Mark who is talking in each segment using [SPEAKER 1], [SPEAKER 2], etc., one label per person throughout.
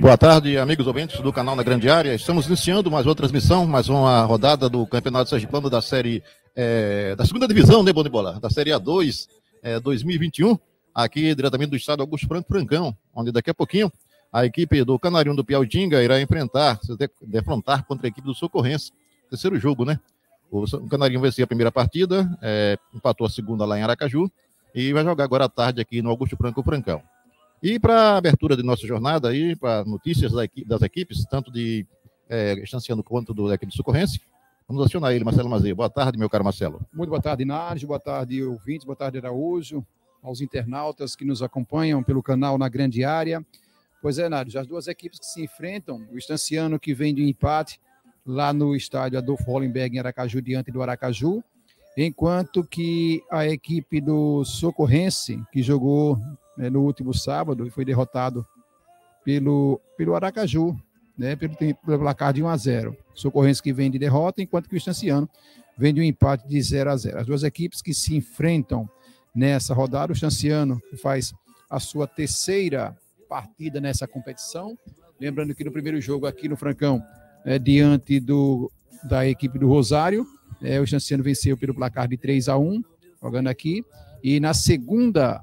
[SPEAKER 1] Boa tarde, amigos ouvintes do canal Na Grande Área. Estamos iniciando mais uma transmissão, mais uma rodada do Campeonato Sergipano da série da segunda divisão, né, Bonibola? Da série A2 2021, aqui diretamente do estado Augusto Franco Francão, onde daqui a pouquinho a equipe do Canarinho do Piauitinga irá defrontar contra a equipe do Socorrense. Terceiro jogo, né? O Canarinho venceu a primeira partida, empatou a segunda lá em Aracaju e vai jogar agora à tarde aqui no Augusto Franco Francão. E para a abertura de nossa jornada aí, para notícias das equipes, tanto de Estanciano quanto da equipe do Socorrense, vamos acionar ele, Marcelo Mazei. Boa tarde, meu caro Marcelo.
[SPEAKER 2] Muito boa tarde, Nádio. Boa tarde, ouvintes. Boa tarde, Araújo. Aos internautas que nos acompanham pelo canal Na Grande Área. Pois é, Nádio, as duas equipes que se enfrentam, o Estanciano que vem de um empate lá no estádio Adolfo Hollenberg em Aracaju, diante do Aracaju, enquanto que a equipe do Socorrense, que jogou no último sábado, foi derrotado pelo Aracaju, né, pelo placar de 1-0. Socorrense que vem de derrota, enquanto que o Estanciano vem de um empate de 0-0. As duas equipes que se enfrentam nessa rodada, o Estanciano faz a sua terceira partida nessa competição. Lembrando que no primeiro jogo aqui no Francão, diante da equipe do Rosário, o Estanciano venceu pelo placar de 3-1, jogando aqui. E na segunda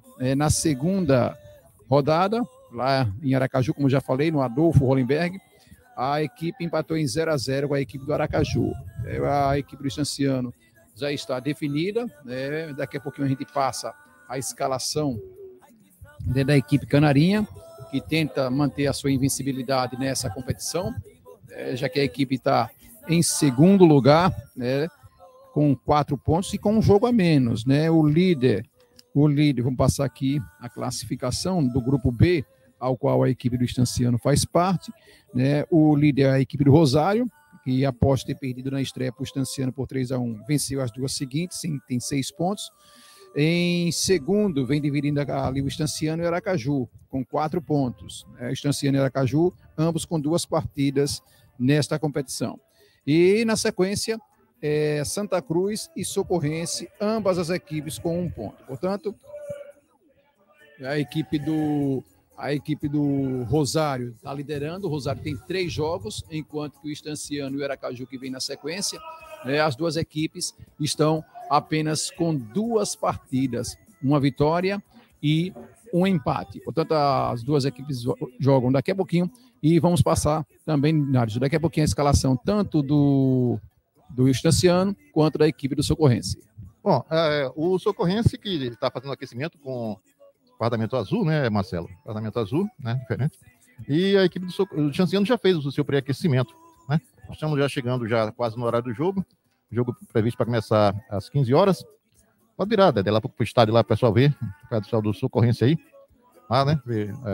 [SPEAKER 2] rodada, lá em Aracaju, como já falei, no Adolfo Hollenberg, a equipe empatou em 0-0 com a equipe do Aracaju. A equipe do Estanciano já está definida, daqui a pouquinho a gente passa a escalação da equipe canarinha, que tenta manter a sua invencibilidade nessa competição, já que a equipe está em segundo lugar, com 4 pontos e com um jogo a menos, né? O líder, vamos passar aqui a classificação do grupo B, ao qual a equipe do Estanciano faz parte, né? O líder é a equipe do Rosário, que após ter perdido na estreia para o Estanciano por 3-1, venceu as duas seguintes, tem 6 pontos. Em segundo, vem dividindo ali o Estanciano e o Aracaju, com 4 pontos. Estanciano e Aracaju, ambos com 2 partidas nesta competição. E na sequência, Santa Cruz e Socorrense, ambas as equipes com 1 ponto. Portanto, a equipe do Rosário está liderando. O Rosário tem 3 jogos, enquanto que o Estanciano e o Aracaju, que vem na sequência, as duas equipes estão apenas com 2 partidas, 1 vitória e 1 empate. Portanto, as duas equipes jogam daqui a pouquinho e vamos passar também, Nádio, daqui a pouquinho a escalação tanto do Estanciano quanto da equipe do Socorrense.
[SPEAKER 1] Bom, o Socorrense que está fazendo aquecimento com fardamento azul, né, Marcelo? Fardamento azul, né, diferente. E a equipe do Estanciano já fez o seu pré-aquecimento, né? Estamos já chegando já quase no horário do jogo. Jogo previsto para começar às 15 horas. Pode virar, Dedé, lá para o estádio, lá para o pessoal ver. O pessoal do Socorrense aí. Lá, né?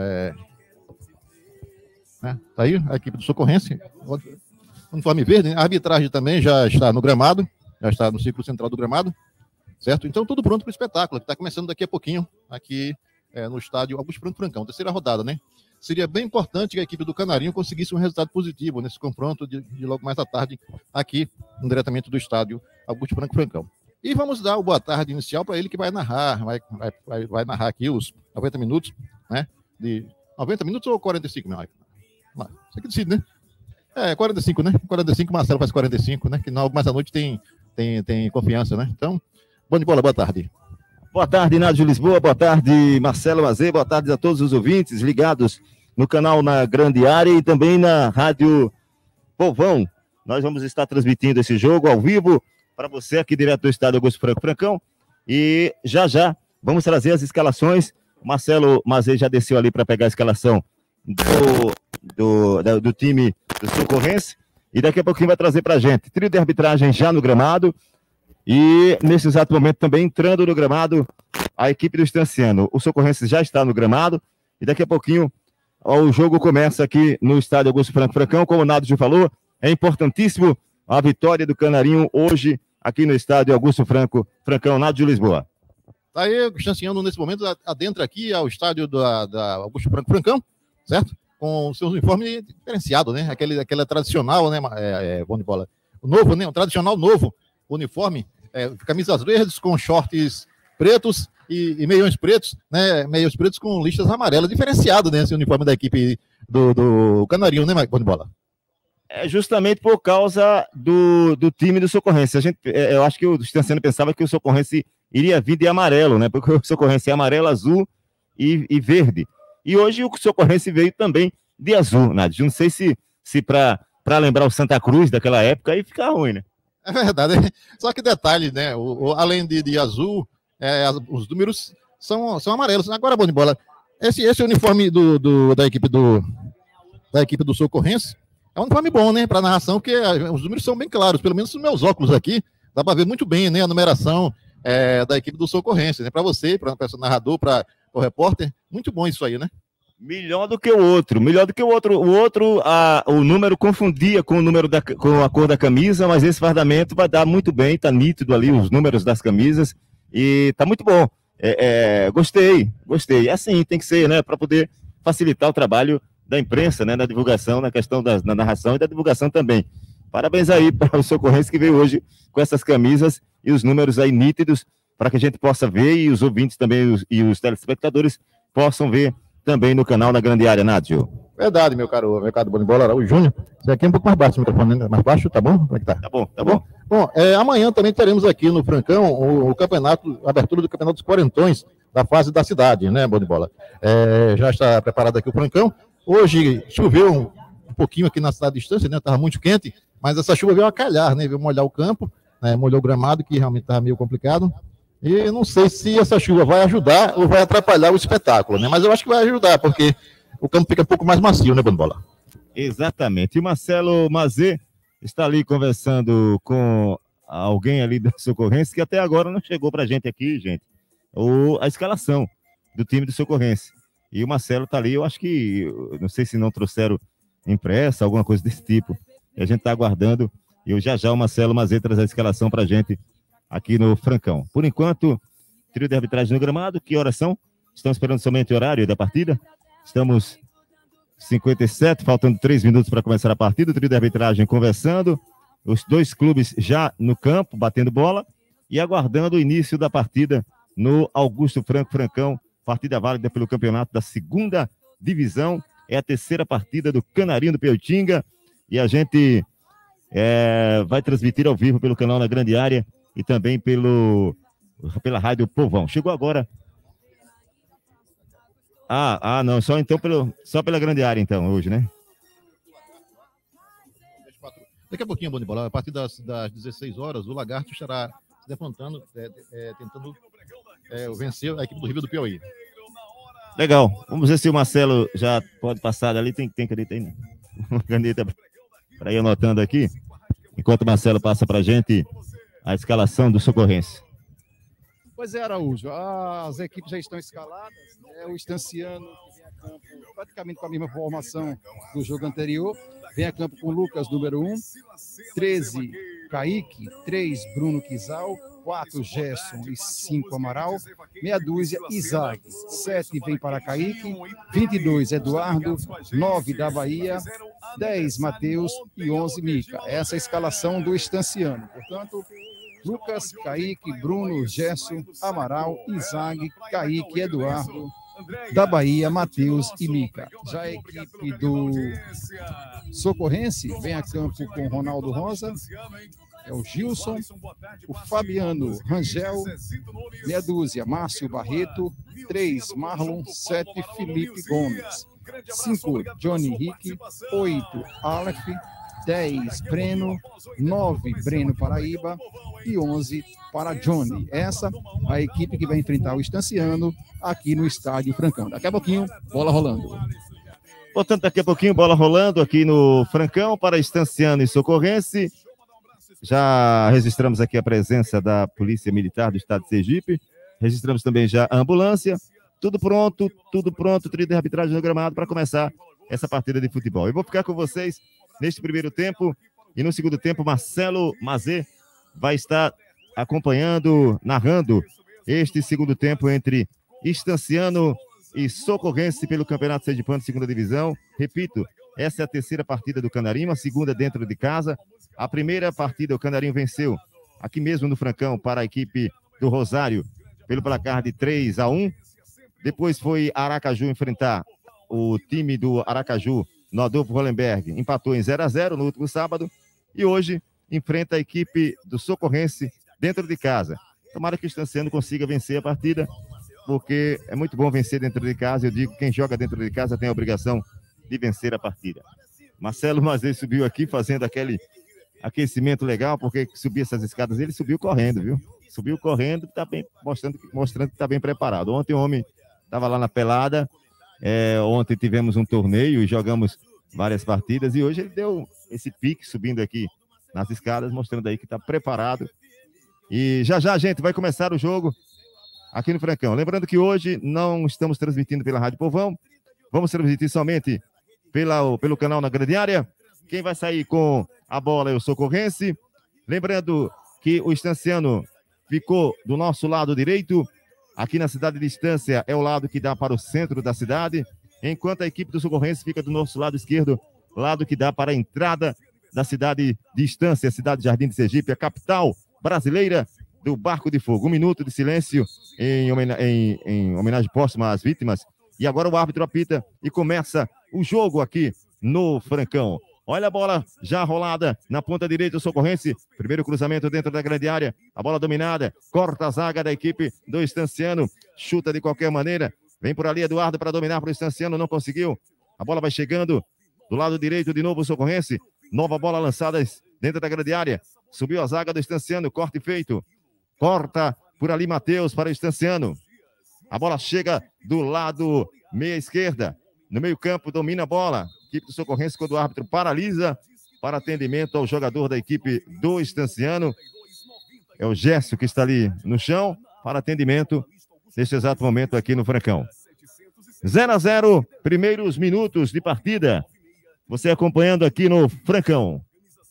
[SPEAKER 1] Tá aí a equipe do Socorrense. Uniforme verde, né? A arbitragem também já está no gramado. Já está no círculo central do gramado. Certo? Então, tudo pronto para o espetáculo, que está começando daqui a pouquinho, aqui no estádio Augusto Franco Francão. Terceira rodada, né? Seria bem importante que a equipe do Canarinho conseguisse um resultado positivo nesse confronto de logo mais à tarde, aqui, diretamente do estádio Augusto Franco Francão. E vamos dar o boa tarde inicial para ele, que vai narrar, vai narrar aqui os 90 minutos, né? De 90 minutos ou 45? Não, você que decide, né? 45, né? 45, Marcelo faz 45, né? Que logo mais à noite tem confiança, né? Então, bom de bola, boa tarde.
[SPEAKER 3] Boa tarde, Nádio Lisboa, boa tarde, Marcelo Mazei, boa tarde a todos os ouvintes ligados no canal Na Grande Área e também na Rádio Povão. Nós vamos estar transmitindo esse jogo ao vivo para você aqui direto do estádio Augusto Franco Francão e já vamos trazer as escalações. O Marcelo Mazei já desceu ali para pegar a escalação do time do Socorrense e daqui a pouquinho vai trazer para a gente. Trio de arbitragem já no gramado. E nesse exato momento também entrando no gramado a equipe do Estanciano. O Socorrense já está no gramado e daqui a pouquinho o jogo começa aqui no estádio Augusto Franco Francão. Como o Nádio falou, é importantíssimo a vitória do Canarinho hoje aqui no estádio Augusto Franco Francão. Nádio Lisboa.
[SPEAKER 1] Tá aí o Estanciano nesse momento adentra aqui ao estádio da Augusto Franco Francão, certo? Com seus uniformes diferenciados, né? Aquela tradicional, né? Bom de bola. O novo, né? Um tradicional novo uniforme. Camisas verdes com shorts pretos e meiões pretos, né? Meiões pretos com listas amarelas, diferenciado, né? Esse uniforme da equipe do Canarinho, né, Mike Bola?
[SPEAKER 3] É justamente por causa do time do Socorrense. Eu acho que o Distanciano pensava que o Socorrense iria vir de amarelo, né? Porque o Socorrense é amarelo, azul e verde. E hoje o Socorrense veio também de azul, Nádio. Não sei se para lembrar o Santa Cruz daquela época, aí fica ruim, né?
[SPEAKER 1] É verdade. Só que detalhe, né? Além de azul, os números são amarelos. Agora, bom de bola. Esse uniforme da equipe do Socorrense é um uniforme bom, né? Para narração, porque os números são bem claros. Pelo menos nos meus óculos aqui, dá para ver muito bem, né? A numeração da equipe do Socorrense, né? Para você, para o narrador, para o repórter, muito bom isso aí, né?
[SPEAKER 3] Melhor do que o outro. O número confundia com com a cor da camisa, mas esse fardamento vai dar muito bem, tá nítido ali os números das camisas e tá muito bom. Gostei. É assim, tem que ser, né, para poder facilitar o trabalho da imprensa, né, na divulgação, na questão da narração e da divulgação também. Parabéns aí para o Socorrense que veio hoje com essas camisas e os números aí nítidos para que a gente possa ver e os ouvintes também e os telespectadores possam ver também no canal na Grande Área, Nádio.
[SPEAKER 1] Verdade, meu caro Bom de Bola, Araújo Júnior. Isso aqui é um pouco mais baixo o microfone, né? Mais baixo, tá bom? Como é que tá?
[SPEAKER 3] Tá bom.
[SPEAKER 1] Bom, amanhã também teremos aqui no Francão o campeonato, a abertura do Campeonato dos Quarentões da fase da cidade, né, Bom de Bola? Já está preparado aqui o Francão. Hoje choveu um pouquinho aqui na cidade de Estância, né? Estava muito quente, mas essa chuva veio a calhar, né? Veio molhar o campo, né? Molhou o gramado, que realmente estava meio complicado. E eu não sei se essa chuva vai ajudar ou vai atrapalhar o espetáculo, né? Mas eu acho que vai ajudar, porque o campo fica um pouco mais macio, né, Bola?
[SPEAKER 3] Exatamente. E o Marcelo Mazê está ali conversando com alguém ali da Socorrense, que até agora não chegou para a gente aqui, gente, a escalação do time do Socorrense. E o Marcelo está ali, eu acho que, não sei se não trouxeram impressa, alguma coisa desse tipo. E a gente está aguardando, e já o Marcelo Mazê traz a escalação para a gente aqui no Francão. Por enquanto, trio de arbitragem no gramado. Que horas são? Estamos esperando somente o horário da partida. Estamos 57, faltando 3 minutos para começar a partida. O trio de arbitragem conversando. Os dois clubes já no campo, batendo bola. E aguardando o início da partida no Augusto Francão. Partida válida pelo campeonato da 2ª divisão. É a 3ª partida do Canarinho do Peutinga. E a gente vai transmitir ao vivo pelo canal na Grande Área e também pela Rádio Povão. Chegou agora. Não, só pela Grande Área, então, hoje, né?
[SPEAKER 1] Daqui a pouquinho, Bom de Bola, a partir das 16 horas, o Lagarto estará se defrontando, tentando vencer a equipe do Rio do Piauí.
[SPEAKER 3] Legal. Vamos ver se o Marcelo já pode passar ali. Tem caneta aí, né? Caneta para ir anotando aqui. Enquanto o Marcelo passa para a gente a escalação do Socorrense.
[SPEAKER 2] Pois é, Araújo, as equipes já estão escaladas, né? O Estanciano que vem a campo praticamente com a mesma formação do jogo anterior, vem a campo com Lucas, número 1, 13, Kaique, 3, Bruno Quizal, 4, Gerson e 5, Amaral, meia dúzia, Isaac, 7 vem para Kaique, 22, Eduardo, 9 da Bahia, 10, Matheus e 11, Mica. Essa é a escalação do Estanciano. Portanto, Lucas, Kaique, Bruno, Gerson, Amaral, Isaac, Kaique, Eduardo, da Bahia, Matheus e Mica. Já a equipe do Socorrense vem a campo com Ronaldo Rosa, é o Gilson, o Fabiano Rangel, meia dúzia, Márcio Barreto, 3, Marlon, 7, Felipe Gomes, 5, Johnny Henrique, 8, Aleph, 10, Breno, 9, Breno Paraíba e 11 para Johnny. Essa a equipe que vai enfrentar o Estanciano aqui no Estádio Francão. Daqui a pouquinho, bola rolando.
[SPEAKER 3] Portanto, daqui a pouquinho, bola rolando aqui no Francão para Estanciano e Socorrense. Já registramos aqui a presença da Polícia Militar do Estado de Sergipe. Registramos também já a ambulância. Tudo pronto, trio de arbitragem no gramado para começar essa partida de futebol. Eu vou ficar com vocês neste primeiro tempo e no segundo tempo, Marcelo Mazê vai estar acompanhando, narrando este segundo tempo entre Estanciano e Socorrense pelo Campeonato Sergipano, 2ª divisão. Repito, essa é a 3ª partida do Canarinho, a 2ª dentro de casa. A primeira partida o Canarinho venceu aqui mesmo no Francão para a equipe do Rosário pelo placar de 3-1. Depois foi Aracaju enfrentar o time do Aracaju no Adolfo Hollenberg, empatou em 0-0 no último sábado, e hoje enfrenta a equipe do Socorrense dentro de casa. Tomara que o Estanciano consiga vencer a partida, porque é muito bom vencer dentro de casa. Eu digo que quem joga dentro de casa tem a obrigação de vencer a partida. Marcelo Mazei subiu aqui fazendo aquele aquecimento legal, porque subir essas escadas, ele subiu correndo, viu? Subiu correndo, tá bem, mostrando que está bem preparado. Ontem o homem estava lá na pelada, ontem tivemos um torneio e jogamos várias partidas, e hoje ele deu esse pique subindo aqui nas escadas, mostrando aí que está preparado. E já a gente vai começar o jogo aqui no Francão. Lembrando que hoje não estamos transmitindo pela Rádio Povão, vamos transmitir somente pelo canal na grande área. Quem vai sair com a bola é o Socorrense. Lembrando que o Estanciano ficou do nosso lado direito. Aqui na cidade de Estância é o lado que dá para o centro da cidade, enquanto a equipe do Socorrense fica do nosso lado esquerdo, lado que dá para a entrada da cidade de Estância, cidade de Jardim de Sergipe, a capital brasileira do Barco de Fogo. 1 minuto de silêncio em homenagem póstuma às vítimas. E agora o árbitro apita e começa o jogo aqui no Francão. Olha a bola já rolada na ponta direita do Socorrense. Primeiro cruzamento dentro da grande área. A bola dominada. Corta a zaga da equipe do Estanciano. Chuta de qualquer maneira. Vem por ali Eduardo para dominar para o Estanciano. Não conseguiu. A bola vai chegando do lado direito de novo o Socorrense. Nova bola lançada dentro da grande área. Subiu a zaga do Estanciano. Corte feito. Corta por ali Matheus para o Estanciano. A bola chega do lado meia esquerda. No meio campo domina a bola. Equipe do Socorrense, quando o árbitro paralisa para atendimento ao jogador da equipe do Estanciano. É o Gerson que está ali no chão para atendimento neste exato momento aqui no Francão. 0-0, primeiros minutos de partida. Você acompanhando aqui no Francão.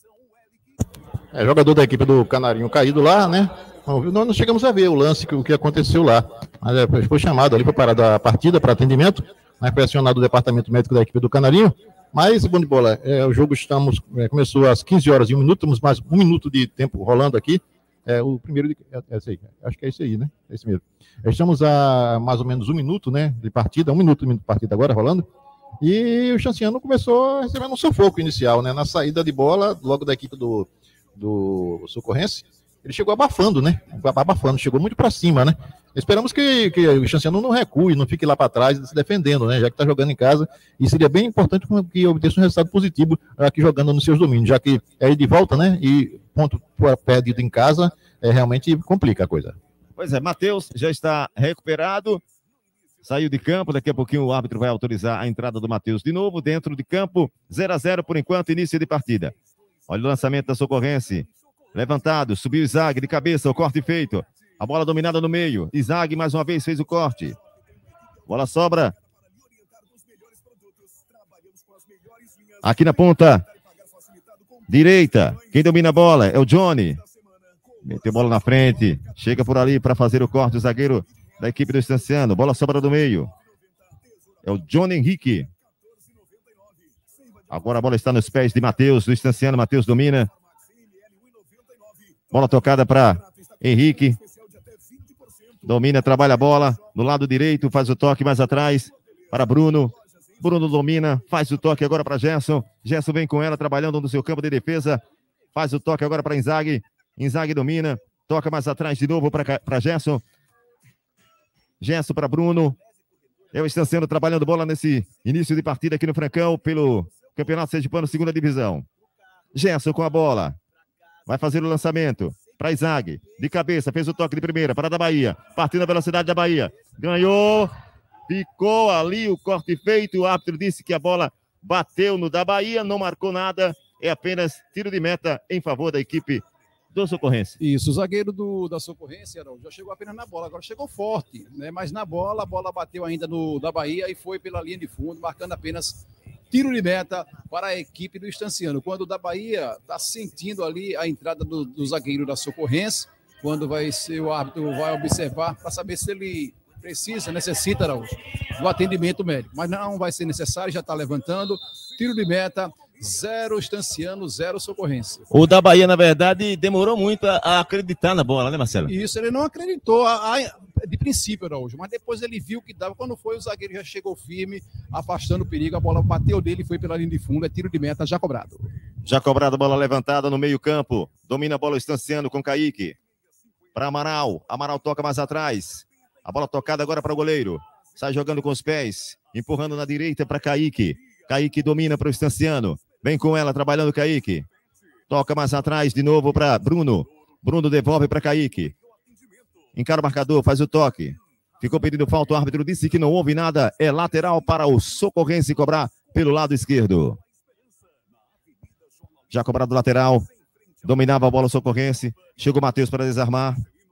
[SPEAKER 1] Jogador da equipe do Canarinho caído lá, né? Nós não chegamos a ver o lance, o que aconteceu lá. Mas foi chamado ali para parar a partida, para atendimento. Mas foi acionado o departamento médico da equipe do Canarinho. Mas, bom de bola, o jogo começou às 15 horas e 1 minuto, temos mais 1 minuto de tempo rolando aqui. O primeiro, esse aí, acho que é esse aí, né? É esse mesmo. Estamos a mais ou menos 1 minuto, né, de partida, 1 minuto de partida agora rolando. E o Estanciano começou recebendo um sufoco inicial, né? Na saída de bola, logo da equipe do Socorrense, ele chegou abafando, né? Chegou muito para cima, né? Esperamos que o Estanciano não recue, não fique lá para trás se defendendo, né? Já que está jogando em casa, e seria bem importante que obtivesse um resultado positivo aqui jogando nos seus domínios, já que é de volta, né? E ponto perdido em casa, realmente complica a coisa.
[SPEAKER 3] Pois é, Matheus já está recuperado, saiu de campo, daqui a pouquinho o árbitro vai autorizar a entrada do Matheus de novo, dentro de campo, 0-0 por enquanto, início de partida. Olha o lançamento da Socorrense, levantado, subiu Isaac de cabeça, o corte feito. A bola dominada no meio. Isaac mais uma vez fez o corte. Bola sobra. Aqui na ponta direita. Quem domina a bola é o Johnny. Meteu bola na frente. Chega por ali para fazer o corte. O zagueiro da equipe do Estanciano. Bola sobra do meio. É o Johnny Henrique. Agora a bola está nos pés de Matheus, do Estanciano. Matheus domina. Bola tocada para Henrique. Domina, trabalha a bola no lado direito, faz o toque mais atrás para Bruno. Bruno domina, faz o toque agora para Gerson. Gerson vem com ela, trabalhando no seu campo de defesa. Faz o toque agora para Inzaghi. Inzaghi domina, toca mais atrás de novo para Gerson. Gerson para Bruno. É o Estanciano trabalhando bola nesse início de partida aqui no Francão, pelo Campeonato Sergipano, segunda divisão. Gerson com a bola. Vai fazer o lançamento para Isaac, de cabeça, fez o toque de primeira, para da Bahia, partindo na velocidade da Bahia, ganhou, ficou ali o corte feito, o árbitro disse que a bola bateu no da Bahia, não marcou nada, é apenas tiro de meta em favor da equipe do Socorrense.
[SPEAKER 2] Isso, o zagueiro da Socorrense, já chegou apenas na bola, agora chegou forte, né? Mas na bola, a bola bateu ainda no da Bahia e foi pela linha de fundo, marcando apenas tiro de meta para a equipe do Estanciano. Quando o da Bahia está sentindo ali a entrada do zagueiro da Socorrense, quando vai ser o árbitro vai observar para saber se ele necessita do atendimento médico. Mas não vai ser necessário, já está levantando. Tiro de meta 0 Estanciano, 0 Socorrense.
[SPEAKER 3] O da Bahia, na verdade, demorou muito a acreditar na bola, né, Marcelo?
[SPEAKER 2] Isso, ele não acreditou de princípio, Araújo, mas depois ele viu que dava. Quando foi, o zagueiro já chegou firme, afastando o perigo, a bola bateu dele e foi pela linha de fundo, é tiro de meta, já cobrado.
[SPEAKER 3] Já cobrado, bola levantada no meio campo, domina a bola o Estanciano com Kaique. Para Amaral, Amaral toca mais atrás, a bola tocada agora para o goleiro, sai jogando com os pés, empurrando na direita para Kaique. Kaique domina para o Estanciano. Vem com ela, trabalhando Kaique. Toca mais atrás, de novo para Bruno. Bruno devolve para Kaique. Encara o marcador, faz o toque. Ficou pedindo falta, o árbitro disse que não houve nada. É lateral para o Socorrense cobrar pelo lado esquerdo. Já cobrado lateral. Dominava a bola o Socorrense. Chegou o Matheus para desarmar.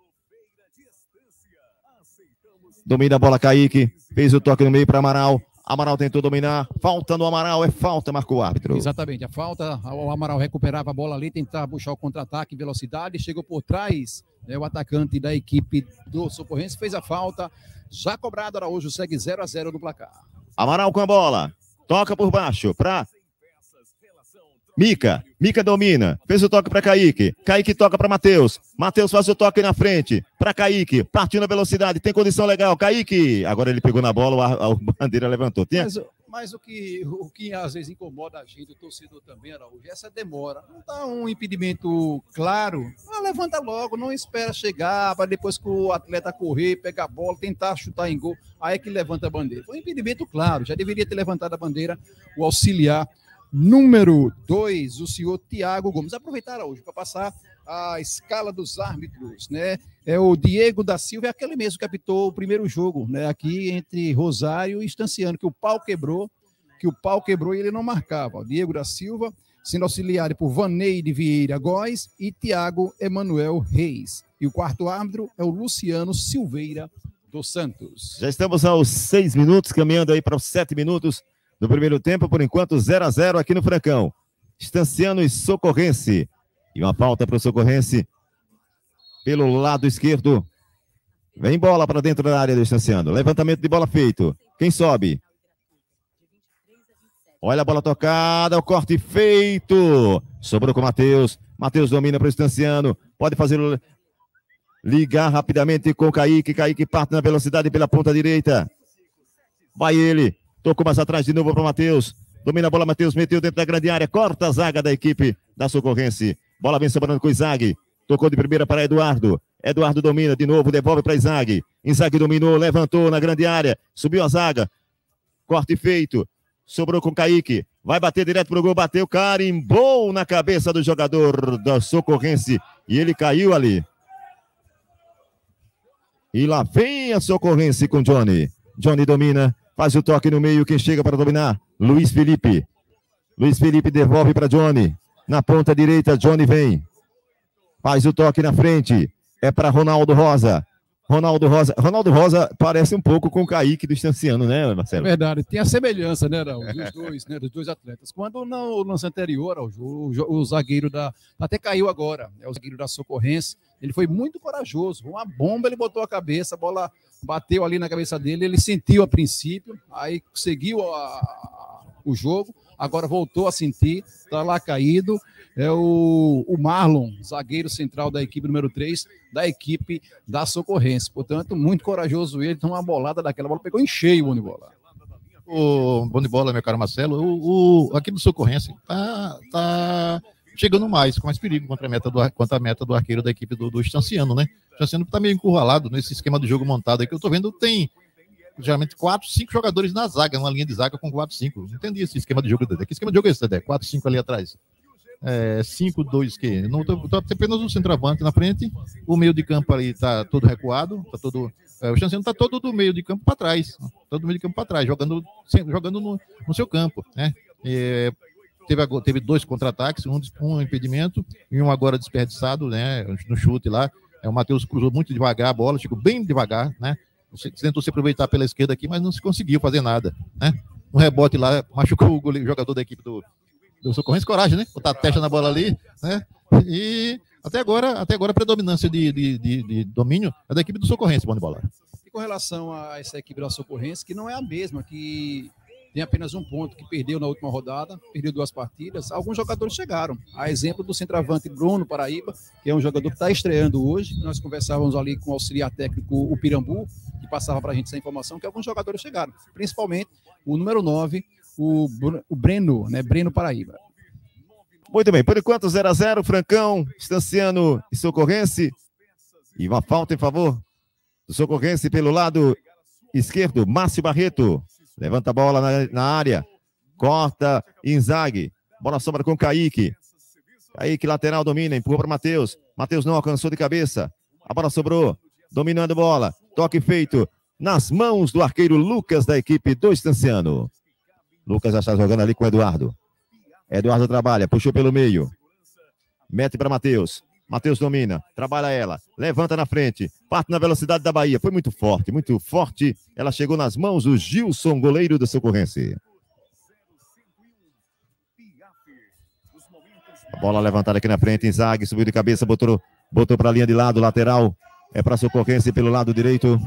[SPEAKER 3] Domina a bola Kaique. Fez o toque no meio para Amaral. Amaral tentou dominar, falta no Amaral, é falta, marcou o árbitro.
[SPEAKER 2] Exatamente, a falta, o Amaral recuperava a bola ali, tentava puxar o contra-ataque, velocidade, chegou por trás, né, o atacante da equipe do Socorrense fez a falta, já cobrado, Araújo segue 0-0 no placar.
[SPEAKER 3] Amaral com a bola, toca por baixo, para Mica, Mica domina, fez o toque para Kaique, Kaique toca para Matheus, Matheus faz o toque na frente, para Kaique, partiu na velocidade, tem condição legal, Kaique, agora ele pegou na bola, a bandeira levantou.
[SPEAKER 2] Mas o que às vezes incomoda a gente, o torcedor também, Araújo, essa demora, não dá um impedimento claro, levanta logo, não espera chegar, para depois que o atleta correr, pegar a bola, tentar chutar em gol, aí é que levanta a bandeira. Foi um impedimento claro, já deveria ter levantado a bandeira, o auxiliar número 2, o senhor Tiago Gomes. Aproveitar hoje para passar a escala dos árbitros, né? É o Diego da Silva, é aquele mesmo que apitou o primeiro jogo, né? Aqui entre Rosário e Estanciano, que o pau quebrou e ele não marcava. O Diego da Silva, sendo auxiliado por Vaneide Vieira Góes e Tiago Emanuel Reis. E o quarto árbitro é o Luciano Silveira dos Santos.
[SPEAKER 3] Já estamos aos 6 minutos, caminhando aí para os 7 minutos do primeiro tempo, por enquanto 0-0 aqui no Francão. Estanciano e Socorrense. E uma falta para o Socorrense pelo lado esquerdo. Vem bola para dentro da área do Estanciano. Levantamento de bola feito. Quem sobe? Olha a bola tocada, o corte feito. Sobrou com o Matheus. Matheus domina para o Estanciano. Pode fazer ligar rapidamente com o Kaique. Kaique parte na velocidade pela ponta direita. Vai ele. Tocou mais atrás de novo para o Matheus. Domina a bola, Matheus meteu dentro da grande área. Corta a zaga da equipe da Socorrense. Bola vem sobrando com o Izag. Tocou de primeira para Eduardo. Eduardo domina de novo, devolve para Izag. Izag dominou, levantou na grande área. Subiu a zaga. Corte feito. Sobrou com o Kaique. Vai bater direto para o gol. Bateu, carimbou na cabeça do jogador da Socorrense. E ele caiu ali. E lá vem a Socorrense com Johnny. Johnny domina. Faz o toque no meio, quem chega para dominar? Luiz Felipe. Luiz Felipe devolve para Johnny. Na ponta direita, Johnny vem. Faz o toque na frente. É para Ronaldo Rosa. Ronaldo Rosa parece um pouco com o Kaique do Estanciano, né, Marcelo?
[SPEAKER 2] É verdade, tem a semelhança, né, dos dois, né, dos dois atletas. Quando no lance anterior, o zagueiro até caiu agora, é o zagueiro da Socorrense, ele foi muito corajoso, uma bomba ele botou a cabeça, a bola bateu ali na cabeça dele, ele sentiu a princípio, aí seguiu o jogo, agora voltou a sentir, está lá caído, é o Marlon, zagueiro central da equipe número 3, da equipe da Socorrense. Portanto, muito corajoso ele, então uma bolada daquela, bola pegou em cheio o bom de bola.
[SPEAKER 1] O bom de bola, meu caro Marcelo, aqui do Socorrense tá chegando com mais perigo contra a meta do arqueiro da equipe do Estanciano, né? O Estanciano está meio encurralado nesse esquema de jogo montado aí que eu tô vendo, tem geralmente 4, 5 jogadores na zaga, uma linha de zaga com 4, 5. Não entendi esse esquema de jogo. Que esquema de jogo é esse, Dedé? 4, 5 ali atrás. 5, 2, que? Não tô apenas o centroavante na frente, o meio de campo ali tá todo recuado, tá todo. O Estanciano tá todo do meio de campo para trás, todo do meio de campo para trás, jogando no seu campo, né? Teve 2 contra-ataques, um impedimento e um agora desperdiçado, né? No chute lá. O Matheus cruzou muito devagar a bola, chegou bem devagar, né? Tentou se aproveitar pela esquerda aqui, mas não se conseguiu fazer nada, né? Um rebote lá, machucou o jogador da equipe do Socorrense, coragem, né? Botar a testa na bola ali, né? E até agora a predominância de domínio é da equipe do Socorrense, bom de bola.
[SPEAKER 2] E com relação a essa equipe da Socorrense, que não é a mesma que tem apenas um ponto, que perdeu na última rodada, perdeu 2 partidas. Alguns jogadores chegaram. A exemplo do centroavante Bruno Paraíba, que é um jogador que está estreando hoje. Nós conversávamos ali com o auxiliar técnico, o Pirambu, que passava para a gente essa informação, que alguns jogadores chegaram. Principalmente o número 9, o Breno, né? Breno Paraíba.
[SPEAKER 3] Muito bem, por enquanto 0-0, Francão, Estanciano e Socorrense. E uma falta em favor do Socorrense pelo lado esquerdo, Márcio Barreto. Levanta a bola na área, corta Inzaghi. Bola sobra com Kaique. Kaique, lateral, domina, empurrou para Matheus. Matheus não alcançou de cabeça. A bola sobrou, dominando a bola. Toque feito nas mãos do arqueiro Lucas, da equipe do Estanciano. Lucas já está jogando ali com o Eduardo. Eduardo trabalha, puxou pelo meio. Mete para Matheus. Matheus domina, trabalha ela, levanta na frente, parte na velocidade da Bahia. Foi muito forte, muito forte. Ela chegou nas mãos do Gilson, goleiro do Socorrense. A bola levantada aqui na frente, Inzaghi subiu de cabeça, botou para a linha de lado, lateral. É para Socorrense pelo lado direito.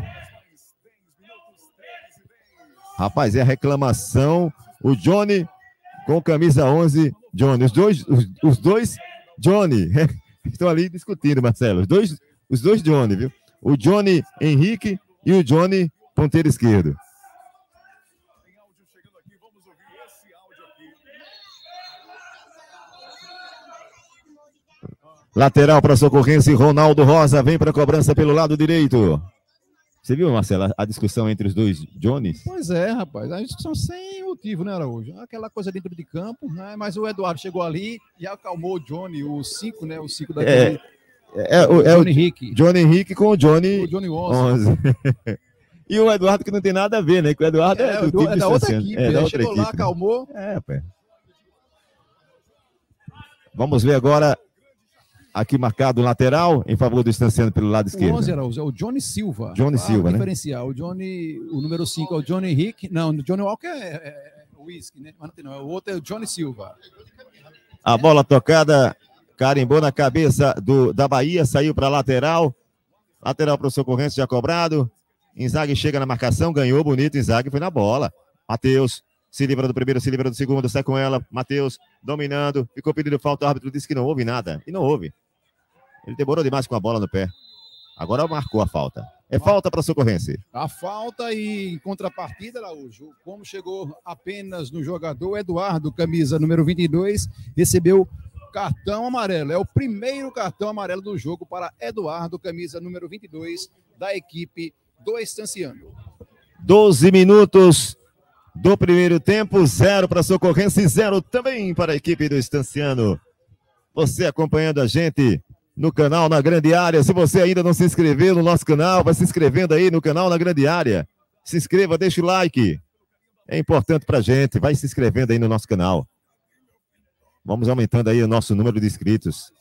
[SPEAKER 3] Rapaz, é a reclamação. O Johnny com camisa 11. Johnny, os dois Johnny estão ali discutindo, Marcelo. Os dois Johnny, viu? O Johnny Henrique e o Johnny ponteiro esquerdo. Lateral para Socorrense, Ronaldo Rosa vem para a cobrança pelo lado direito. Você viu, Marcelo, a discussão entre os dois Johnnies?
[SPEAKER 2] Pois é, rapaz, a discussão sem motivo, né, Araújo? Aquela coisa dentro de campo, né? Mas o Eduardo chegou ali e acalmou o Johnny, o 5, né? O 5 daquele...
[SPEAKER 3] o
[SPEAKER 2] Johnny Henrique.
[SPEAKER 3] Johnny Henrique com o Johnny
[SPEAKER 2] 11.
[SPEAKER 3] E o Eduardo que não tem nada a ver, né? Que o Eduardo é do time
[SPEAKER 2] da outra equipe.
[SPEAKER 3] da outra
[SPEAKER 2] chegou
[SPEAKER 3] equipe,
[SPEAKER 2] lá, acalmou.
[SPEAKER 3] Pé. Vamos ver agora. Aqui marcado o lateral em favor do Estanciano pelo lado esquerdo.
[SPEAKER 2] O 11, Araújo, é o Johnny Silva.
[SPEAKER 3] Johnny Silva, né?
[SPEAKER 2] Diferencial. O número 5 é o Johnny Henrique. Não, o Johnny Walker é o Whisky, né? Mas não, o outro é o Johnny Silva.
[SPEAKER 3] A bola tocada, carimbou na cabeça da Bahia, saiu para lateral. Lateral para o Socorrense, já cobrado. Inzaghi chega na marcação, ganhou bonito. Inzaghi foi na bola. Matheus se livra do primeiro, se livra do segundo, sai com ela. Matheus dominando, ficou pedindo falta. O árbitro disse que não houve nada. E não houve. Ele demorou demais com a bola no pé. Agora marcou a falta. É falta para Socorrense.
[SPEAKER 2] A falta e em contrapartida, Araújo, como chegou apenas no jogador, Eduardo, camisa número 22, recebeu cartão amarelo. É o primeiro cartão amarelo do jogo para Eduardo, camisa número 22, da equipe do Estanciano.
[SPEAKER 3] 12 minutos do primeiro tempo, 0 para Socorrense, 0 também para a equipe do Estanciano. Você acompanhando a gente no canal Na Grande Área. Se você ainda não se inscreveu no nosso canal, vai se inscrevendo aí no canal Na Grande Área. Se inscreva, deixa o like. É importante pra gente. Vai se inscrevendo aí no nosso canal. Vamos aumentando aí o nosso número de inscritos.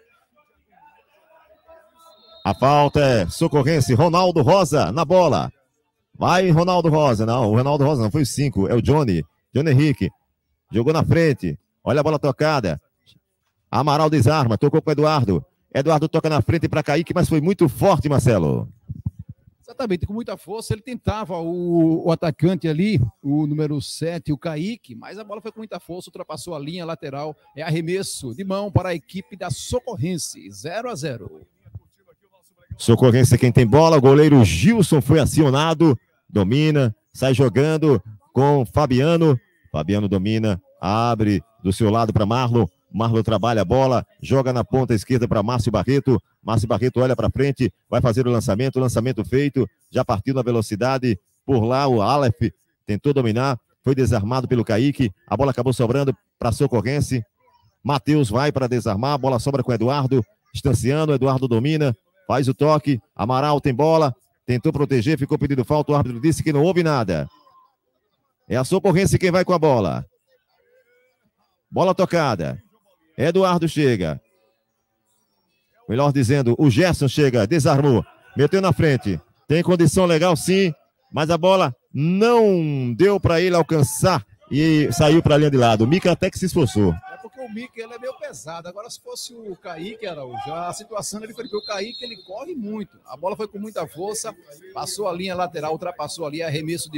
[SPEAKER 3] A falta é Socorrense, Ronaldo Rosa na bola. Vai Ronaldo Rosa. Não, o Ronaldo Rosa não foi o 5, é o Johnny Henrique. Jogou na frente. Olha a bola tocada. Amaral desarma, tocou com o Eduardo. Eduardo toca na frente para Kaique, mas foi muito forte, Marcelo.
[SPEAKER 2] Exatamente, com muita força. Ele tentava o atacante ali, o número 7, o Kaique, mas a bola foi com muita força, ultrapassou a linha lateral. É arremesso de mão para a equipe da Socorrense, 0-0.
[SPEAKER 3] Socorrense quem tem bola, o goleiro Gilson foi acionado, domina, sai jogando com Fabiano. Fabiano domina, abre do seu lado para Marlon. Marlon trabalha a bola, joga na ponta esquerda para Márcio Barreto. Márcio Barreto olha para frente, vai fazer o lançamento feito, já partiu na velocidade. Por lá o Aleph tentou dominar, foi desarmado pelo Kaique. A bola acabou sobrando para Socorrense. Matheus vai para desarmar, a bola sobra com Eduardo. Estanciano, Eduardo domina, faz o toque. Amaral tem bola, tentou proteger, ficou pedindo falta. O árbitro disse que não houve nada. É a Socorrense quem vai com a bola. Bola tocada. Eduardo chega. Melhor dizendo, o Gerson chega, desarmou, meteu na frente. Tem condição legal sim, mas a bola não deu para ele alcançar e saiu para a linha de lado. O Mica até que se esforçou.
[SPEAKER 2] É porque o Mica ele é meio pesado. Agora se fosse o Kaique, Araújo, a situação ele foi que o Kaique ele corre muito. A bola foi com muita força, passou a linha lateral, ultrapassou ali, arremesso de mão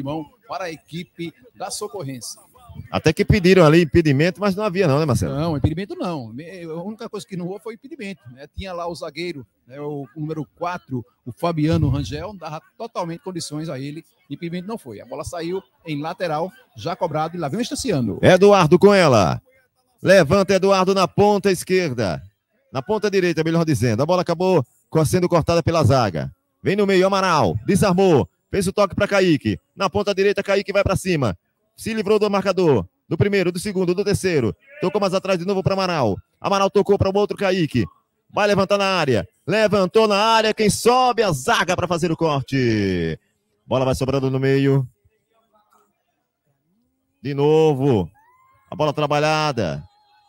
[SPEAKER 2] para a equipe da Socorrense.
[SPEAKER 3] Até que pediram ali impedimento, mas não havia não, né, Marcelo?
[SPEAKER 2] Não, impedimento não. A única coisa que não houve foi impedimento, né? Tinha lá o zagueiro, né, o número 4, o Fabiano Rangel, dava totalmente condições a ele. Impedimento não foi. A bola saiu em lateral, já cobrado, e lá vem o Estaciano.
[SPEAKER 3] Eduardo com ela. Levanta Eduardo na ponta esquerda. Na ponta direita, melhor dizendo. A bola acabou sendo cortada pela zaga. Vem no meio, Amaral. Desarmou. Fez o toque para Kaique. Na ponta direita, Kaique vai para cima. Se livrou do marcador. Do primeiro, do segundo, do terceiro. Tocou mais atrás de novo para Amaral. Amaral tocou para o outro Kaique. Vai levantar na área. Levantou na área. Quem sobe a zaga para fazer o corte. Bola vai sobrando no meio. De novo. A bola trabalhada.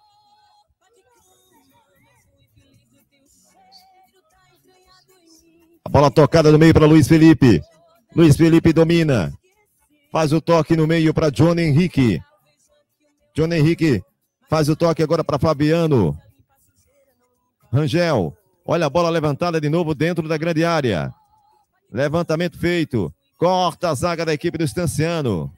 [SPEAKER 3] A bola tocada no meio para Luiz Felipe. Luiz Felipe domina. Faz o toque no meio para John Henrique. John Henrique faz o toque agora para Fabiano. Rangel. Olha a bola levantada de novo dentro da grande área. Levantamento feito. Corta a zaga da equipe do Estanciano.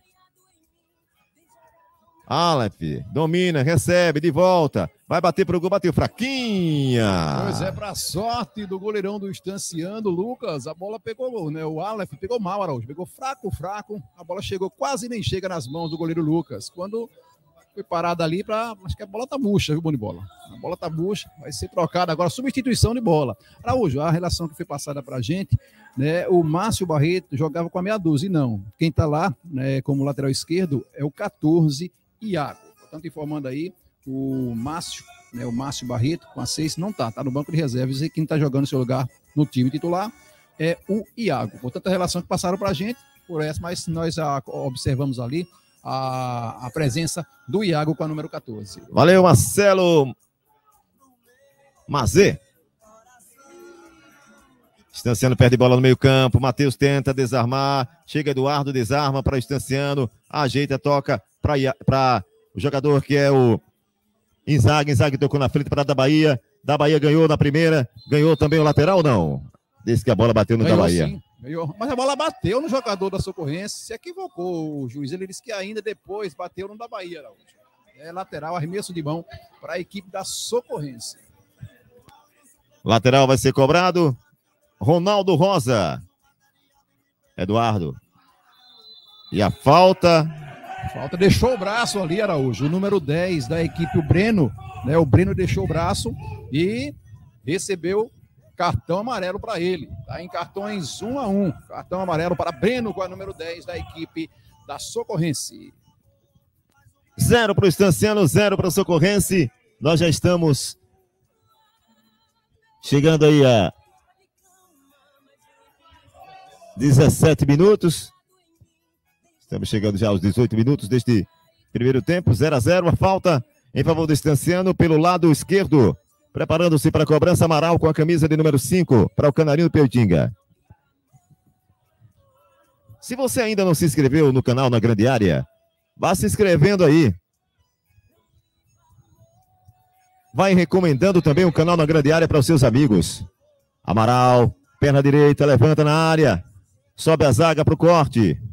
[SPEAKER 3] Aleph domina, recebe, de volta. Vai bater pro gol, bateu fraquinha.
[SPEAKER 2] Pois é, pra sorte do goleirão do Estanciano, Lucas, a bola pegou, né? O Aleph pegou mal, Araújo. Pegou fraco. A bola chegou, quase nem chega nas mãos do goleiro Lucas. Quando foi parada ali acho que a bola tá murcha, viu, Bonibola? A bola tá murcha, vai ser trocada agora, substituição de bola. Araújo, a relação que foi passada pra gente, né? O Márcio Barreto jogava com a meia dúzia, e não. Quem tá lá, né, como lateral esquerdo, é o 14, Iago. Portanto, informando aí, o Márcio, né, o Márcio Barreto, com a 6, não tá no banco de reservas, e quem tá jogando seu lugar no time titular é o Iago. Portanto, a relação que passaram pra gente, por essa, mas nós observamos ali a presença do Iago com a número 14.
[SPEAKER 3] Valeu, Marcelo Mazê. Estanciano perde bola no meio campo, Matheus tenta desarmar, chega Eduardo, desarma para Estanciano, ajeita, toca para o jogador que é o Inzaghi tocou na frente para da Bahia ganhou na primeira, ganhou também o lateral, não? Desde que a bola bateu no da Bahia.
[SPEAKER 2] Sim. Mas a bola bateu no jogador da Socorrense, se equivocou o juiz, ele disse que ainda depois bateu no da Bahia. É lateral, arremesso de mão para a equipe da Socorrense.
[SPEAKER 3] Lateral vai ser cobrado, Ronaldo Rosa. Eduardo. E a falta
[SPEAKER 2] deixou o braço ali, Araújo, o número 10 da equipe, o Breno, né? O Breno deixou o braço e recebeu cartão amarelo para ele. Tá em cartões 1-1. Cartão amarelo para Breno com a número 10 da equipe da Socorrense.
[SPEAKER 3] 0 para o Estanciano, 0 para o Socorrense. Nós já estamos chegando aí a 17 minutos. Estamos chegando já aos 18 minutos deste primeiro tempo. 0-0. A falta em favor do Estanciano pelo lado esquerdo. Preparando-se para a cobrança, Amaral com a camisa de número 5 para o Canarinho Peutinga. Se você ainda não se inscreveu no canal Na Grande Área, vá se inscrevendo aí. Vai recomendando também o canal Na Grande Área para os seus amigos. Amaral, perna direita, levanta na área. Sobe a zaga para o corte.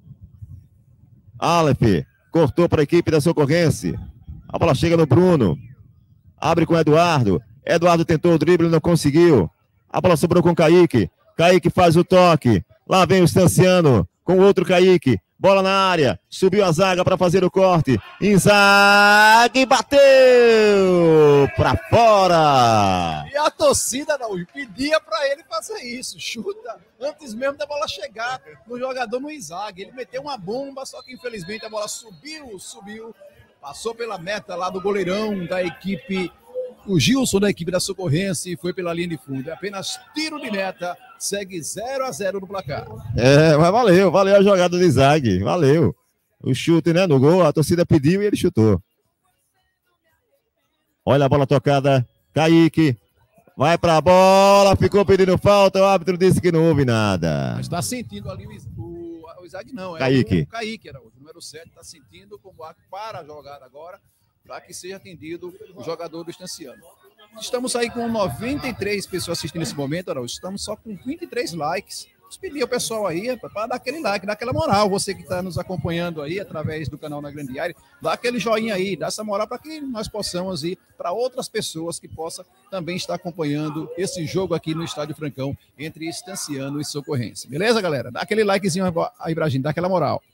[SPEAKER 3] Aleph, cortou para a equipe da Socorrense. A bola chega no Bruno. Abre com o Eduardo. Eduardo tentou o drible, não conseguiu. A bola sobrou com Kaique. Kaique faz o toque. Lá vem o Estanciano com o outro Kaique. Bola na área. Subiu a zaga para fazer o corte. Inzaghi bateu para fora.
[SPEAKER 2] E a torcida não pedia para ele fazer isso. Chuta antes mesmo da bola chegar no jogador no Inzaghi. Ele meteu uma bomba, só que infelizmente a bola subiu. Passou pela meta lá do goleirão da equipe, o Gilson da equipe da Socorrense, foi pela linha de fundo. É apenas tiro de meta, segue 0-0 no placar.
[SPEAKER 3] Mas valeu a jogada do Inzaghi, valeu. O chute, né, no gol, a torcida pediu e ele chutou. Olha a bola tocada, Kaique, vai pra bola, ficou pedindo falta, o árbitro disse que não houve nada.
[SPEAKER 2] Mas tá sentindo ali o Inzaghi não,
[SPEAKER 3] Kaique.
[SPEAKER 2] O Kaique era o número 7, tá sentindo como árbitro para a jogada agora, para que seja atendido o jogador do Estanciano. Estamos aí com 93 pessoas assistindo nesse momento, Araújo. Estamos só com 23 likes. pedir ao pessoal aí para dar aquele like, dar aquela moral. Você que está nos acompanhando aí através do canal Na Grande Área, dá aquele joinha aí, dá essa moral para que nós possamos ir para outras pessoas que possam também estar acompanhando esse jogo aqui no Estádio Francão entre Estanciano e Socorrense. Beleza, galera? Dá aquele likezinho aí pra gente, dá aquela moral.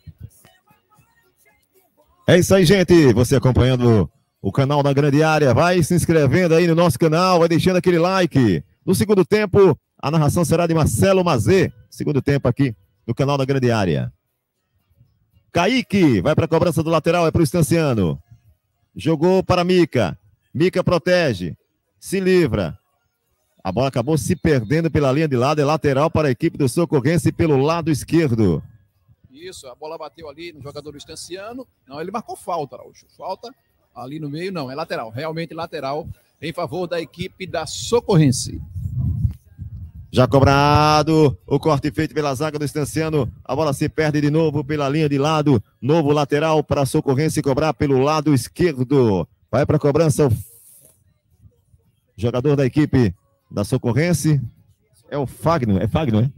[SPEAKER 3] É isso aí, gente. Você acompanhando o canal da Grande Área, vai se inscrevendo aí no nosso canal, vai deixando aquele like. No segundo tempo, a narração será de Marcelo Mazê. Segundo tempo aqui no canal da Grande Área. Kaique vai para a cobrança do lateral, é para o Estanciano. Jogou para Mica. Mica protege, se livra. A bola acabou se perdendo pela linha de lado, é lateral para a equipe do Socorrense pelo lado esquerdo.
[SPEAKER 2] Isso, a bola bateu ali no jogador do Estanciano. Não, ele marcou falta, Araújo. Falta ali no meio, não, é lateral. Realmente lateral em favor da equipe da Socorrense.
[SPEAKER 3] Já cobrado, o corte feito pela zaga do Estanciano. A bola se perde de novo pela linha de lado. Novo lateral para a Socorrense cobrar pelo lado esquerdo. Vai para a cobrança o jogador da equipe da Socorrense. É o Fagner, é?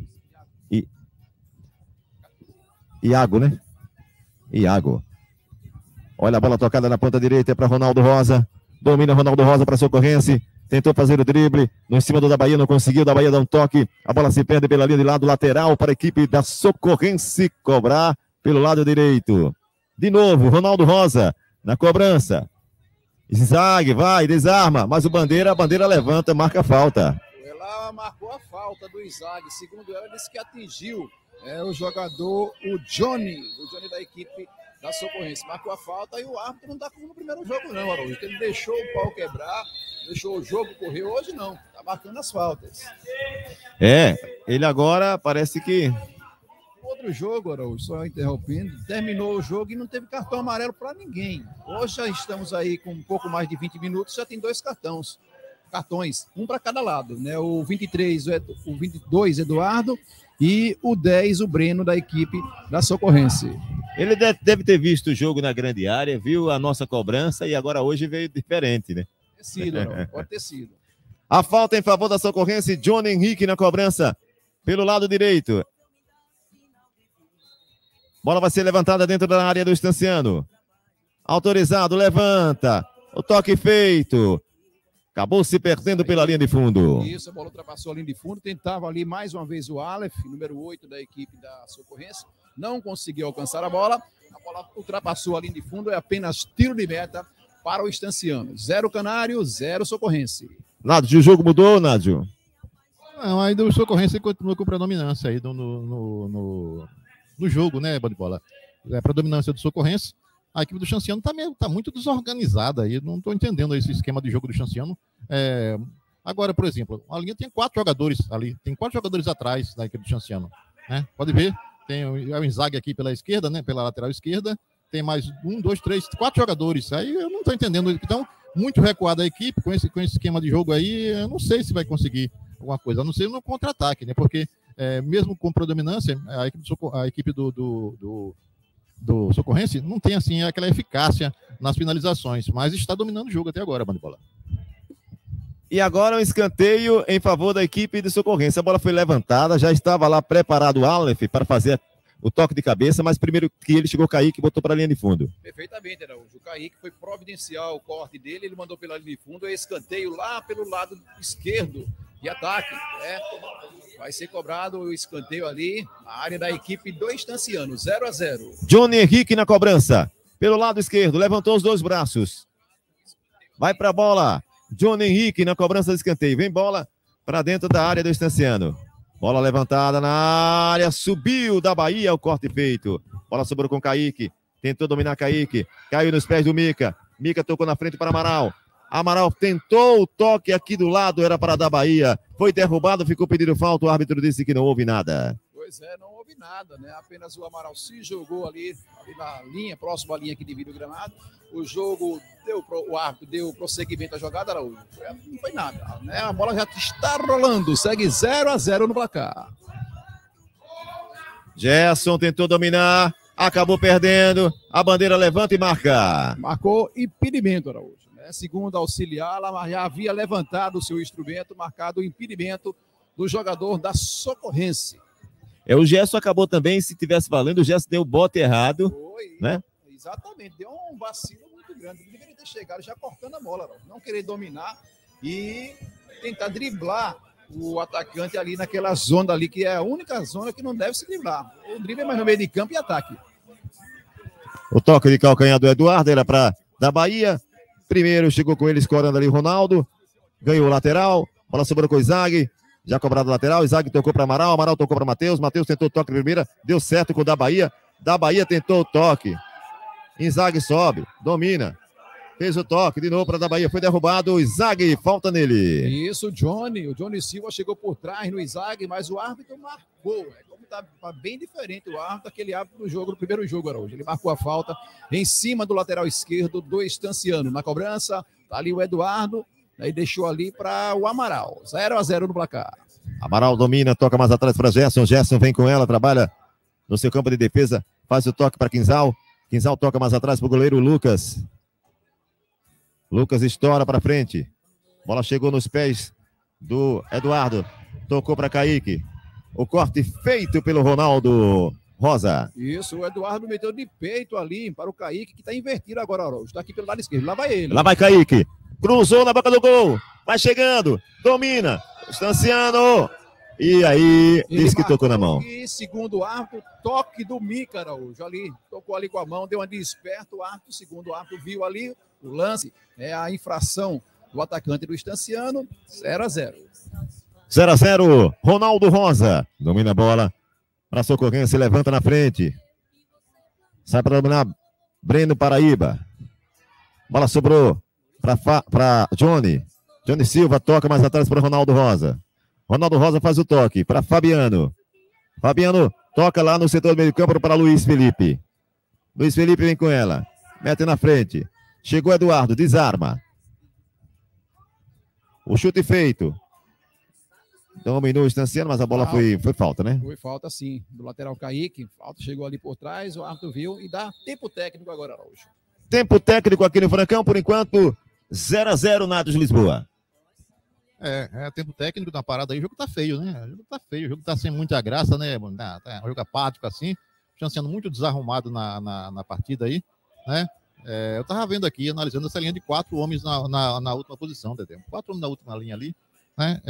[SPEAKER 3] Iago, né? Iago. Olha a bola tocada na ponta direita para Ronaldo Rosa. Domina Ronaldo Rosa para a Socorrense. Tentou fazer o drible, no em cima do da Bahia, não conseguiu, da Bahia dá um toque, a bola se perde pela linha de lado lateral para a equipe da Socorrense cobrar pelo lado direito. De novo, Ronaldo Rosa, na cobrança. Zag, vai, desarma, mas a bandeira levanta, marca a falta.
[SPEAKER 2] Ela marcou a falta do Zag, segundo ela, disse que atingiu o jogador, o Johnny da equipe da Socorrense. Marcou a falta e o árbitro não dá como no primeiro jogo não, Araújo. Ele deixou o pau quebrar, deixou o jogo correr. Hoje não, tá marcando as faltas.
[SPEAKER 3] Ele agora parece que...
[SPEAKER 2] Outro jogo, Araújo, só interrompendo, terminou o jogo e não teve cartão amarelo para ninguém. Hoje já estamos aí com um pouco mais de 20 minutos, já tem 2 cartões, um para cada lado, né? O 23, o 22, Eduardo, e o 10, o Breno, da equipe da Socorrense.
[SPEAKER 3] Ele deve ter visto o jogo na Grande Área, viu a nossa cobrança e agora hoje veio diferente, né?
[SPEAKER 2] Pode ter sido.
[SPEAKER 3] A falta em favor da Socorrense, John Henrique na cobrança, pelo lado direito. Bola vai ser levantada dentro da área do Estanciano. Autorizado, levanta. O toque feito. Acabou se perdendo pela linha de fundo.
[SPEAKER 2] Isso, a bola ultrapassou a linha de fundo. Tentava ali mais uma vez o Aleph, número 8 da equipe da Socorrense. Não conseguiu alcançar a bola. A bola ultrapassou a linha de fundo. É apenas tiro de meta para o Estanciano. 0 Canário, 0 Socorrense.
[SPEAKER 3] Nádio, o jogo mudou, Nádio?
[SPEAKER 1] Não, ainda o Socorrense continua com predominância aí no jogo, né, Bola? É predominância do Socorrense. A equipe do Estanciano tá muito desorganizada aí. Não estou entendendo esse esquema de jogo do Estanciano. Agora, por exemplo, a linha tem 4 jogadores ali. Tem 4 jogadores atrás da equipe do Estanciano. Né? Pode ver. Tem o Inzaghi aqui pela esquerda, né? Pela lateral esquerda. Tem mais 1, 2, 3, 4 jogadores. Aí eu não estou entendendo. Então, muito recuada a equipe com esse esquema de jogo aí. Eu não sei se vai conseguir alguma coisa. A não ser no contra-ataque, né? Porque mesmo com predominância, a equipe do Socorrense não tem assim aquela eficácia nas finalizações, mas está dominando o jogo até agora, Bandibola.
[SPEAKER 3] E agora um escanteio em favor da equipe do Socorrense. A bola foi levantada, já estava lá preparado o Aleph para fazer o toque de cabeça, mas primeiro que ele chegou, o Kaique botou para a linha de fundo.
[SPEAKER 2] Perfeitamente, Araújo. O Kaique foi providencial o corte dele, ele mandou pela linha de fundo, é escanteio lá pelo lado esquerdo de ataque. Vai ser cobrado o escanteio ali na área da equipe do Estanciano, 0-0.
[SPEAKER 3] Johnny Henrique na cobrança, pelo lado esquerdo, levantou os 2 braços. Vai para a bola. Johnny Henrique na cobrança do escanteio. Vem bola para dentro da área do Estanciano. Bola levantada na área, subiu da Bahia, o corte feito. Bola sobrou com Kaique, tentou dominar Kaique, caiu nos pés do Mica. Mica tocou na frente para Amaral. Amaral tentou o toque aqui do lado, era para da Bahia. Foi derrubado, ficou pedindo falta, o árbitro disse que não houve nada.
[SPEAKER 2] Pois é, não houve nada, né? Apenas o Amaral se jogou ali na linha, próximo à linha que divide o gramado. O jogo o árbitro deu prosseguimento à jogada, Araújo. Não foi nada, né? A bola já está rolando, segue 0-0 no placar.
[SPEAKER 3] Gerson tentou dominar, acabou perdendo, a bandeira levanta e marca.
[SPEAKER 2] Marcou impedimento, Araújo. Segundo auxiliar, ela já havia levantado o seu instrumento, marcado o impedimento do jogador da Socorrense.
[SPEAKER 3] O Gerson acabou também, se tivesse valendo, o Gerson deu o bote errado.
[SPEAKER 2] Foi,
[SPEAKER 3] né?
[SPEAKER 2] Exatamente, deu um vacilo muito grande. Ele deveria ter chegado já cortando a bola, não querer dominar e tentar driblar o atacante ali naquela zona ali, que é a única zona que não deve se driblar. O drible é mais no meio de campo e ataque.
[SPEAKER 3] O toque de calcanhar do Eduardo era para da Bahia. Primeiro chegou com ele escorando ali o Ronaldo. Ganhou o lateral. Bola sobrou com o Izag. Já cobrado o lateral. Izag tocou para Amaral. Amaral tocou para Matheus. Matheus tentou o toque de primeira. Deu certo com o da Bahia. Da Bahia tentou o toque. Izag sobe. Domina. Fez o toque de novo para da Bahia. Foi derrubado. O Izag, falta nele.
[SPEAKER 2] Isso, o Johnny Silva chegou por trás no Izag, mas o árbitro marcou. Como tá bem diferente o árbitro daquele árbitro do primeiro jogo, Araújo. Ele marcou a falta em cima do lateral esquerdo do Estanciano. Na cobrança, tá ali o Eduardo. Aí deixou ali para o Amaral. 0-0 no placar.
[SPEAKER 3] Amaral domina, toca mais atrás para Gerson. Gerson vem com ela, trabalha no seu campo de defesa. Faz o toque para Quinzal. Quinzal toca mais atrás para o goleiro Lucas. Lucas estoura para frente. Bola chegou nos pés do Eduardo. Tocou para Kaique. O corte feito pelo Ronaldo Rosa.
[SPEAKER 2] Isso, o Eduardo meteu de peito ali para o Kaique, que está invertido agora, Araújo. Está aqui pelo lado esquerdo. Lá vai ele.
[SPEAKER 3] Lá vai Kaique. Cruzou na boca do gol. Vai chegando. Domina. Estanciano. E aí, diz que tocou na mão.
[SPEAKER 2] E segundo o árbitro, toque do Mica, Araújo. Ali, tocou ali com a mão, deu uma de esperto. O árbitro, segundo o árbitro, viu ali o lance. É a infração do atacante do Estanciano. 0-0.
[SPEAKER 3] 0-0. Ronaldo Rosa. Domina a bola. Para a Socorrência, levanta na frente. Sai para dominar Breno Paraíba. Bola sobrou para Johnny. Johnny Silva toca mais atrás para Ronaldo Rosa. Ronaldo Rosa faz o toque para Fabiano. Fabiano toca lá no setor do meio campo para Luiz Felipe. Luiz Felipe vem com ela. Mete na frente. Chegou Eduardo, desarma. O chute feito. Dominou o Estanciano, mas a bola foi falta, né?
[SPEAKER 2] Foi falta, sim. Do lateral Kaique. Falta, chegou ali por trás, o árbitro viu e dá tempo técnico agora, Araújo.
[SPEAKER 3] Tempo técnico aqui no Francão, por enquanto, 0-0 Natos de Lisboa.
[SPEAKER 1] É tempo técnico na parada aí, o jogo tá feio, né? O jogo tá feio, o jogo tá sem muita graça, né? Tá um jogo apático assim, sendo muito desarrumado na partida aí, né? Eu tava vendo aqui, analisando essa linha de 4 homens na última posição, Dedé. 4 homens na última linha ali, né?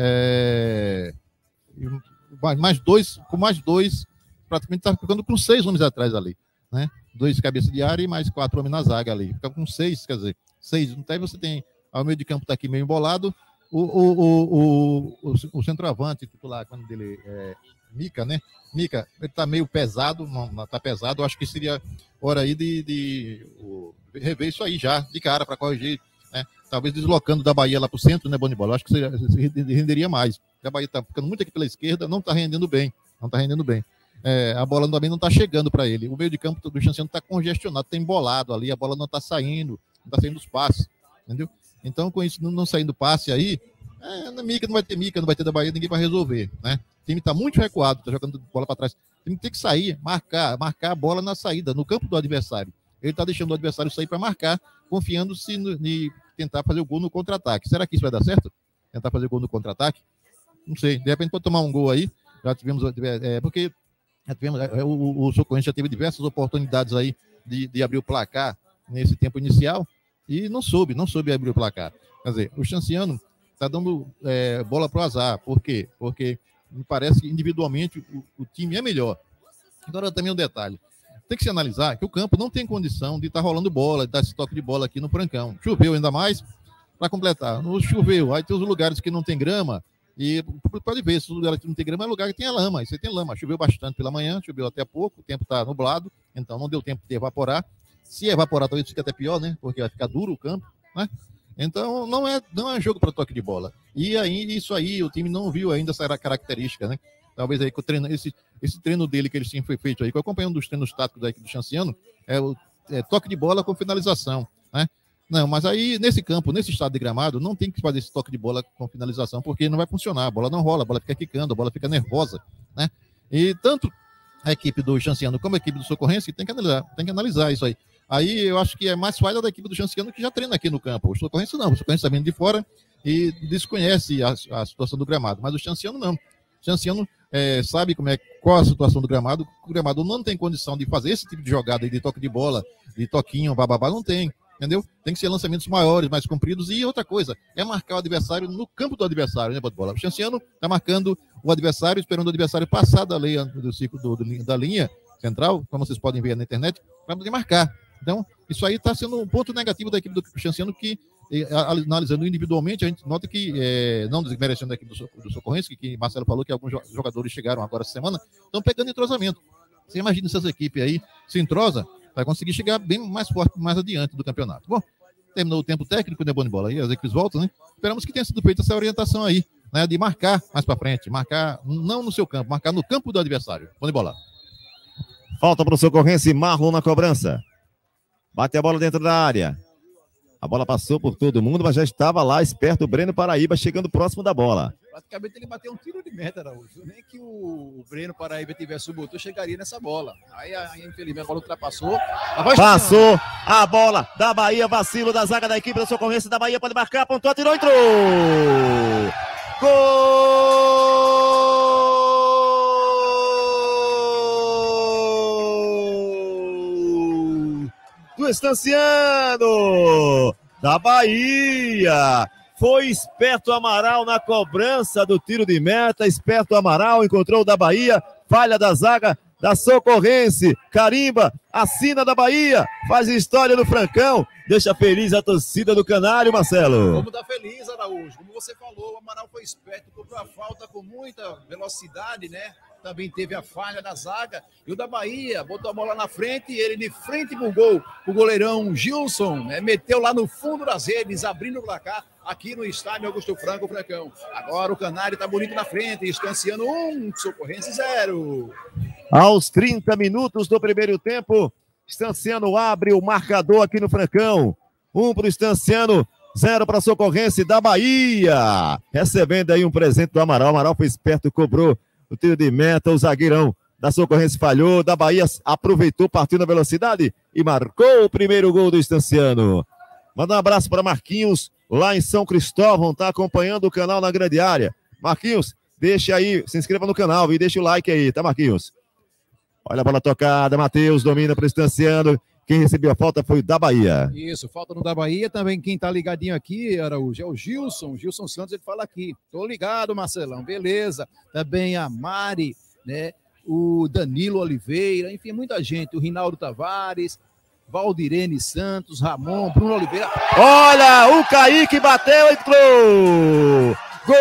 [SPEAKER 1] Com mais dois, praticamente tá ficando com 6 homens atrás ali, né? 2 cabeças de área e mais 4 homens na zaga ali. Fica com 6, quer dizer, 6. Então aí você tem, ao meio de campo tá aqui meio embolado, o centroavante titular, quando dele é Mica, né? Mica, ele tá meio pesado, não tá pesado, eu acho que seria hora aí de rever isso aí já, de cara, para corrigir, né? Talvez deslocando da Bahia lá pro centro, né, Bonibol? Eu acho que renderia mais. A Bahia tá ficando muito aqui pela esquerda, não tá rendendo bem. A bola também não tá chegando para ele. O meio de campo do Estanciano tá congestionado, tá embolado ali, a bola não tá saindo, não tá saindo os passes, entendeu? Então, com isso não saindo passe aí, Mica, não vai ter da Bahia, ninguém vai resolver, né? O time tá muito recuado, tá jogando bola para trás. O time tem que sair, marcar a bola na saída, no campo do adversário. Ele tá deixando o adversário sair para marcar, confiando-se em tentar fazer o gol no contra-ataque. Será que isso vai dar certo? Tentar fazer o gol no contra-ataque? Não sei, de repente pode tomar um gol aí. Já tivemos, porque o Socorrense já teve diversas oportunidades aí de abrir o placar nesse tempo inicial e não soube abrir o placar. Quer dizer, o Estanciano está dando bola para o azar. Por quê? Porque me parece que individualmente o time é melhor. Agora também um detalhe. Tem que se analisar que o campo não tem condição de estar rolando bola, de dar esse toque de bola aqui no Francão. Choveu ainda mais para completar. Não choveu, aí tem os lugares que não tem grama, e pode ver, se os lugares que não tem grama é lugar que tem a lama. Aí você tem lama. Choveu bastante pela manhã, choveu até pouco, o tempo está nublado, então não deu tempo de evaporar. Se evaporar, talvez fique até pior, né? Porque vai ficar duro o campo, né? Então não é jogo para toque de bola. E aí, isso aí, o time não viu ainda essa característica, né? Talvez aí que o treino, esse treino dele que ele tinha foi feito aí, que eu acompanho um dos treinos táticos da equipe do Estanciano, toque de bola com finalização, né? Não, mas aí nesse campo, nesse estado de gramado, não tem que fazer esse toque de bola com finalização, porque não vai funcionar, a bola não rola, a bola fica quicando, a bola fica nervosa, né? E tanto a equipe do Estanciano como a equipe do Socorrense tem que analisar isso aí. Aí eu acho que é mais falha da equipe do Estanciano que já treina aqui no campo. O Socorrense não, o Socorrense está vindo de fora e desconhece a situação do gramado, mas o Estanciano não. Chanciano sabe qual a situação do gramado. O gramado não tem condição de fazer esse tipo de jogada aí, de toque de bola, de toquinho, bababá, não tem. Entendeu? Tem que ser lançamentos maiores, mais compridos. E outra coisa, é marcar o adversário no campo do adversário, né, Bola? O Chanciano está marcando o adversário, esperando o adversário passar da linha do círculo da linha central, como vocês podem ver na internet, para poder marcar. Então, isso aí está sendo um ponto negativo da equipe do Chanciano, que, analisando individualmente, a gente nota que, não desmerecendo a equipe do Socorrense, que Marcelo falou que alguns jogadores chegaram agora essa semana, estão pegando entrosamento. Você imagina se essa equipe aí se entrosa, vai conseguir chegar bem mais forte, mais adiante do campeonato. Bom, terminou o tempo técnico, né, Bom Bola? Aí as equipes voltam, né? Esperamos que tenha sido feita essa orientação aí, né, de marcar mais para frente, marcar não no seu campo, marcar no campo do adversário. Bom Bola.
[SPEAKER 3] Falta para o Socorrense, Marlon na cobrança. Bate a bola dentro da área. A bola passou por todo mundo, mas já estava lá esperto o Breno Paraíba, chegando próximo da bola.
[SPEAKER 2] Praticamente ele bateu um tiro de meta, Araújo. Nem que o Breno Paraíba tivesse o motor, chegaria nessa bola. Aí, infelizmente, a bola ultrapassou.
[SPEAKER 3] Passou a bola da Bahia, vacilo da zaga da equipe da Socorrense da Bahia, pode marcar, apontou, atirou, entrou! Gol! Do Estanciano, da Bahia! Foi esperto Amaral na cobrança do tiro de meta, esperto Amaral, encontrou o da Bahia, falha da zaga da Socorrense, carimba, assina da Bahia, faz história no Francão, deixa feliz a torcida do Canário, Marcelo.
[SPEAKER 2] Vamos dar feliz, Araújo, como você falou, o Amaral foi esperto, cobrou a falta com muita velocidade, né? Também teve a falha da zaga, e o da Bahia botou a bola na frente, e ele de frente pro gol, o goleirão Gilson, né, meteu lá no fundo das redes, abrindo o placar, aqui no estádio Augusto Franco, Francão. Agora o Canário tá bonito na frente, Estanciano 1, Socorrense 0.
[SPEAKER 3] Aos 30 minutos do primeiro tempo, Estanciano abre o marcador aqui no Francão. 1 para o Estanciano, 0 para a Socorrense da Bahia. Recebendo aí um presente do Amaral. Amaral foi esperto, cobrou o tiro de meta, o zagueirão da Socorrense falhou, da Bahia aproveitou, partiu na velocidade e marcou o primeiro gol do Estanciano. Manda um abraço para Marquinhos, lá em São Cristóvão, tá acompanhando o canal na grande área. Marquinhos, deixa aí, se inscreva no canal e deixa o like aí, tá, Marquinhos? Olha a bola tocada, Matheus domina para o Estanciano. Quem recebeu a falta foi o da Bahia.
[SPEAKER 2] Isso, falta no da Bahia. Também quem tá ligadinho aqui, Araújo, é o Gilson Santos, ele fala aqui. Tô ligado, Marcelão, beleza. Também a Mari, né? O Danilo Oliveira, enfim, muita gente. O Rinaldo Tavares, Valdirene Santos, Ramon, Bruno Oliveira.
[SPEAKER 3] Olha, o Kaique bateu, entrou! Gol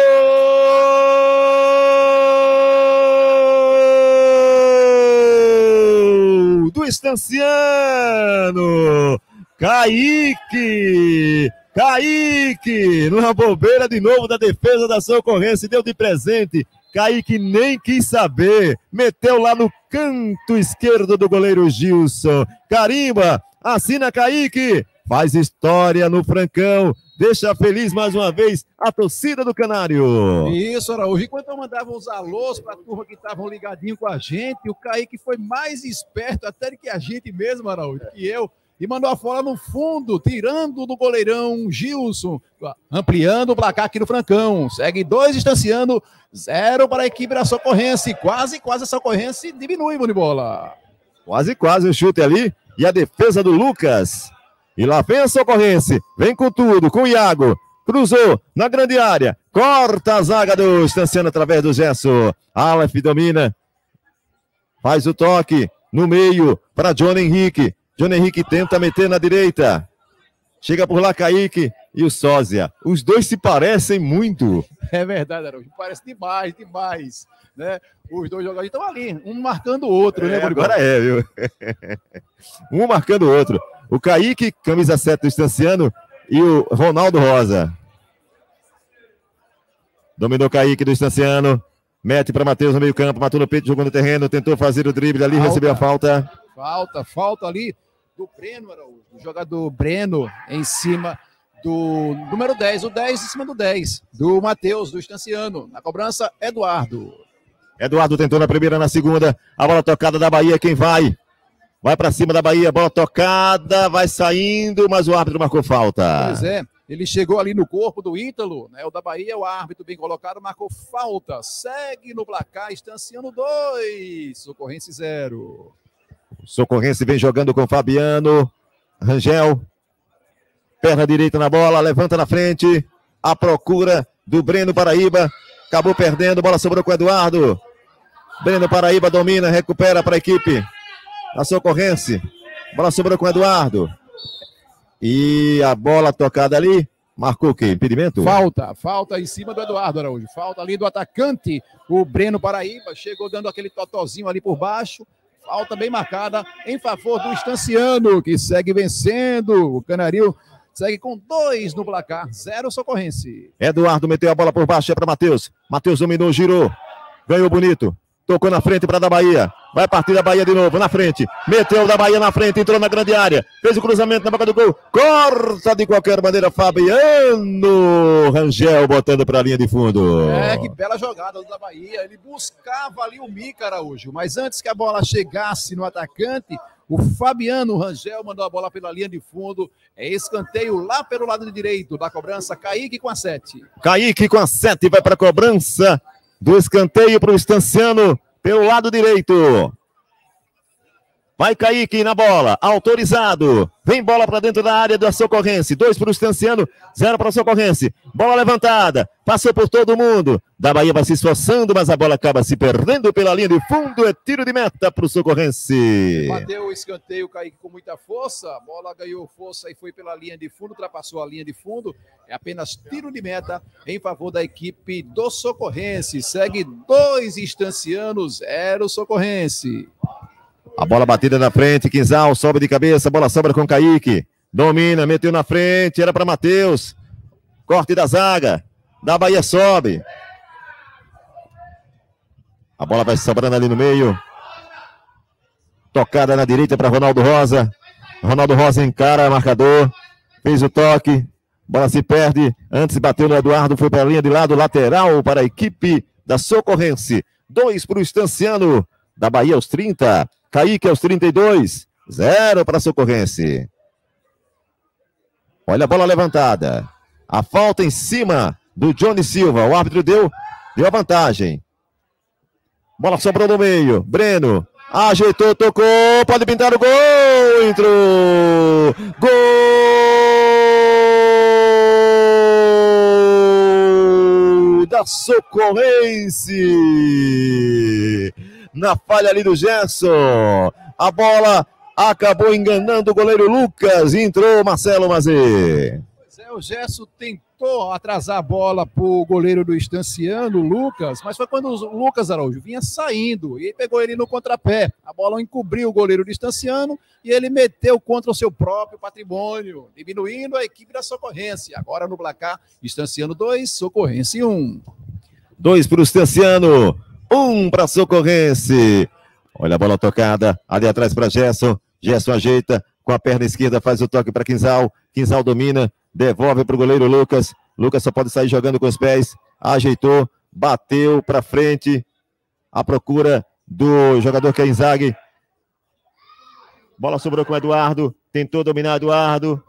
[SPEAKER 3] do Estanciano! Kaique, numa bobeira de novo da defesa da Socorrense, deu de presente. Kaique nem quis saber, meteu lá no canto esquerdo do goleiro Gilson. Carimba, assina Kaique, faz história no Francão, deixa feliz mais uma vez a torcida do Canário.
[SPEAKER 2] Isso, Araújo. Enquanto eu mandava os alôs para a turma que estavam ligadinho com a gente, o Kaique foi mais esperto até que a gente mesmo, Araújo, que eu. E mandou a bola no fundo, tirando do goleirão Gilson, ampliando o placar aqui no Francão. Segue 2 Estanciano, 0 para a equipe da Socorrense. Quase a Socorrense diminui, Bonibola.
[SPEAKER 3] Quase o chute ali. E a defesa do Lucas. E lá vem a Socorrense. Vem com tudo, com o Iago. Cruzou na grande área. Corta a zaga do Estanciano através do Gesso. Aleph domina. Faz o toque no meio para Johnny Henrique. Johnny Henrique tenta meter na direita. Chega por lá Kaique e o Sósia. Os dois se parecem muito.
[SPEAKER 2] É verdade, Araújo. Parece demais, né? Os dois jogadores estão ali, um marcando o outro, né?
[SPEAKER 3] Agora viu? Um marcando o outro. O Kaique, camisa 7 do Estanciano, e o Ronaldo Rosa. Dominou Kaique do Estanciano. Mete para Matheus no meio campo. Matou no peito, jogou no terreno. Tentou fazer o drible ali, recebeu a falta.
[SPEAKER 2] Falta ali do Breno, Araújo. O jogador Breno em cima do número 10. O 10 em cima do 10. Do Matheus, do Estanciano. Na cobrança, Eduardo.
[SPEAKER 3] Eduardo tentou na primeira, na segunda. A bola tocada da Bahia, quem vai? Vai para cima da Bahia, bola tocada, vai saindo, mas o árbitro marcou falta.
[SPEAKER 2] Pois é, Ele chegou ali no corpo do Ítalo, né? O da Bahia, o árbitro bem colocado, marcou falta. Segue no placar, Estanciano 2, Socorrense 0.
[SPEAKER 3] Socorrense vem jogando com Fabiano. Rangel. Perna direita na bola, levanta na frente. A procura do Breno Paraíba. Acabou perdendo, bola sobrou com o Eduardo. Breno Paraíba domina, recupera para a equipe da Socorrense. Bola sobrou com o Eduardo. E a bola tocada ali, marcou o quê? Impedimento?
[SPEAKER 2] Falta em cima do Eduardo Araújo. Falta ali do atacante, o Breno Paraíba. Chegou dando aquele totozinho ali por baixo. Falta bem marcada em favor do Estanciano, que segue vencendo. O Canarinho segue com 2 no placar, 0 Socorrense.
[SPEAKER 3] Eduardo meteu a bola por baixo, é para Matheus. Matheus dominou, girou. Ganhou bonito. Tocou na frente para da Bahia. Vai partir da Bahia de novo, na frente. Meteu da Bahia na frente, entrou na grande área. Fez o cruzamento na boca do gol. Corta de qualquer maneira, Fabiano. Rangel botando para a linha de fundo.
[SPEAKER 2] Que bela jogada da Bahia. Ele buscava ali o Mica Araújo. Mas antes que a bola chegasse no atacante, o Fabiano Rangel mandou a bola pela linha de fundo. É escanteio lá pelo lado direito da cobrança. Kaique com a 7.
[SPEAKER 3] Kaique com a 7 vai para a cobrança do escanteio para o Estanciano pelo lado direito. Vai Kaique na bola, autorizado. Vem bola para dentro da área da Socorrense. 2 para o Estanciano, 0 para a Socorrense. Bola levantada, passou por todo mundo. Da Bahia vai se esforçando, mas a bola acaba se perdendo pela linha de fundo. É tiro de meta para o Socorrense.
[SPEAKER 2] Bateu o escanteio, Kaique com muita força. A bola ganhou força e foi pela linha de fundo, ultrapassou a linha de fundo. É apenas tiro de meta em favor da equipe do Socorrense. Segue 2 Estancianos, 0 Socorrense.
[SPEAKER 3] A bola batida na frente, Quinzal sobe de cabeça, bola sobra com Kaique. Domina, meteu na frente, era para Matheus. Corte da zaga, da Bahia sobe. A bola vai sobrando ali no meio. Tocada na direita para Ronaldo Rosa. Ronaldo Rosa encara marcador. Fez o toque. Bola se perde. Antes bateu no Eduardo, foi para a linha de lado, lateral para a equipe da Socorrense. 2 para o Estanciano, da Bahia aos 30. Kaique aos 32, 0 para a Socorrense. Olha a bola levantada. A falta em cima do Johnny Silva. O árbitro deu a vantagem. Bola sobrou no meio. Breno ajeitou, tocou. Pode pintar o gol. Entrou. Gol da Socorrense. Na falha ali do Gerson, a bola acabou enganando o goleiro Lucas, entrou Marcelo Mazê.
[SPEAKER 2] Pois é, o Gerson tentou atrasar a bola para o goleiro do Estanciano, Lucas, mas foi quando o Lucas Araújo vinha saindo e pegou ele no contrapé. A bola encobriu o goleiro do Estanciano e ele meteu contra o seu próprio patrimônio, diminuindo a equipe da Socorrense. Agora no placar, Estanciano 2, Socorrense 1.
[SPEAKER 3] 2 para o Estanciano. 1 para a Socorrense. Olha a bola tocada ali atrás para Gerson. Gerson ajeita com a perna esquerda, faz o toque para Quinzal. Quinzal domina, devolve para o goleiro Lucas. Lucas só pode sair jogando com os pés. Ajeitou, bateu para frente. A procura do jogador que é Inzaghi. Bola sobrou com o Eduardo. Tentou dominar Eduardo.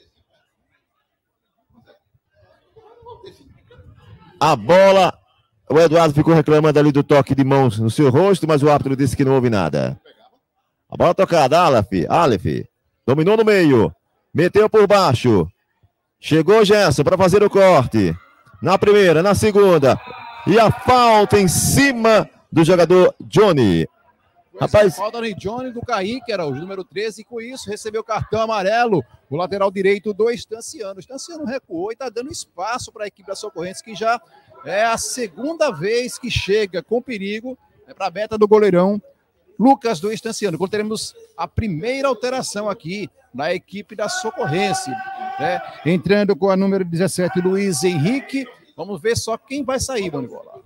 [SPEAKER 3] A bola... O Eduardo ficou reclamando ali do toque de mãos no seu rosto, mas o árbitro disse que não houve nada. A bola tocada, Aleph. Dominou no meio. Meteu por baixo. Chegou Gerson para fazer o corte. Na primeira, na segunda. E a falta em cima do jogador Johnny.
[SPEAKER 2] Rapaz, falta no Johnny do Kaique, era o número 13, e com isso recebeu cartão amarelo. O lateral direito do Estanciano. O Estanciano recuou e está dando espaço para a equipe da Socorrense, que já é a segunda vez que chega com perigo para a meta do goleirão Lucas do Estanciano. Quando teremos a primeira alteração aqui na equipe da Socorrense, né? Entrando com a número 17, Luiz Henrique. Vamos ver só quem vai sair, Bonibola.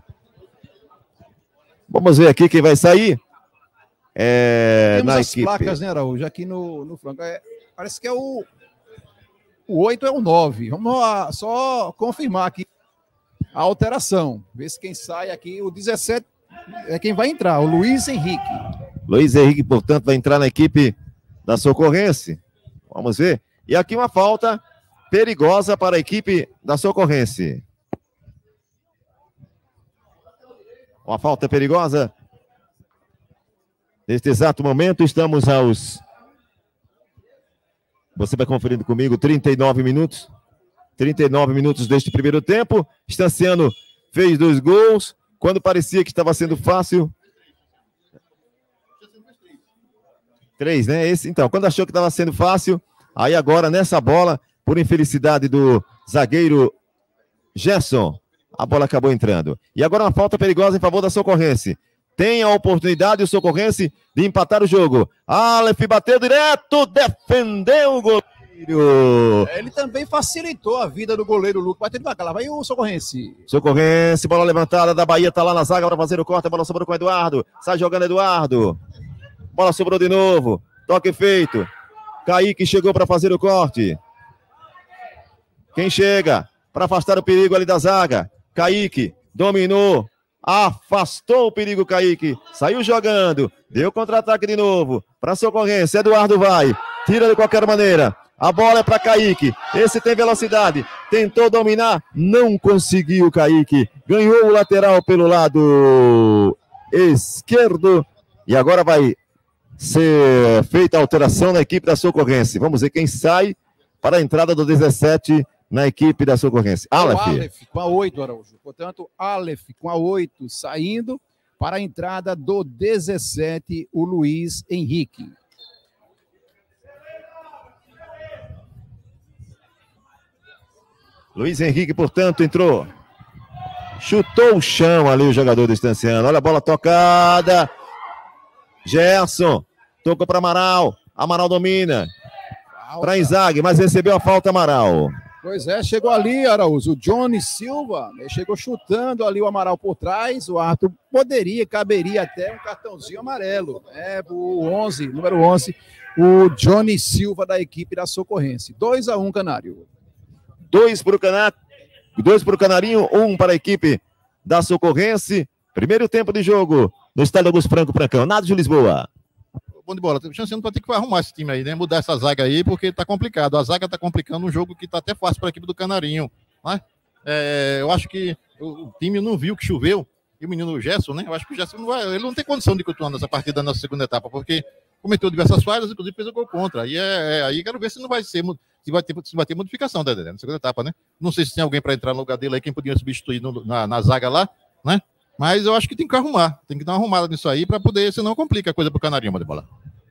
[SPEAKER 3] Vamos ver aqui quem vai sair.
[SPEAKER 2] Temos
[SPEAKER 3] na
[SPEAKER 2] as
[SPEAKER 3] equipe.
[SPEAKER 2] placas, né, Araújo, aqui no franco. Parece que é o 8 é o 9. Vamos lá, só confirmar aqui a alteração. Ver se quem sai aqui, o 17 é quem vai entrar, o Luiz Henrique.
[SPEAKER 3] Luiz Henrique, portanto, vai entrar na equipe da Socorrense. Vamos ver. E aqui uma falta perigosa para a equipe da Socorrense. Uma falta perigosa. Neste exato momento, estamos aos... Você vai conferindo comigo, 39 minutos. 39 minutos deste primeiro tempo. Stanciano fez 2 gols. Quando parecia que estava sendo fácil... 3, né? Então, quando achou que estava sendo fácil, aí agora nessa bola, por infelicidade do zagueiro Gerson, a bola acabou entrando. E agora uma falta perigosa em favor da Socorrense. Tem a oportunidade o Socorrense de empatar o jogo. Aleph bateu direto, defendeu o goleiro.
[SPEAKER 2] Ele também facilitou a vida do goleiro Lucas. Bateu devagar, lá vai o Socorrense.
[SPEAKER 3] Socorrense, bola levantada da Bahia, tá lá na zaga para fazer o corte. A bola sobrou com o Eduardo. Sai jogando Eduardo. Bola sobrou de novo. Toque feito. Kaique chegou para fazer o corte. Quem chega para afastar o perigo ali da zaga? Kaique dominou. Afastou o perigo, Kaique. Saiu jogando. Deu contra-ataque de novo. Para Socorrense. Eduardo vai. Tira de qualquer maneira. A bola é para Kaique. Esse tem velocidade. Tentou dominar. Não conseguiu, Kaique. Ganhou o lateral pelo lado esquerdo. E agora vai ser feita a alteração na equipe da Socorrense. Vamos ver quem sai para a entrada do 17 na equipe da Socorrense.
[SPEAKER 2] Aleph com a 8, Araújo. Portanto, Aleph com a 8 saindo para a entrada do 17, o Luiz Henrique.
[SPEAKER 3] Luiz Henrique, portanto, entrou. Chutou o chão ali o jogador do Stanciano. Olha a bola tocada. Gerson. Tocou para Amaral. Amaral domina. Para Inzaghi, mas recebeu a falta Amaral.
[SPEAKER 2] Pois é, chegou ali, Araújo, o Johnny Silva, chegou chutando ali o Amaral por trás, o Arthur caberia até um cartãozinho amarelo, o 11, número 11, o Johnny Silva da equipe da Socorrense. 2-1, Canário.
[SPEAKER 3] 2 para o Canarinho, 1 para a equipe da Socorrense. Primeiro tempo de jogo no estádio Augusto Franco Francão, nada de Lisboa.
[SPEAKER 1] Bom de bola, o Chanciano vai ter que arrumar esse time aí, né? Mudar essa zaga aí, porque tá complicado. A zaga tá complicando um jogo que tá até fácil para a equipe do Canarinho, né? Eu acho que o time não viu que choveu, e o menino Gerson, né? Eu acho que o Gerson ele não tem condição de continuar nessa partida na segunda etapa, porque cometeu diversas falhas, inclusive fez o gol contra. E aí quero ver se não vai ser, se vai ter modificação, né, na segunda etapa, né? Não sei se tem alguém para entrar no lugar dele aí, quem podia substituir na zaga lá, né? Mas eu acho que tem que arrumar. Tem que dar uma arrumada nisso aí para poder, senão complica a coisa pro Canarinho, de bola.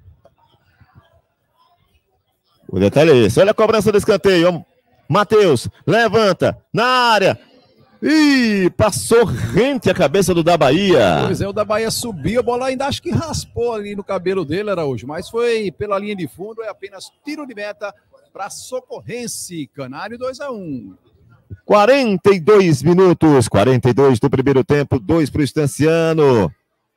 [SPEAKER 3] O detalhe é esse. Olha a cobrança do escanteio. Matheus levanta na área. Ih, passou rente a cabeça do da Bahia.
[SPEAKER 2] Pois é, o da Bahia subiu, a bola ainda acho que raspou ali no cabelo dele, Araújo, mas foi pela linha de fundo, é apenas tiro de meta para Socorrense. Canário 2-1.
[SPEAKER 3] 42 minutos, 42 do primeiro tempo, 2 para o Stanciano.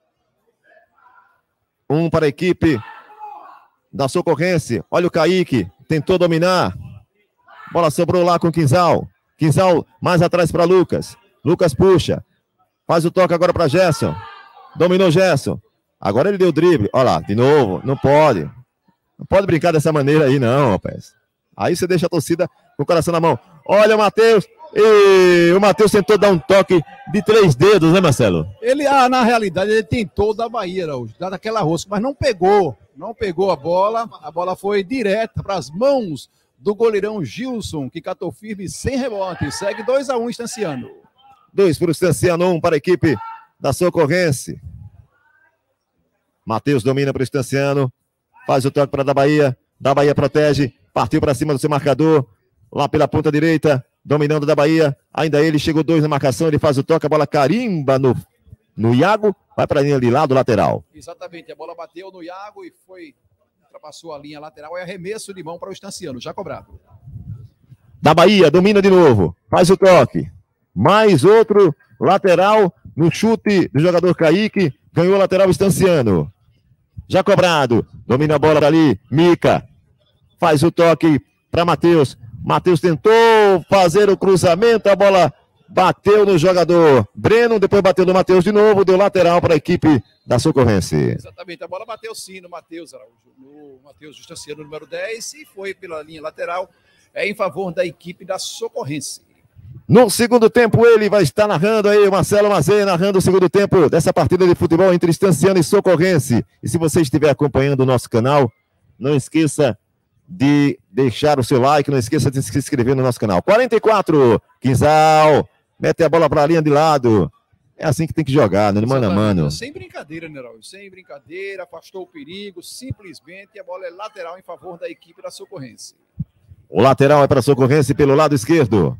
[SPEAKER 3] 1 para a equipe da Socorrense. Olha o Kaique, tentou dominar. Bola sobrou lá com o Quinzal. Quinzal mais atrás para Lucas. Lucas puxa. Faz o toque agora para Gerson. Dominou Gerson. Agora ele deu o drible. Olha lá, de novo. Não pode. Não pode brincar dessa maneira aí, não, rapaz. Aí você deixa a torcida com o coração na mão. Olha o Matheus. E o Matheus tentou dar um toque de 3 dedos, né, Marcelo?
[SPEAKER 2] Ele, na realidade, ele tentou da Bahia, dar daquela rosca, mas não pegou. Não pegou a bola foi direta para as mãos do goleirão Gilson, que catou firme sem rebote. Segue 2-1, Stanciano.
[SPEAKER 3] 2 para o Stanciano, 1 para a equipe da Socorrense. Matheus domina para o Stanciano. Faz o toque para da Bahia. Da Bahia protege. Partiu para cima do seu marcador. Lá pela ponta direita. Dominando da Bahia. Ainda ele chegou 2 na marcação. Ele faz o toque. A bola carimba no Iago. Vai para a linha de lado lateral.
[SPEAKER 2] Exatamente. A bola bateu no Iago e ultrapassou a linha lateral. É arremesso de mão para o Stanciano. Já cobrado.
[SPEAKER 3] Da Bahia. Domina de novo. Faz o toque. Mais outro lateral no chute do jogador Kaique. Ganhou o lateral Stanciano. Já cobrado. Domina a bola ali. Mica. Faz o toque para Matheus. Matheus tentou fazer o cruzamento. A bola bateu no jogador Breno. Depois bateu no Matheus de novo. Deu lateral para a equipe da Socorrense.
[SPEAKER 2] Exatamente. A bola bateu sim no Matheus, Araújo. No Matheus Stanciano, número 10. E foi pela linha lateral. é em favor da equipe da Socorrense.
[SPEAKER 3] No segundo tempo, ele vai estar narrando aí, o Marcelo Mazei, narrando o segundo tempo dessa partida de futebol entre Estanciano e Socorrense. E se você estiver acompanhando o nosso canal, não esqueça de deixar o seu like, não esqueça de se inscrever no nosso canal. 44, Quinzal, mete a bola para a linha de lado. É assim que tem que jogar, né? Mano a mano.
[SPEAKER 2] Sem brincadeira, Nerol. Sem brincadeira, afastou o perigo, simplesmente a bola é lateral em favor da equipe da Socorrense.
[SPEAKER 3] O lateral é para a Socorrense pelo lado esquerdo.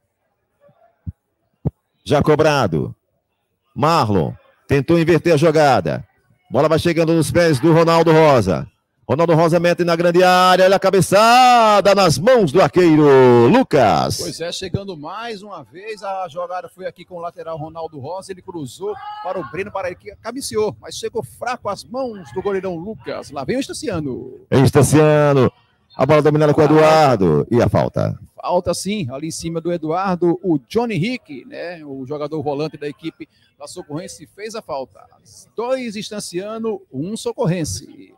[SPEAKER 3] Já cobrado. Marlon tentou inverter a jogada. Bola vai chegando nos pés do Ronaldo Rosa. Ronaldo Rosa mete na grande área, olha a cabeçada nas mãos do arqueiro Lucas.
[SPEAKER 2] Pois é, chegando mais uma vez, a jogada foi aqui com o lateral Ronaldo Rosa, ele cruzou para o Breno, para ele que cabeceou, mas chegou fraco às mãos do goleirão Lucas. Lá vem o Estaciano.
[SPEAKER 3] Estaciano, a bola dominada com o Eduardo, e a falta.
[SPEAKER 2] Falta sim, ali em cima do Eduardo, o Johnny Rick, né, o jogador volante da equipe da Socorrense, fez a falta. 2 Estaciano, 1 Socorrense.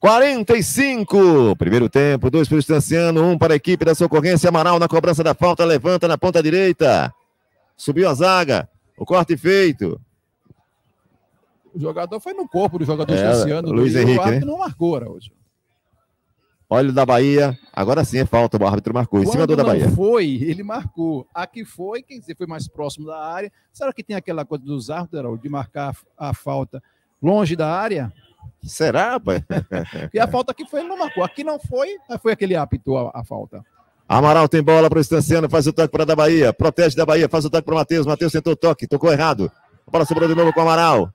[SPEAKER 3] 45, primeiro tempo, 2 para o Estanciano, 1 para a equipe da Socorrense. Amaral na cobrança da falta, levanta na ponta direita. Subiu a zaga, o corte feito.
[SPEAKER 2] O jogador foi no corpo do jogador Estanciano.
[SPEAKER 3] Luiz Henrique,
[SPEAKER 2] o árbitro
[SPEAKER 3] né?
[SPEAKER 2] não marcou, Araújo.
[SPEAKER 3] Olha o da Bahia, agora sim é falta, o árbitro marcou, em cima do da Bahia.
[SPEAKER 2] Quando foi, ele marcou. Aqui foi, quem dizer, foi mais próximo da área. Será que tem aquela coisa dos árbitros, Araújo, de marcar a falta longe da área?
[SPEAKER 3] Será, rapaz?
[SPEAKER 2] E a falta aqui foi, ele não marcou. Aqui não foi, foi aquele apitou a falta.
[SPEAKER 3] Amaral tem bola para o Estanciano, faz o toque para da Bahia, protege da Bahia, faz o toque para o Matheus. Matheus tentou o toque, tocou errado. A bola sobrou de novo com o Amaral.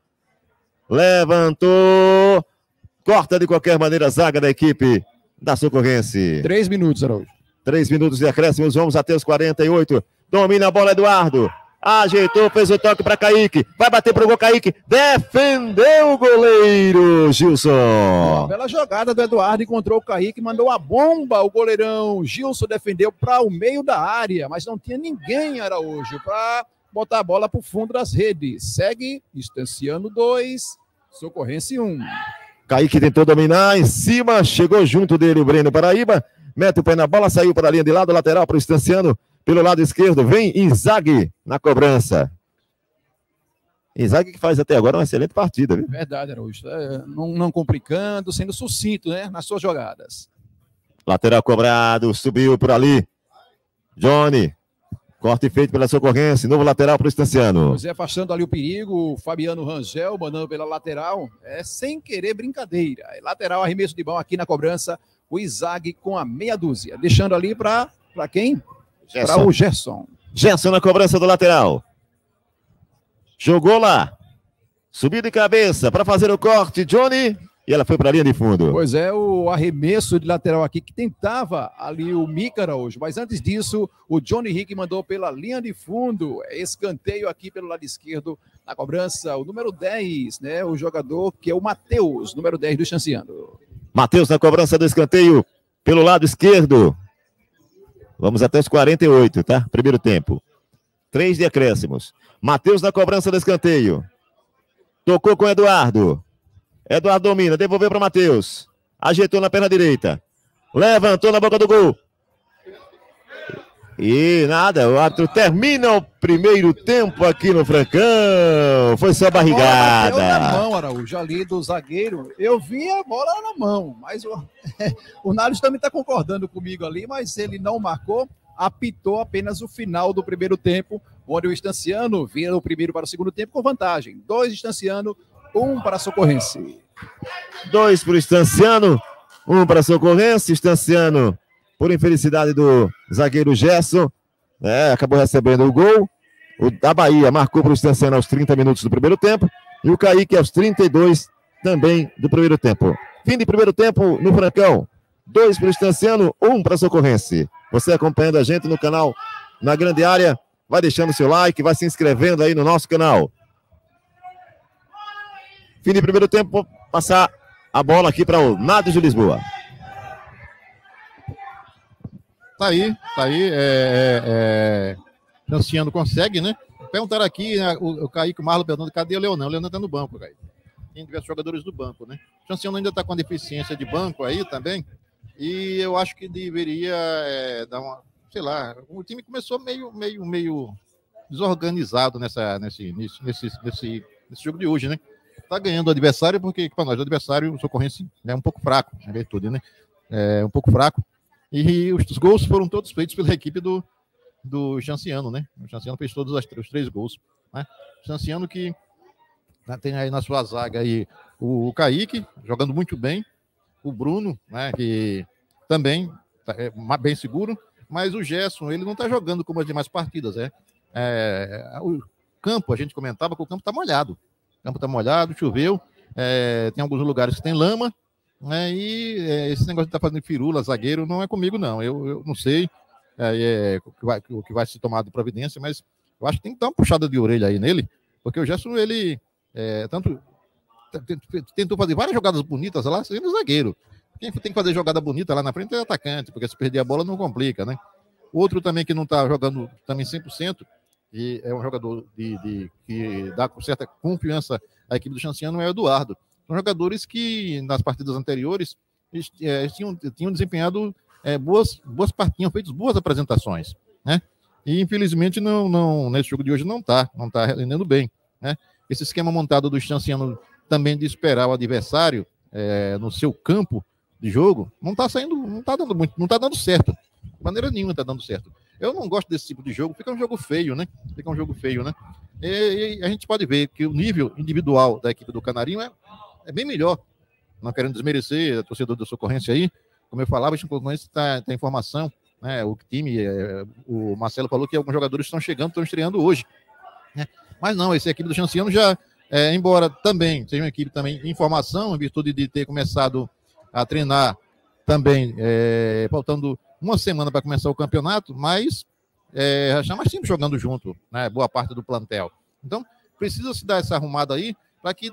[SPEAKER 3] Levantou, corta de qualquer maneira a zaga da equipe da Socorrense.
[SPEAKER 2] 3 minutos, Araújo.
[SPEAKER 3] 3 minutos de acréscimos, vamos até os 48. Domina a bola, Eduardo. Ajeitou, fez o toque para Kaique. Vai bater para o gol, Kaique. Defendeu o goleiro, Gilson.
[SPEAKER 2] Uma bela jogada do Eduardo, encontrou o Kaique, mandou a bomba, o goleirão Gilson defendeu para o meio da área, mas não tinha ninguém, Araújo, para botar a bola para o fundo das redes. Segue Estanciano 2, Socorrense 1.
[SPEAKER 3] Kaique tentou dominar, em cima, chegou junto dele o Breno Paraíba, mete o pé na bola, saiu para a linha de lado, lateral para o Estanciano. Pelo lado esquerdo, vem Inzaghi na cobrança. Inzaghi que faz até agora uma excelente partida, viu?
[SPEAKER 2] Verdade, Araújo. Não complicando, sendo sucinto, né, nas suas jogadas.
[SPEAKER 3] Lateral cobrado, subiu por ali. Johnny, corte feito pela Socorrense, novo lateral para o Estanciano.
[SPEAKER 2] Pois é, afastando ali o perigo, o Fabiano Rangel, mandando pela lateral, sem querer brincadeira. Lateral, arremesso de mão aqui na cobrança, o Inzaghi com a meia dúzia. Deixando ali para quem? Para o Gerson.
[SPEAKER 3] Gerson na cobrança do lateral. Jogou lá. Subiu de cabeça para fazer o corte. Johnny. E ela foi para a linha de fundo.
[SPEAKER 2] Pois é, o arremesso de lateral aqui que tentava ali o Mícara hoje. Mas antes disso, o Johnny Rick mandou pela linha de fundo. Escanteio aqui pelo lado esquerdo na cobrança. O número 10, né? O jogador que é o Matheus, número 10 do Estanciano.
[SPEAKER 3] Matheus na cobrança do escanteio pelo lado esquerdo. Vamos até os 48, tá? Primeiro tempo. 3 de acréscimos. Matheus na cobrança do escanteio. Tocou com Eduardo. Eduardo domina, devolveu para Matheus. Ajeitou na perna direita. Levantou na boca do gol. E nada, o árbitro termina o primeiro tempo aqui no Francão. Foi só barrigada.
[SPEAKER 2] A bola bateu na mão, Araújo, ali do zagueiro. Eu vi a bola na mão, mas o Nálios também está concordando comigo ali, mas ele não marcou, apitou apenas o final do primeiro tempo, onde o Estanciano vira o primeiro para o segundo tempo com vantagem. 2 Estanciano, 1 para a Socorrense.
[SPEAKER 3] 2 para o Estanciano, 1 para a Socorrense. Estanciano, por infelicidade do zagueiro Gerson, acabou recebendo o gol. O da Bahia marcou para o Estanciano aos 30 minutos do primeiro tempo. E o Kaique aos 32 também do primeiro tempo. Fim de primeiro tempo no Francão. 2 para o Estanciano, 1 para a Socorrense. Você acompanhando a gente no canal Na Grande Área, vai deixando seu like, vai se inscrevendo aí no nosso canal. Fim de primeiro tempo, vou passar a bola aqui para o Nádios de Lisboa.
[SPEAKER 1] Tá aí. Estanciano consegue, né? Perguntaram aqui, né, o Kaique, o Marlon perguntando, cadê o Leonão? O Leonão tá no banco, Kaique. Tem diversos jogadores do banco, né? O Estanciano ainda tá com a deficiência de banco aí também. E eu acho que deveria dar uma, sei lá, o time começou meio desorganizado nesse jogo de hoje, né? Tá ganhando o adversário, porque para nós o adversário, o Socorrense é um pouco fraco, na virtude, né? É um pouco fraco. E os gols foram todos feitos pela equipe do Chanciano, né? O Chanciano fez todos os 3 gols, né? O Chanciano que tem aí na sua zaga aí o Kaique, jogando muito bem, o Bruno, né? Que também é bem seguro, mas o Gerson, ele não está jogando como as demais partidas, o campo, a gente comentava que o campo está molhado. O campo está molhado, choveu, tem alguns lugares que tem lama, né, esse negócio de estar fazendo firula, zagueiro, não é comigo, não. Eu não sei o que vai se tomar de providência, mas eu acho que tem que dar uma puxada de orelha aí nele, porque o Gerson, ele tentou fazer várias jogadas bonitas lá, sendo zagueiro. Quem tem que fazer jogada bonita lá na frente é o atacante, porque se perder a bola não complica, né? Outro também que não está jogando também 100%, e é um jogador que dá com certa confiança à equipe do Chanciano, é o Eduardo. São jogadores que nas partidas anteriores tinham desempenhado boas partidas, feito boas apresentações, né? E infelizmente nesse jogo de hoje não está rendendo bem, né? Esse esquema montado do Chanciano também de esperar o adversário no seu campo de jogo, não está dando certo. De maneira nenhuma está dando certo. Eu não gosto desse tipo de jogo, fica um jogo feio, né? E a gente pode ver que o nível individual da equipe do Canarinho é bem melhor. Não querendo desmerecer a torcedor da Socorrense aí, como eu falava, a Socorrense tem informação, né? O time, o Marcelo falou que alguns jogadores estão estreando hoje, né? Mas não, essa equipe do Chanciano já, embora também seja uma equipe também em formação, em virtude de ter começado a treinar também, faltando uma semana para começar o campeonato, mas já está mais tempo jogando junto, né? Boa parte do plantel. Então, precisa se dar essa arrumada aí para que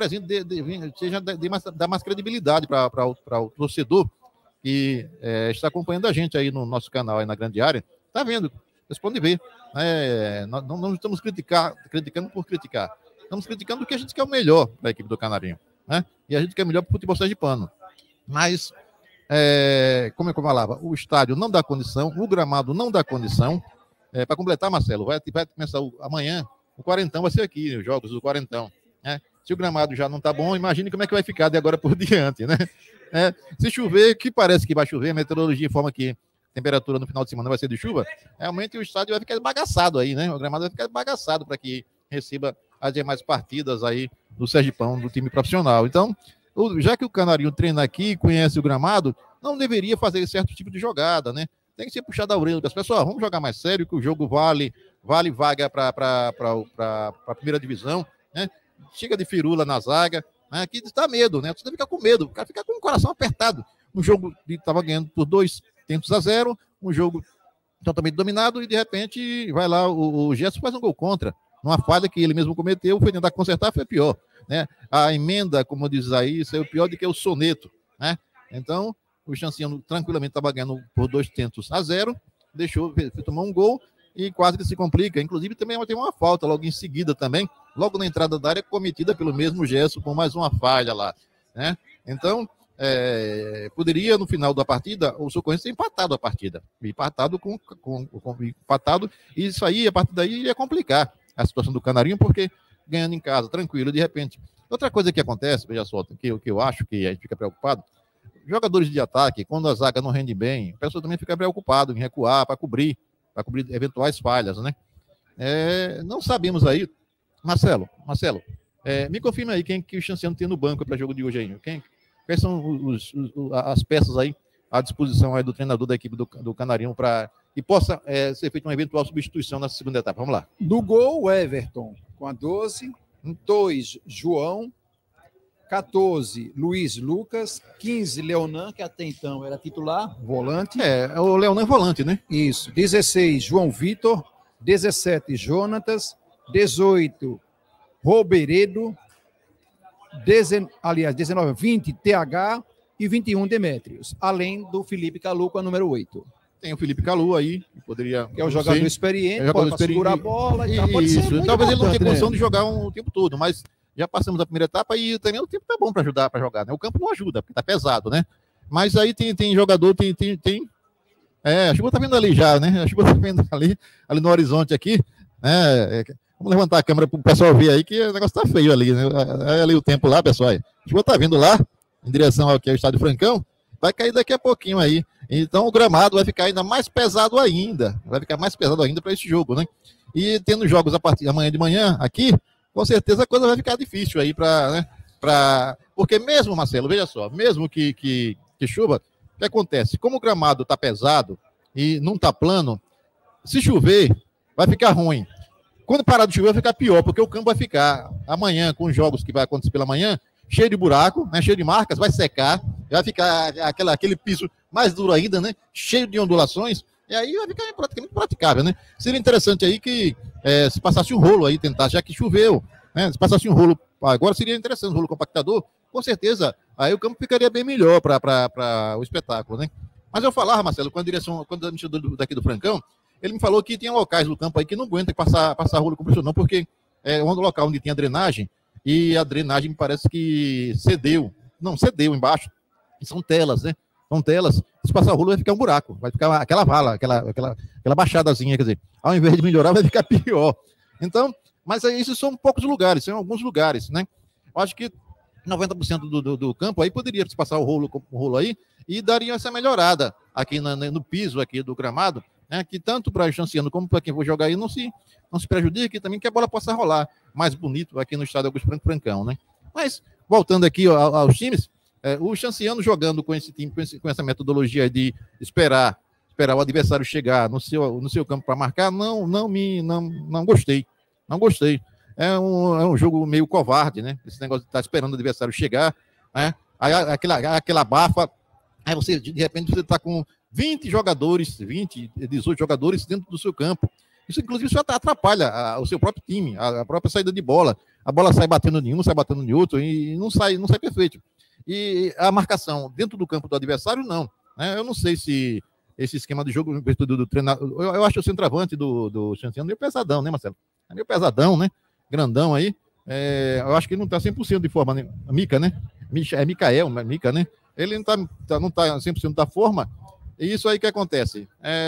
[SPEAKER 1] dê mais credibilidade para o torcedor que está acompanhando a gente aí no nosso canal, aí na grande área. Está vendo? Vocês podem ver. Nós não estamos criticando por criticar. Estamos criticando o que a gente quer o melhor da equipe do Canarinho, né? E a gente quer melhor para o futebol sergipano. Mas, como eu falava, o estádio não dá condição, o gramado não dá condição. Para completar, Marcelo, vai começar amanhã, o Quarentão vai ser aqui, os jogos do Quarentão, né? Se o gramado já não está bom, imagine como é que vai ficar de agora por diante, né? Se chover, que parece que vai chover, a meteorologia informa que a temperatura no final de semana vai ser de chuva, realmente o estádio vai ficar bagaçado aí, né? O gramado vai ficar bagaçado para que receba as demais partidas aí do Sergipão, do time profissional. Então, já que o Canarinho treina aqui, conhece o gramado, não deveria fazer certo tipo de jogada, né? Tem que ser puxado a orelha das pessoas. Vamos jogar mais sério, que o jogo vale vaga para a primeira divisão, né? Chega de firula na zaga, né? Que dá medo, né? Você deve ficar com medo, o cara fica com o coração apertado. Um jogo que estava ganhando por 2-0, um jogo totalmente dominado, e de repente vai lá, o Gerson faz um gol contra. Numa falha que ele mesmo cometeu, foi tentar consertar, foi pior, né? A emenda, como diz aí, saiu pior do que o soneto, né? Então, o Chanciano tranquilamente estava ganhando por 2-0, tomou um gol e quase que se complica. Inclusive, também tem uma falta logo em seguida também, logo na entrada da área, cometida pelo mesmo Gerson, com mais uma falha lá, né? Então, poderia, no final da partida, o Socorrense ter empatado a partida. Empatado e isso aí, a partir daí, ia complicar a situação do Canarinho, porque ganhando em casa, tranquilo, de repente. Outra coisa que acontece, veja só, que eu acho que a gente fica preocupado, jogadores de ataque, quando a zaga não rende bem, a pessoa também fica preocupado em recuar para cobrir eventuais falhas, né? Não sabemos aí, Marcelo, me confirma aí quem que o Chanciano tem no banco para jogo de hoje aí. Quais são as peças aí à disposição aí do treinador da equipe do Canarinho para que possa ser feita uma eventual substituição na segunda etapa? Vamos lá.
[SPEAKER 2] No gol, Everton, com a 12, 2, João, 14, Luiz Lucas, 15, Leonan, que até então era titular, volante.
[SPEAKER 1] O Leonan é volante, né?
[SPEAKER 2] Isso. 16, João Vitor, 17, Jonatas, 18, Roberedo, 19, 20, TH e 21, Demétrios, além do Felipe Calu com a número 8.
[SPEAKER 1] Tem o Felipe Calu aí, que poderia...
[SPEAKER 2] Que é um jogador experiente, pode segurar a bola e tal.
[SPEAKER 1] Isso, talvez ele não tenha condição de jogar o tempo todo, mas já passamos a primeira etapa e também o tempo tá bom para ajudar para jogar, né? O campo não ajuda, porque tá pesado, né? Mas aí tem jogador, a chuva tá vindo ali já, né? A chuva tá vindo ali no horizonte aqui, né? Vamos levantar a câmera para o pessoal ver aí que o negócio tá feio ali, né? É ali o tempo lá, pessoal. A chuva tá vindo lá, em direção ao Estádio Francão, vai cair daqui a pouquinho aí. Então o gramado vai ficar ainda mais pesado ainda. Vai ficar mais pesado ainda para esse jogo, né? E tendo jogos a partir de amanhã de manhã aqui, com certeza a coisa vai ficar difícil aí porque mesmo, Marcelo, veja só, mesmo que chuva, o que acontece? Como o gramado tá pesado e não tá plano, se chover, vai ficar ruim. Quando parar de chover, vai ficar pior, porque o campo vai ficar amanhã, com os jogos que vai acontecer pela manhã, cheio de buraco, né, cheio de marcas, vai secar, vai ficar aquele piso mais duro ainda, né, cheio de ondulações, e aí vai ficar praticamente praticável, né? Seria interessante aí que se passasse um rolo aí, tentar, já que choveu, né, se passasse um rolo, agora seria interessante, um rolo compactador, com certeza, aí o campo ficaria bem melhor para o espetáculo, né? Mas eu falava, Marcelo, quando o administrador daqui do Francão, ele me falou que tinha locais do campo aí que não aguenta passar rolo compressor não, porque é um local onde tinha drenagem, e a drenagem me parece que cedeu embaixo, e são telas, né? São telas, se passar rolo vai ficar um buraco, vai ficar aquela vala, aquela baixadazinha, quer dizer, ao invés de melhorar vai ficar pior. Então, mas isso são poucos lugares, são alguns lugares, né? Eu acho que 90% do campo aí poderia se passar o rolo aí e daria essa melhorada aqui no piso aqui do gramado, né, que tanto para o Chanciano como para quem for jogar aí não se prejudique, também que a bola possa rolar mais bonito aqui no estádio Augusto Francão, né? Mas, voltando aqui aos times, o Chanciano jogando com esse time, com essa metodologia de esperar o adversário chegar no seu campo para marcar, não gostei. Não gostei. É um jogo meio covarde, né? Esse negócio de estar esperando o adversário chegar, né? Aí aquela abafa, aí você, de repente, você está com 18 jogadores dentro do seu campo. Isso, inclusive, isso atrapalha o seu próprio time, a própria saída de bola. A bola sai batendo em um, sai batendo em outro, e não sai perfeito. E a marcação dentro do campo do adversário, não. Né? Eu não sei se esse esquema de jogo do treinador. Eu acho o centroavante do Chanciano meio pesadão, né, Marcelo? É meio pesadão, né? Grandão aí. Eu acho que ele não está 100% de forma, né? Mica, né? Mica, né? Ele não tá 100% da forma. E isso aí que acontece.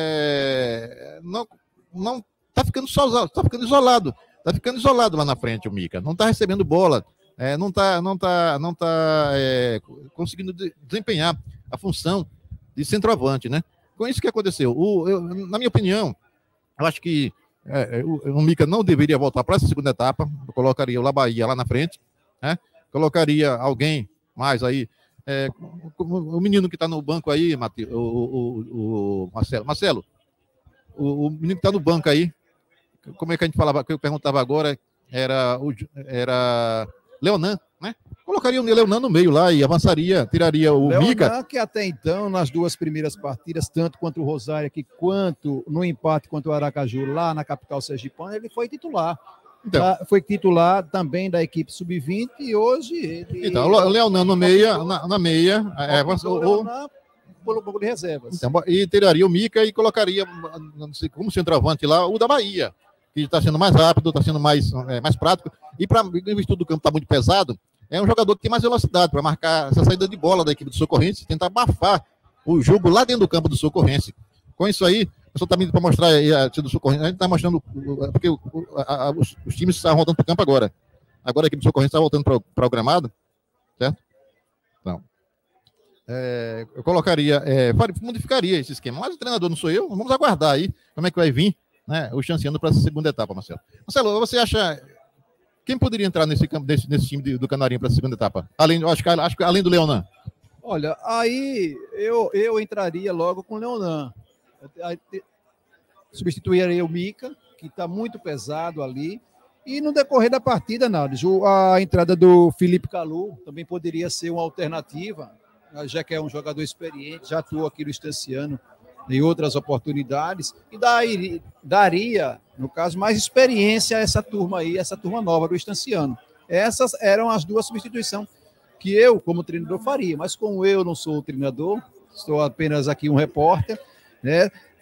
[SPEAKER 1] Não tá ficando sozinho, tá ficando isolado. Tá ficando isolado lá na frente o Mica. Não tá recebendo bola. Não tá conseguindo desempenhar a função de centroavante, né? Com isso que aconteceu. Na minha opinião, eu acho que o Mica não deveria voltar para essa segunda etapa. Eu colocaria o Labaia lá na frente, né? Colocaria alguém mais aí. O menino que está no banco aí, o Marcelo, o menino que está no banco aí, como é que a gente falava, que eu perguntava agora, era Leonan, né? Colocaria o Leonan no meio lá e avançaria, tiraria o
[SPEAKER 2] Leonan,
[SPEAKER 1] Mica.
[SPEAKER 2] Que até então, nas duas primeiras partidas, tanto contra o Rosário aqui, quanto no empate contra o Aracaju, lá na capital sergipana, ele foi titular. Então, foi titular também da equipe sub-20 e hoje ele...
[SPEAKER 1] Então, o Leonan no meia, na meia...
[SPEAKER 2] o Leonan por um pouco de reservas.
[SPEAKER 1] Então, e tiraria o Mica e colocaria, como centroavante lá, o da Bahia, que está sendo mais rápido, está sendo mais prático. E em virtude do campo está muito pesado, é um jogador que tem mais velocidade para marcar essa saída de bola da equipe do Socorrense, tentar abafar o jogo lá dentro do campo do Socorrense. Com isso aí, eu só está vindo para mostrar aí a time do Socorrense. A gente está mostrando, porque os times estão voltando para o campo agora. Agora a equipe do Socorrense está voltando para o gramado, certo? Então, eu colocaria, modificaria esse esquema, mas o treinador não sou eu, vamos aguardar aí como é que vai vir, né, o Chanciano para essa segunda etapa, Marcelo. Marcelo, você acha quem poderia entrar nesse time do Canarinho para a segunda etapa? Acho que além do Leonan.
[SPEAKER 2] Olha, aí eu entraria logo com o Leonan. Substituiria o Mica, que está muito pesado ali. E no decorrer da partida, Náudio, a entrada do Felipe Calu também poderia ser uma alternativa, já que é um jogador experiente, já atuou aqui no Estanciano em outras oportunidades, e daria, no caso, mais experiência a essa turma aí, essa turma nova do Estanciano. Essas eram as duas substituições que eu, como treinador, faria, mas como eu não sou o treinador, estou apenas aqui um repórter, né,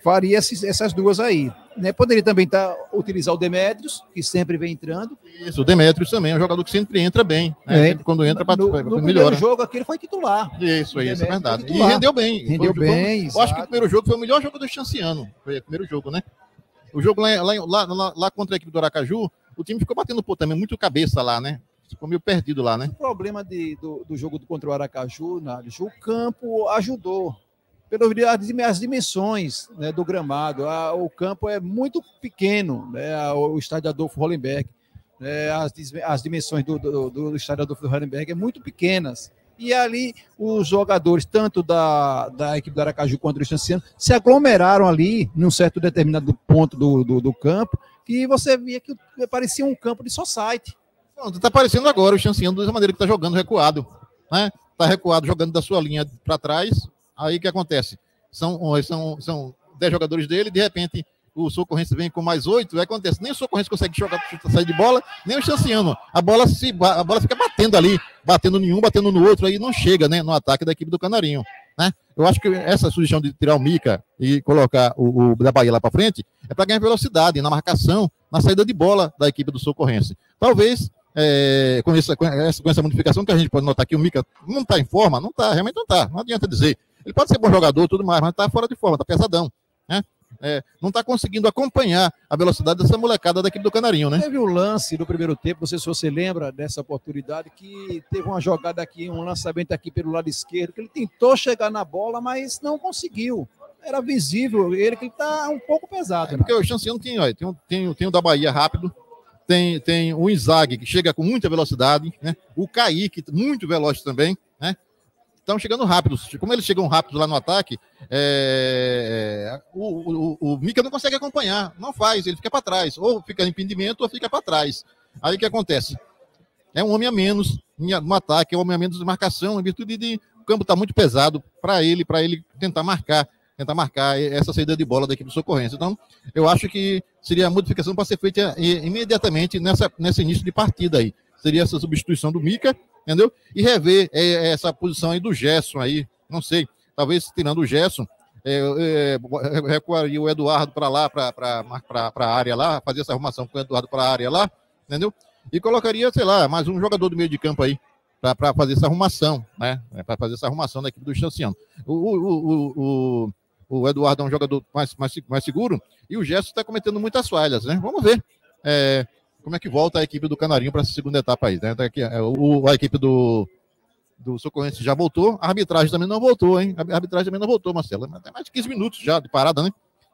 [SPEAKER 2] faria essas duas aí. Né? Poderia também utilizar o Demétrios, que sempre vem entrando.
[SPEAKER 1] Isso, o Demétrios também é um jogador que sempre entra bem. Né? Sempre quando entra,
[SPEAKER 2] no
[SPEAKER 1] melhora.
[SPEAKER 2] primeiro jogo aqui ele foi titular.
[SPEAKER 1] Isso é verdade. E rendeu bem.
[SPEAKER 2] Rendeu bem,
[SPEAKER 1] eu acho que o primeiro jogo foi o melhor jogo do Chanciano. Foi o primeiro jogo, né? O jogo lá contra a equipe do Aracaju, o time ficou batendo também muito cabeça lá, né? Ficou meio perdido lá, né?
[SPEAKER 2] O problema do jogo contra o Aracaju, Nádio, o campo ajudou. As dimensões, né, do gramado, o campo é muito pequeno, né, o estádio Adolfo Hollenberg, né, as dimensões do estádio Adolfo Hollenberg é muito pequenas. E ali os jogadores, tanto da equipe do Aracaju quanto do Chanciano, se aglomeraram ali, num certo determinado ponto do campo, que você via que parecia um campo de society.
[SPEAKER 1] Está aparecendo agora o Chanciano dessa maneira que está jogando recuado, né? Está recuado, jogando da sua linha para trás. Aí o que acontece? São 10 jogadores dele, de repente o Socorrense vem com mais 8, aí acontece, nem o Socorrense consegue sair de bola, nem o Chanciano. A bola fica batendo ali, batendo em um, batendo no outro, aí não chega, né, no ataque da equipe do Canarinho. Né? Eu acho que essa sugestão de tirar o Mica e colocar o da Bahia lá para frente é para ganhar velocidade na marcação, na saída de bola da equipe do Socorrense. Talvez com essa modificação que a gente pode notar que o Mica não está em forma, realmente não está, não adianta dizer. Ele pode ser bom jogador, tudo mais, mas está fora de forma, está pesadão. Né? Não está conseguindo acompanhar a velocidade dessa molecada da equipe do Canarinho, né?
[SPEAKER 2] Teve um lance no primeiro tempo, não sei se você lembra dessa oportunidade, que teve uma jogada aqui, um lançamento aqui pelo lado esquerdo, que ele tentou chegar na bola, mas não conseguiu. Era visível ele que ele está um pouco pesado.
[SPEAKER 1] Porque o Chanciano tem o da Bahia rápido, tem o Inzaghi, que chega com muita velocidade, né? O Kaique, muito veloz também, né? Estão chegando rápidos. Como eles chegam rápidos lá no ataque, o Mica não consegue acompanhar. Não faz, ele fica para trás. Ou fica em impedimento ou fica para trás. Aí o que acontece? É um homem a menos no ataque, é um homem a menos de marcação, em virtude de o campo está muito pesado para ele tentar marcar essa saída de bola da equipe do Socorrense. Então, eu acho que seria a modificação para ser feita imediatamente nesse início de partida aí. Seria essa substituição do Mica, entendeu? E rever essa posição aí do Gerson aí, não sei, talvez tirando o Gerson, recuaria o Eduardo para lá, para a área lá, fazer essa arrumação com o Eduardo para a área lá, entendeu? E colocaria, sei lá, mais um jogador do meio de campo aí, para fazer essa arrumação, né? Para fazer essa arrumação da equipe do Chanciano. O Eduardo é um jogador mais seguro e o Gerson está cometendo muitas falhas, né? Vamos ver como é que volta a equipe do Canarinho para essa segunda etapa aí, né? A equipe do Socorrense já voltou, a arbitragem também não voltou, hein? A arbitragem também não voltou, Marcelo. Tem mais de 15 minutos já de parada, né?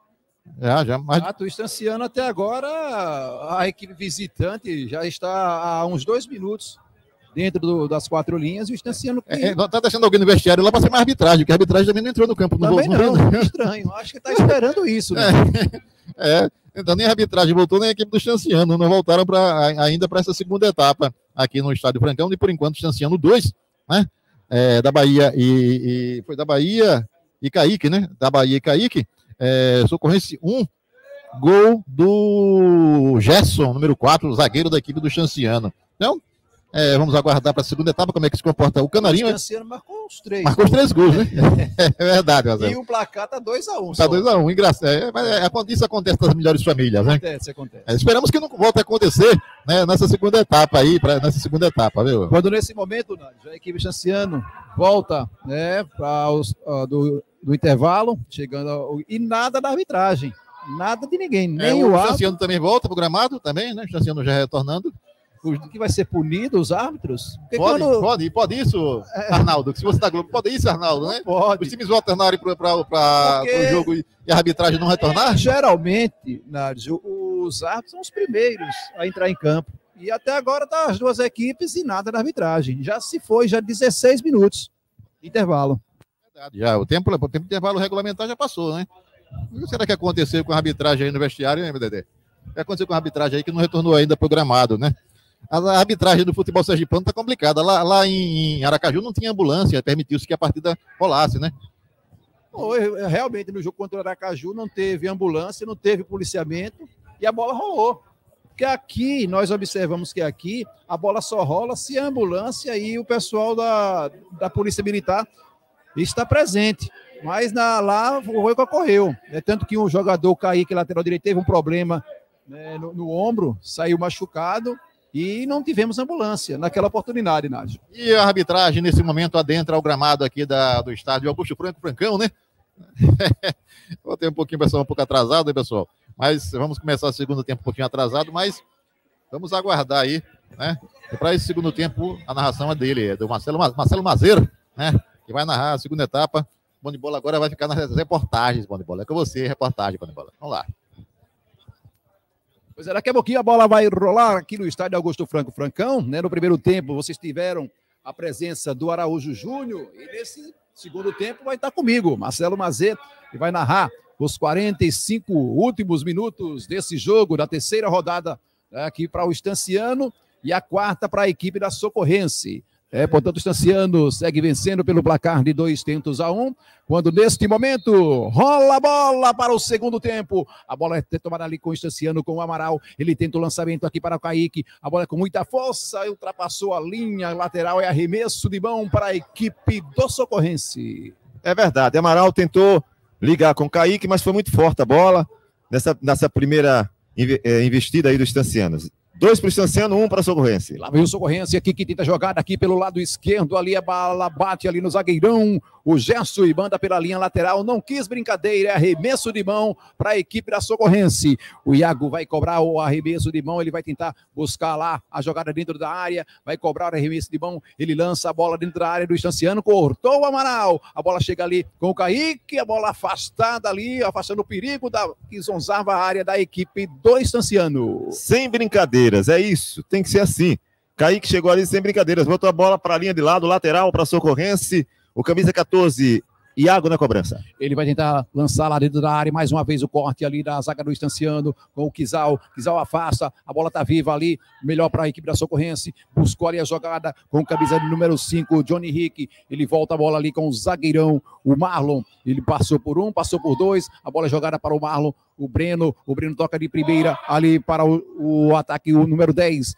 [SPEAKER 2] O Estanciano até agora, a equipe visitante já está há uns 2 minutos dentro das 4 linhas, e o Estanciano...
[SPEAKER 1] Tá deixando alguém no vestiário lá para ser mais arbitragem, porque a arbitragem também não entrou no campo.
[SPEAKER 2] Também não, estranho. Acho que está esperando isso, né?
[SPEAKER 1] Então nem a arbitragem voltou, nem a equipe do Estanciano não voltaram ainda para essa segunda etapa aqui no Estádio Francão, e por enquanto o Estanciano 2, né? Da Bahia foi da Bahia e Kaique, né? Da Bahia e Kaique, Socorrense 1, gol do Gerson, número 4, zagueiro da equipe do Estanciano. Então, vamos aguardar para a segunda etapa como é que se comporta o Canarinho.
[SPEAKER 2] O Estanciano marcou os 3.
[SPEAKER 1] Marcou os 3 gols, né? É verdade, Marcelo.
[SPEAKER 2] E o placar tá 2-1.
[SPEAKER 1] Tá 2-1, engraçado. Isso acontece nas melhores famílias, né?
[SPEAKER 2] Acontece.
[SPEAKER 1] Esperamos que não volte a acontecer, né, nessa segunda etapa aí, viu?
[SPEAKER 2] Quando nesse momento, Nádio, a equipe Chanciano volta, né, do intervalo, chegando e nada da arbitragem. Nada de ninguém, nem o árbitro.
[SPEAKER 1] O Chanciano também volta pro gramado, também, né? O Chanciano já retornando.
[SPEAKER 2] Que vai ser punido os árbitros?
[SPEAKER 1] Pode isso, Arnaldo. Se você da Globo, pode isso, Arnaldo, né?
[SPEAKER 2] Pode.
[SPEAKER 1] Os times retornarem para o jogo e a arbitragem não retornar?
[SPEAKER 2] Geralmente, Nádio, os árbitros são os primeiros a entrar em campo. E até agora tá as duas equipes e nada da arbitragem. Já 16 minutos de intervalo.
[SPEAKER 1] Já, o tempo de intervalo regulamentar já passou, né? O que será que aconteceu com a arbitragem aí no vestiário, hein, Dedé? O que aconteceu com a arbitragem aí que não retornou ainda programado, né? A arbitragem do futebol sergipano tá complicada. Lá em Aracaju não tinha ambulância, permitiu-se que a partida rolasse, né?
[SPEAKER 2] Realmente, no jogo contra o Aracaju não teve ambulância, não teve policiamento e a bola rolou. Porque aqui, nós observamos que aqui a bola só rola se a ambulância e o pessoal da Polícia Militar está presente. Mas lá foi o que ocorreu. É tanto que um jogador, Kaique, lateral direito, teve um problema, né, no ombro, saiu machucado e não tivemos ambulância naquela oportunidade, Nádio.
[SPEAKER 1] E a arbitragem, nesse momento, adentra ao gramado aqui do estádio Augusto Francão, né? Vou ter um pouquinho, pessoal, um pouco atrasado, hein, pessoal? Mas vamos começar o segundo tempo um pouquinho atrasado, mas vamos aguardar aí, né? E para esse segundo tempo, a narração é dele, é do Marcelo Mazeiro, né? Que vai narrar a segunda etapa. Bom de Bola agora vai ficar nas reportagens, Bom de Bola. É com você, reportagem, Bom de Bola. Vamos lá.
[SPEAKER 2] Pois é, daqui a pouquinho a bola vai rolar aqui no estádio Augusto Francão, né? No primeiro tempo, vocês tiveram a presença do Araújo Júnior e nesse segundo tempo vai estar comigo, Marcelo Mazeiro, que vai narrar os 45 últimos minutos desse jogo, da terceira rodada, né, aqui para o Estanciano e a quarta para a equipe da Socorrense. Portanto, o Estanciano segue vencendo pelo placar de 2-1, quando neste momento rola a bola para o segundo tempo. A bola é tomada ali com o Estanciano, com o Amaral. Ele tenta o lançamento aqui para o Kaique. A bola é com muita força, ultrapassou a linha lateral. É arremesso de mão para a equipe do Socorrense.
[SPEAKER 3] É verdade, Amaral tentou ligar com o Kaique, mas foi muito forte a bola nessa primeira investida aí do Estanciano. 2 para o Estanciano, 1 para a Socorrense.
[SPEAKER 2] Lá vem o Socorrense aqui que tenta jogar aqui pelo lado esquerdo. Ali a bala bate ali no zagueirão. O Gerson e manda pela linha lateral. Não quis brincadeira. É arremesso de mão para a equipe da Socorrense. O Iago vai cobrar o arremesso de mão. Ele vai tentar buscar lá a jogada dentro da área. Vai cobrar o arremesso de mão. Ele lança a bola dentro da área do Estanciano. Cortou o Amaral. A bola chega ali com o Kaique. A bola afastada ali, afastando o perigo que zonzava a área da equipe do Estanciano.
[SPEAKER 3] Sem brincadeira. É isso, tem que ser assim. Kaique chegou ali sem brincadeiras, botou a bola para a linha de lado, lateral para a Socorrense. O camisa 14, Iago na cobrança.
[SPEAKER 2] Ele vai tentar lançar lá dentro da área, mais uma vez o corte ali da zaga do Estanciano, com o Kizal. Kizal afasta, a bola tá viva ali, melhor para a equipe da Socorrense. Buscou ali a jogada com o camisa de número 5, Johnny Henrique. Ele volta a bola ali com o zagueirão, o Marlon. Ele passou por 1, passou por 2, a bola é jogada para o Marlon. O Breno toca de primeira ali para o ataque, o número 10,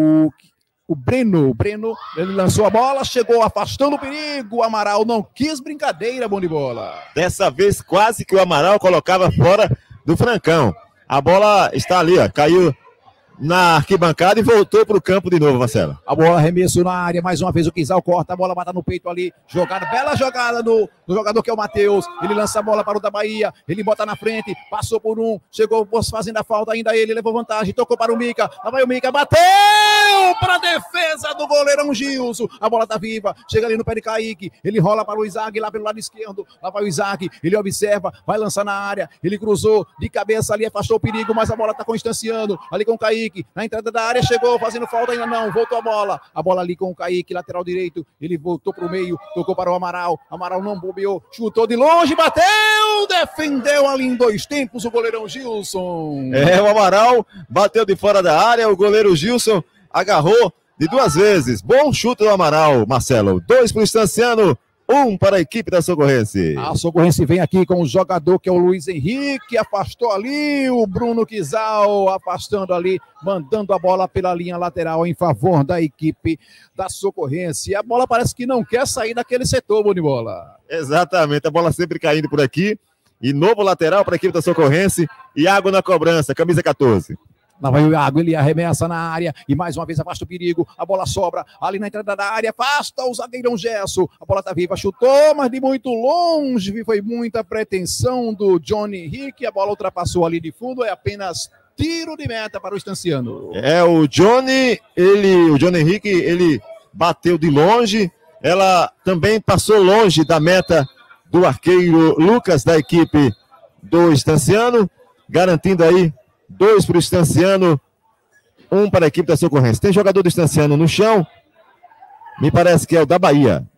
[SPEAKER 2] o Breno, ele lançou a bola, chegou afastando o perigo. O Amaral não quis brincadeira, Bom de Bola.
[SPEAKER 3] Dessa vez quase que o Amaral colocava fora do Francão. A bola está ali, ó, caiu na arquibancada e voltou para o campo de novo, Marcelo.
[SPEAKER 2] A bola arremesso na área, mais uma vez o Kizal corta, a bola bata no peito ali, jogada, bela jogada do jogador que é o Matheus. Ele lança a bola para o da Bahia, ele bota na frente, passou por 1, chegou fazendo a falta ainda, ele levou vantagem, tocou para o Mica, lá vai o Mica, bateu para a defesa do goleirão Gilson. A bola tá viva, chega ali no pé de Kaique, ele rola para o Isaac lá pelo lado esquerdo, lá vai o Isaac, ele observa, vai lançar na área, ele cruzou de cabeça ali, afastou o perigo, mas a bola tá com o Estanciano, ali com o Kaique. Na entrada da área, chegou fazendo falta, ainda não, voltou a bola ali com o Kaique, lateral direito, ele voltou para o meio, tocou para o Amaral não bobeou, chutou de longe, bateu, defendeu ali em 2 tempos o goleirão Gilson.
[SPEAKER 3] O Amaral bateu de fora da área, o goleiro Gilson agarrou de 2 vezes, bom chute do Amaral, Marcelo, 2 para o Estanciano, 1 para a equipe da Socorrense.
[SPEAKER 2] A Socorrense vem aqui com o jogador que é o Luiz Henrique, afastou ali o Bruno Kizal, afastando ali, mandando a bola pela linha lateral em favor da equipe da Socorrense. E a bola parece que não quer sair daquele setor, Bom de Bola.
[SPEAKER 3] Exatamente, a bola sempre caindo por aqui. E novo lateral para a equipe da Socorrense. Iago na cobrança, camisa 14.
[SPEAKER 2] Lá vai o Iago, ele arremessa na área e mais uma vez afasta o perigo, a bola sobra ali na entrada da área, afasta o zagueirão Gerson, a bola tá viva, chutou, mas de muito longe, foi muita pretensão do Johnny Henrique, a bola ultrapassou ali de fundo, é apenas tiro de meta para o Estanciano.
[SPEAKER 3] O Johnny Henrique, ele bateu de longe, ela também passou longe da meta do arqueiro Lucas da equipe do Estanciano, garantindo aí 2 para o Estanciano, 1 para a equipe da Socorrense. Tem jogador do Estanciano no chão, me parece que é o da Bahia.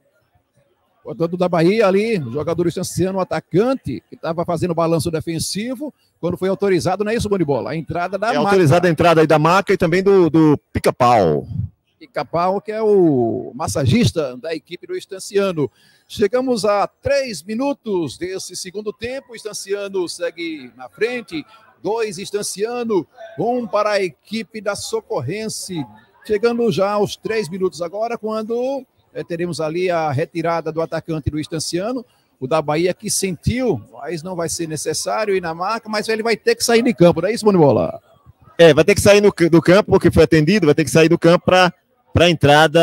[SPEAKER 2] O jogador da Bahia ali, o jogador do Estanciano, o atacante, que estava fazendo balanço defensivo, quando foi autorizado, não é isso, Bom de Bola? A entrada da Maca.
[SPEAKER 3] Autorizada a entrada aí da Maca e também do Pica-Pau.
[SPEAKER 2] Pica-Pau, que é o massagista da equipe do Estanciano. Chegamos a 3 minutos desse segundo tempo, o Estanciano segue na frente, 2 Estanciano, 1 para a equipe da Socorrense. Chegando já aos 3 minutos agora, quando teremos ali a retirada do atacante do Estanciano. o da Bahia que sentiu, mas não vai ser necessário ir na marca, mas ele vai ter que sair de campo, não é isso, Bonibola?
[SPEAKER 3] Vai ter que sair do campo, porque foi atendido, vai ter que sair do campo para a entrada,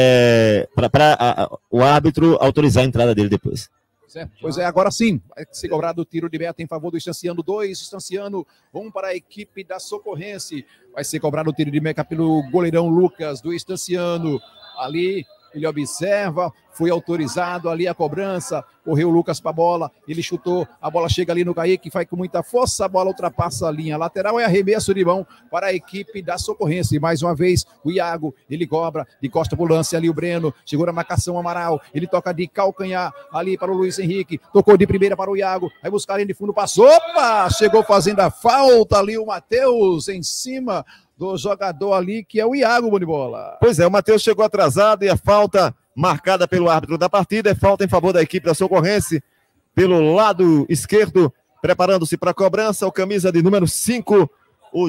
[SPEAKER 3] para o árbitro autorizar a entrada dele depois.
[SPEAKER 2] Pois é, agora sim, vai ser cobrado o tiro de meta em favor do Estanciano, 2, Estanciano, 1 para a equipe da Socorrense. Vai ser cobrado o tiro de meta pelo goleirão Lucas do Estanciano. Ali ele observa, foi autorizado ali a cobrança, correu o Lucas para a bola, ele chutou, a bola chega ali no Kaique, vai com muita força, a bola ultrapassa a linha lateral, é arremesso de mão para a equipe da Socorrense. Mais uma vez, o Iago, ele cobra de costa pro lance ali, o Breno, segura a marcação, Amaral, ele toca de calcanhar ali para o Luiz Henrique, tocou de primeira para o Iago, vai buscar linha de fundo, passou, opa, chegou fazendo a falta ali o Matheus em cima do jogador ali, que é o Iago, Bonibola.
[SPEAKER 3] Pois é, o Matheus chegou atrasado e a falta marcada pelo árbitro da partida é falta em favor da equipe da Socorrense, pelo lado esquerdo, preparando-se para a cobrança, o camisa de número 5, o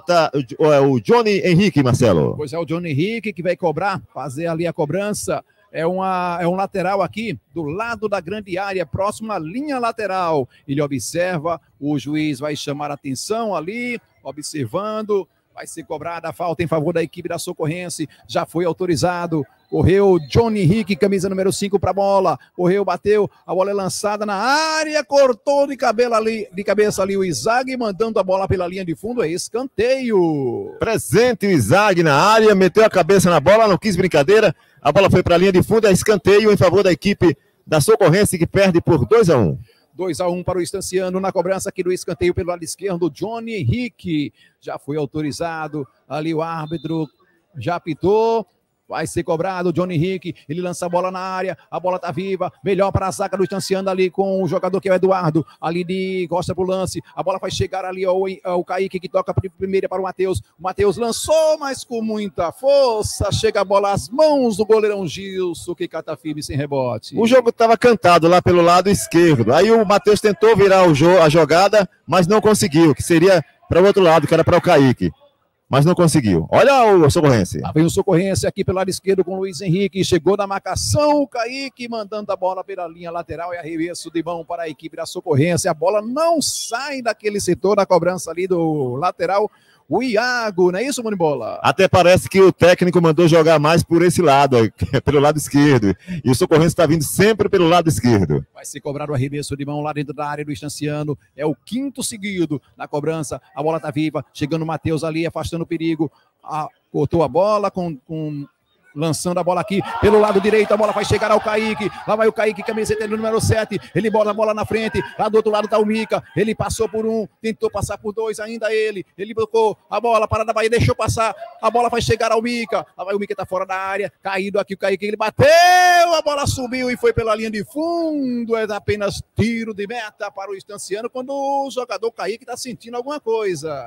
[SPEAKER 3] Johnny Henrique, Marcelo.
[SPEAKER 2] Pois é, o Johnny Henrique que vai cobrar, fazer ali a cobrança. É um lateral aqui, do lado da grande área, próximo à linha lateral. Ele observa, o juiz vai chamar a atenção ali, observando. Vai ser cobrada a falta em favor da equipe da Socorrense. Já foi autorizado. Correu Johnny Henrique, camisa número 5 para a bola. Correu, bateu. A bola é lançada na área. Cortou de cabeça ali o Izag, mandando a bola pela linha de fundo. É escanteio.
[SPEAKER 3] Presente o Izag na área. Meteu a cabeça na bola. Não quis brincadeira. A bola foi para a linha de fundo. É escanteio em favor da equipe da Socorrense, que perde por 2-1.
[SPEAKER 2] 2-1 para o Estanciano na cobrança aqui do escanteio pelo lado esquerdo. Johnny Henrique já foi autorizado. Ali o árbitro já apitou. Vai ser cobrado, Johnny Henrique, ele lança a bola na área, a bola tá viva, melhor para a zaga do Estanciano ali com o jogador que é o Eduardo, ali de costa pro lance, a bola vai chegar ali ao Kaique, que toca primeira para o Matheus lançou, mas com muita força, chega a bola às mãos do goleirão Gilson, que cata firme sem rebote.
[SPEAKER 3] O jogo estava cantado lá pelo lado esquerdo, aí o Matheus tentou virar a jogada, mas não conseguiu, que seria para o outro lado, que era para o Kaique. Mas não conseguiu. Olha o Socorrense.
[SPEAKER 2] Vem o Socorrense aqui pelo lado esquerdo com o Luiz Henrique. Chegou na marcação, o Kaique mandando a bola pela linha lateral. E arremesso de mão para a equipe da Socorrense. A bola não sai daquele setor da cobrança ali do lateral. O Iago, não é isso, Bonibola?
[SPEAKER 3] Até parece que o técnico mandou jogar mais por esse lado, pelo lado esquerdo. E o Socorrense está vindo sempre pelo lado esquerdo.
[SPEAKER 2] Vai ser cobrado o arremesso de mão lá dentro da área do Estanciano. É o 5º seguido na cobrança. A bola está viva. Chegando o Matheus ali, afastando o perigo. Cortou a bola lançando a bola aqui pelo lado direito, a bola vai chegar ao Kaique, lá vai o Kaique, camiseta do número 7, ele bota a bola na frente, lá do outro lado tá o Mica, ele passou por 1, tentou passar por 2, ainda ele blocou a bola, parada da Bahia, deixou passar, a bola vai chegar ao Mica, lá vai o Mica, tá fora da área, caído aqui o Kaique, ele bateu, a bola subiu e foi pela linha de fundo, é apenas tiro de meta para o Estanciano, quando o jogador Kaique tá sentindo alguma coisa.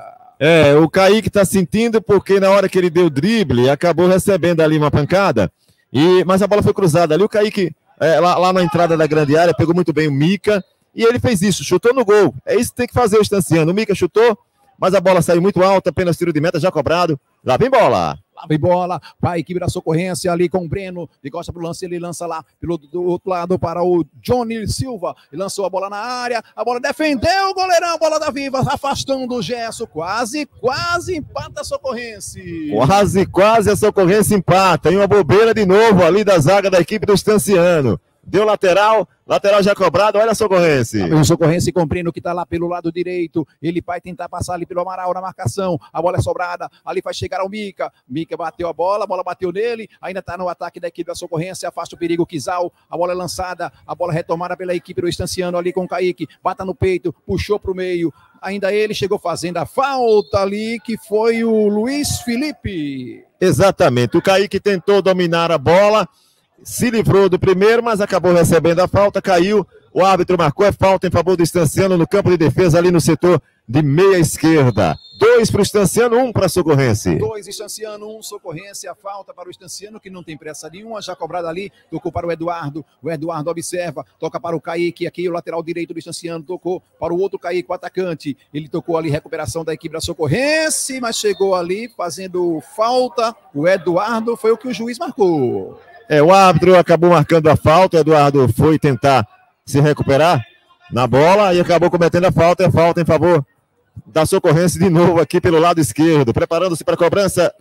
[SPEAKER 3] O Kaique tá sentindo porque na hora que ele deu o drible, acabou recebendo ali uma pancada, mas a bola foi cruzada ali, o Kaique lá na entrada da grande área, pegou muito bem o Mica, e ele fez isso, chutou no gol, é isso que tem que fazer o Estanciano, o Mica chutou, mas a bola saiu muito alta, apenas tiro de meta, já cobrado, lá vem bola.
[SPEAKER 2] Lá vem bola, vai a equipe da Socorrense ali com o Breno, de costa pro lance, ele lança lá do outro lado para o Johnny Silva, ele lançou a bola na área, a bola defendeu o goleirão, a bola da Viva, afastando o Gerson, quase empata a Socorrense.
[SPEAKER 3] Quase a Socorrense empata, e uma bobeira de novo ali da zaga da equipe do Estanciano. Deu lateral já cobrado, olha a Socorrense.
[SPEAKER 2] O Socorrense compreende que está lá pelo lado direito, ele vai tentar passar ali pelo Amaral na marcação, a bola é sobrada, ali vai chegar ao Mica bateu a bola bateu nele, ainda está no ataque da equipe da Socorrense, afasta o perigo, Kizal, a bola é lançada, a bola retomada pela equipe do Estanciano ali com o Kaique, bata no peito, puxou para o meio, ainda ele chegou fazendo a falta ali, que foi o Luiz Felipe.
[SPEAKER 3] Exatamente, o Kaique tentou dominar a bola, se livrou do primeiro, mas acabou recebendo a falta, caiu, o árbitro marcou a falta em favor do Estanciano no campo de defesa ali no setor de meia esquerda. 2 para o Estanciano, 1 para a Socorrense.
[SPEAKER 2] 2 Estanciano, 1 Socorrense, a falta para o Estanciano, que não tem pressa nenhuma, já cobrada ali, tocou para o Eduardo observa, toca para o Kaique, aqui o lateral direito do Estanciano, tocou para o outro Kaique, o atacante, ele tocou ali, recuperação da equipe da Socorrense, mas chegou ali, fazendo falta, o Eduardo, foi o que o juiz marcou.
[SPEAKER 3] O árbitro acabou marcando a falta, o Eduardo foi tentar se recuperar na bola e acabou cometendo a falta. É falta em favor da Socorrense de novo aqui pelo lado esquerdo. Preparando-se para a cobrança,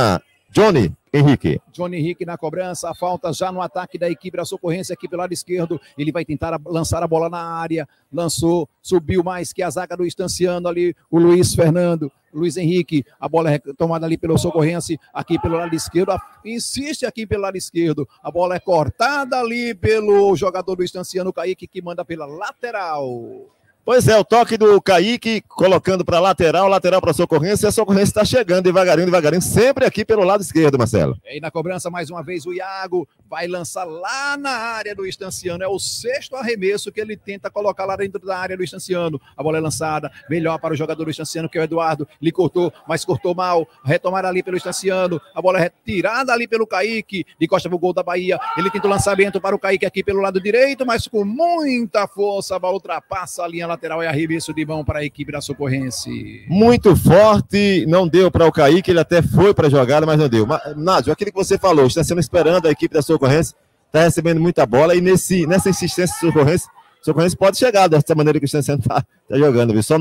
[SPEAKER 3] Johnny Henrique.
[SPEAKER 2] Johnny Henrique na cobrança, a falta já no ataque da equipe da Socorrense aqui pelo lado esquerdo. Ele vai tentar lançar a bola na área. Lançou, subiu mais que a zaga do Estanciano ali, o Luiz Henrique. A bola é tomada ali pelo Socorrense, aqui pelo lado esquerdo. Insiste aqui pelo lado esquerdo. A bola é cortada ali pelo jogador do Estanciano, o Kaique, que manda pela lateral.
[SPEAKER 3] Pois é, o toque do Kaique, colocando para lateral para a Socorrense, e a Socorrense está chegando devagarinho, sempre aqui pelo lado esquerdo, Marcelo.
[SPEAKER 2] E aí na cobrança, mais uma vez, o Iago vai lançar lá na área do Estanciano, é o 6º arremesso que ele tenta colocar lá dentro da área do Estanciano. A bola é lançada, melhor para o jogador do Estanciano, que é o Eduardo, ele cortou, mas cortou mal, retomar ali pelo Estanciano, a bola é retirada ali pelo Kaique, de costa pro gol da Bahia, ele tenta o lançamento para o Kaique aqui pelo lado direito, mas com muita força, a bola ultrapassa a linha lateral, é arremesso de mão para a equipe da Socorrense.
[SPEAKER 3] Muito forte, não deu para o Kaique, ele até foi para a jogada, mas não deu. Nádio, aquilo que você falou, está sendo esperando a equipe da Socorrense, está recebendo muita bola e nessa insistência do Socorrense pode chegar dessa maneira que o Estanciano está jogando, viu? Só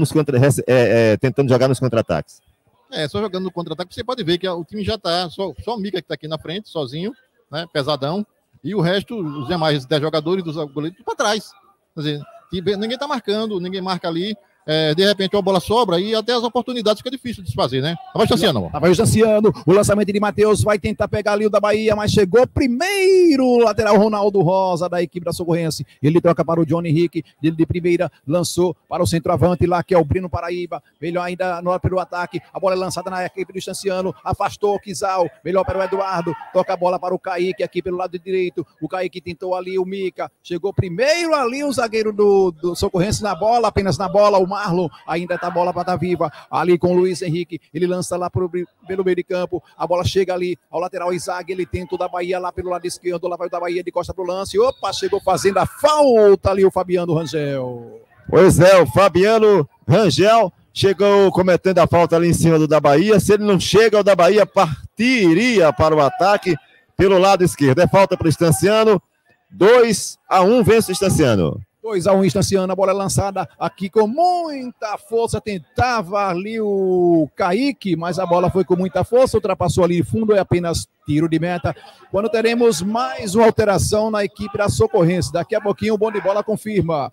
[SPEAKER 3] tentando jogar nos contra-ataques.
[SPEAKER 1] Só jogando no contra-ataque, você pode ver que o time já está, só o Mica que está aqui na frente, sozinho, né, pesadão, e o resto, os demais 10 jogadores dos goleiros para trás. Quer dizer, ninguém está marcando, ninguém marca ali. De repente a bola sobra e até as oportunidades fica difícil de se fazer, né? Vai o Estanciano.
[SPEAKER 2] Vai o Estanciano, o lançamento de Matheus vai tentar pegar ali o da Bahia, mas chegou primeiro o lateral Ronaldo Rosa da equipe da Socorrense. Ele troca para o Johnny Henrique, ele de primeira lançou para o centroavante lá, que é o Brino Paraíba, melhor ainda pelo ataque, a bola é lançada na equipe do Estanciano, afastou o Kizal, melhor para o Eduardo, toca a bola para o Kaique aqui pelo lado direito, o Kaique tentou ali o Mica, chegou primeiro ali o zagueiro do Socorrense na bola, apenas na bola, o Marlon, ainda tá a bola para estar viva, ali com o Luiz Henrique, ele lança lá pelo meio de campo, a bola chega ali ao lateral Isaac, ele tenta o da Bahia lá pelo lado esquerdo, lá vai o da Bahia de costa pro lance, opa, chegou fazendo a falta ali o Fabiano Rangel.
[SPEAKER 3] Pois é, o Fabiano Rangel chegou cometendo a falta ali em cima do da Bahia, se ele não chega, o da Bahia partiria para o ataque pelo lado esquerdo, é falta para o Estanciano, 2-1 vence o Estanciano.
[SPEAKER 2] 2-1 Estanciano, a bola é lançada aqui com muita força, tentava ali o Kaique, mas a bola foi com muita força, ultrapassou ali fundo, é apenas tiro de meta. Quando teremos mais uma alteração na equipe da Socorrense, daqui a pouquinho o bom de bola confirma.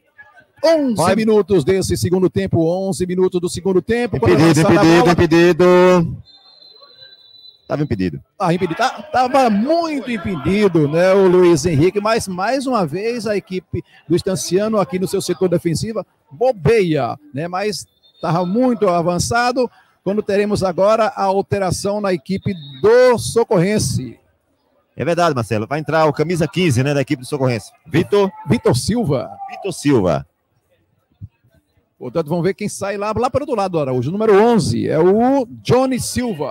[SPEAKER 2] 11 minutos desse segundo tempo, 11 minutos do segundo tempo.
[SPEAKER 3] Impedido. Estava impedido.
[SPEAKER 2] Estava muito impedido, né, o Luiz Henrique, mas mais uma vez a equipe do Estanciano aqui no seu setor defensivo bobeia, né, mas estava muito avançado. Quando teremos agora a alteração na equipe do Socorrense.
[SPEAKER 3] É verdade, Marcelo, vai entrar o camisa 15, né, da equipe do Socorrense. Vitor
[SPEAKER 2] Silva. Portanto, vamos ver quem sai lá para o outro lado, Araújo. O número 11 é o Johnny Silva.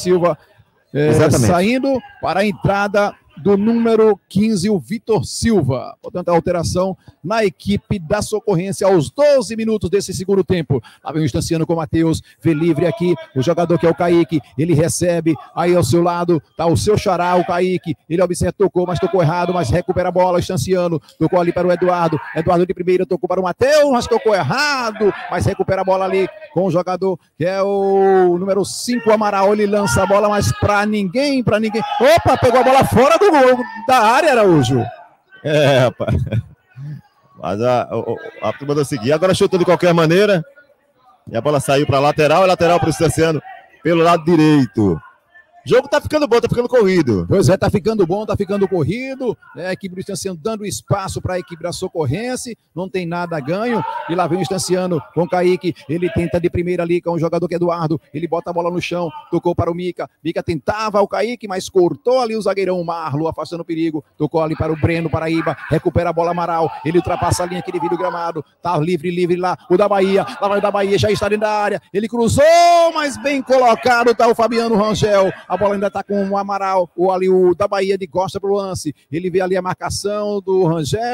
[SPEAKER 2] Saindo para a entrada do número 15, o Vitor Silva. Portanto, a alteração na equipe da Socorrense aos 12 minutos desse segundo tempo. Lá vem o Estanciano com o Matheus, vê livre aqui, o jogador que é o Kaique, ele recebe, aí ao seu lado tá o seu xará, o Kaique, ele observa, tocou errado, mas recupera a bola, o Estanciano, tocou ali para o Eduardo de primeira, tocou para o Matheus, mas tocou errado, mas recupera a bola ali com o jogador que é o número 5, Amaral, ele lança a bola, mas para ninguém, opa, pegou a bola fora do gol da área, Araújo.
[SPEAKER 3] Rapaz. Mas a turma do seguir. Agora chutou de qualquer maneira. E a bola saiu para lateral. E lateral para o Estanciano pelo lado direito. O jogo tá ficando bom, tá ficando corrido.
[SPEAKER 2] Pois é, tá ficando bom, tá ficando corrido. A equipe do Estanciano dando espaço para a equipe da Socorrense. Não tem nada a ganho. E lá vem o Estanciano com o Kaique. Ele tenta de primeira ali com o jogador que é Eduardo. Ele bota a bola no chão, tocou para o Mica. Mica tentava o Kaique, mas cortou ali o zagueirão Marlo, afastando o perigo. Tocou ali para o Breno Paraíba. Recupera a bola Amaral. Ele ultrapassa a linha que divide o gramado. Tá livre lá. O da Bahia. Lá vai o da Bahia, já está dentro da área. Ele cruzou, mas bem colocado. Tá o Fabiano Rangel. A bola ainda está com o Amaral, ou ali o da Bahia de costa para o lance. Ele vê ali a marcação do Rangel,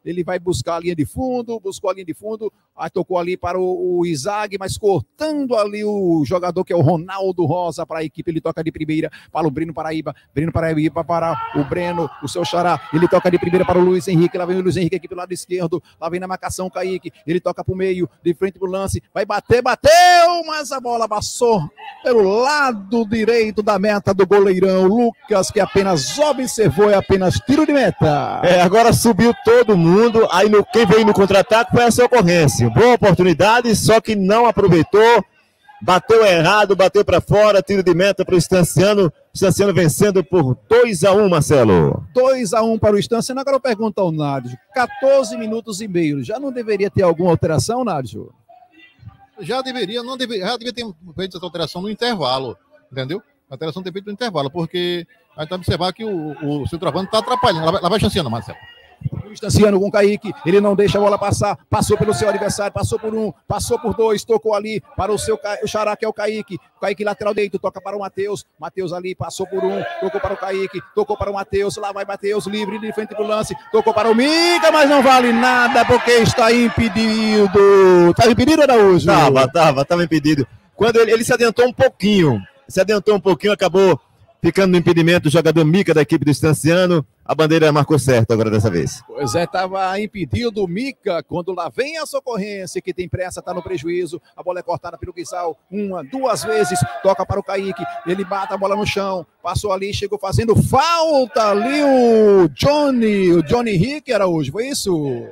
[SPEAKER 2] ele vai buscar a linha de fundo, buscou a linha de fundo, aí tocou ali para o Isaac, mas cortando ali o jogador que é o Ronaldo Rosa para a equipe, ele toca de primeira para o Breno Paraíba para o Breno, o seu xará, ele toca de primeira para o Luiz Henrique, lá vem o Luiz Henrique aqui pelo lado esquerdo, lá vem na marcação o Kaique, ele toca para o meio, de frente para o lance, vai bater, bateu, mas a bola passou pelo lado direito da meta do goleirão Lucas, que apenas observou, é apenas tiro de meta.
[SPEAKER 3] Agora subiu todo mundo, aí quem veio no contra-ataque foi a Socorrense. Boa oportunidade, só que não aproveitou, bateu errado, bateu para fora, tiro de meta para o Estanciano vencendo por 2-1, Marcelo.
[SPEAKER 2] 2-1 para o Estanciano. Agora eu pergunto ao Nádio, 14 minutos e meio, já não deveria ter alguma alteração, Nádio?
[SPEAKER 1] Já devia ter feito essa alteração no intervalo, entendeu? A alteração tem feito no intervalo, porque a gente vai observar que o centroavante está atrapalhando. Lá vai Estanciano, Marcelo.
[SPEAKER 2] O Estanciano com o Kaique, ele não deixa a bola passar, passou pelo seu adversário, passou por um, passou por dois, tocou ali para o seu xará, que é o Kaique lateral direito, toca para o Matheus ali, passou por um, tocou para o Kaique, tocou para o Matheus, lá vai Matheus, livre de frente para o lance, tocou para o Mica, mas não vale nada, porque está impedido. Está impedido, Araújo?
[SPEAKER 3] Tava impedido. Quando ele se adiantou um pouquinho, acabou ficando no impedimento o jogador Mica da equipe do Estanciano. A bandeira marcou certo agora dessa vez.
[SPEAKER 2] Pois é, estava impedido o Mica. Quando lá vem a Socorrense, que tem pressa, está no prejuízo. A bola é cortada pelo Guizal, 1, 2 vezes. Toca para o Kaique, ele bate a bola no chão. Passou ali, chegou fazendo falta ali o Johnny Henrique, era hoje, foi isso?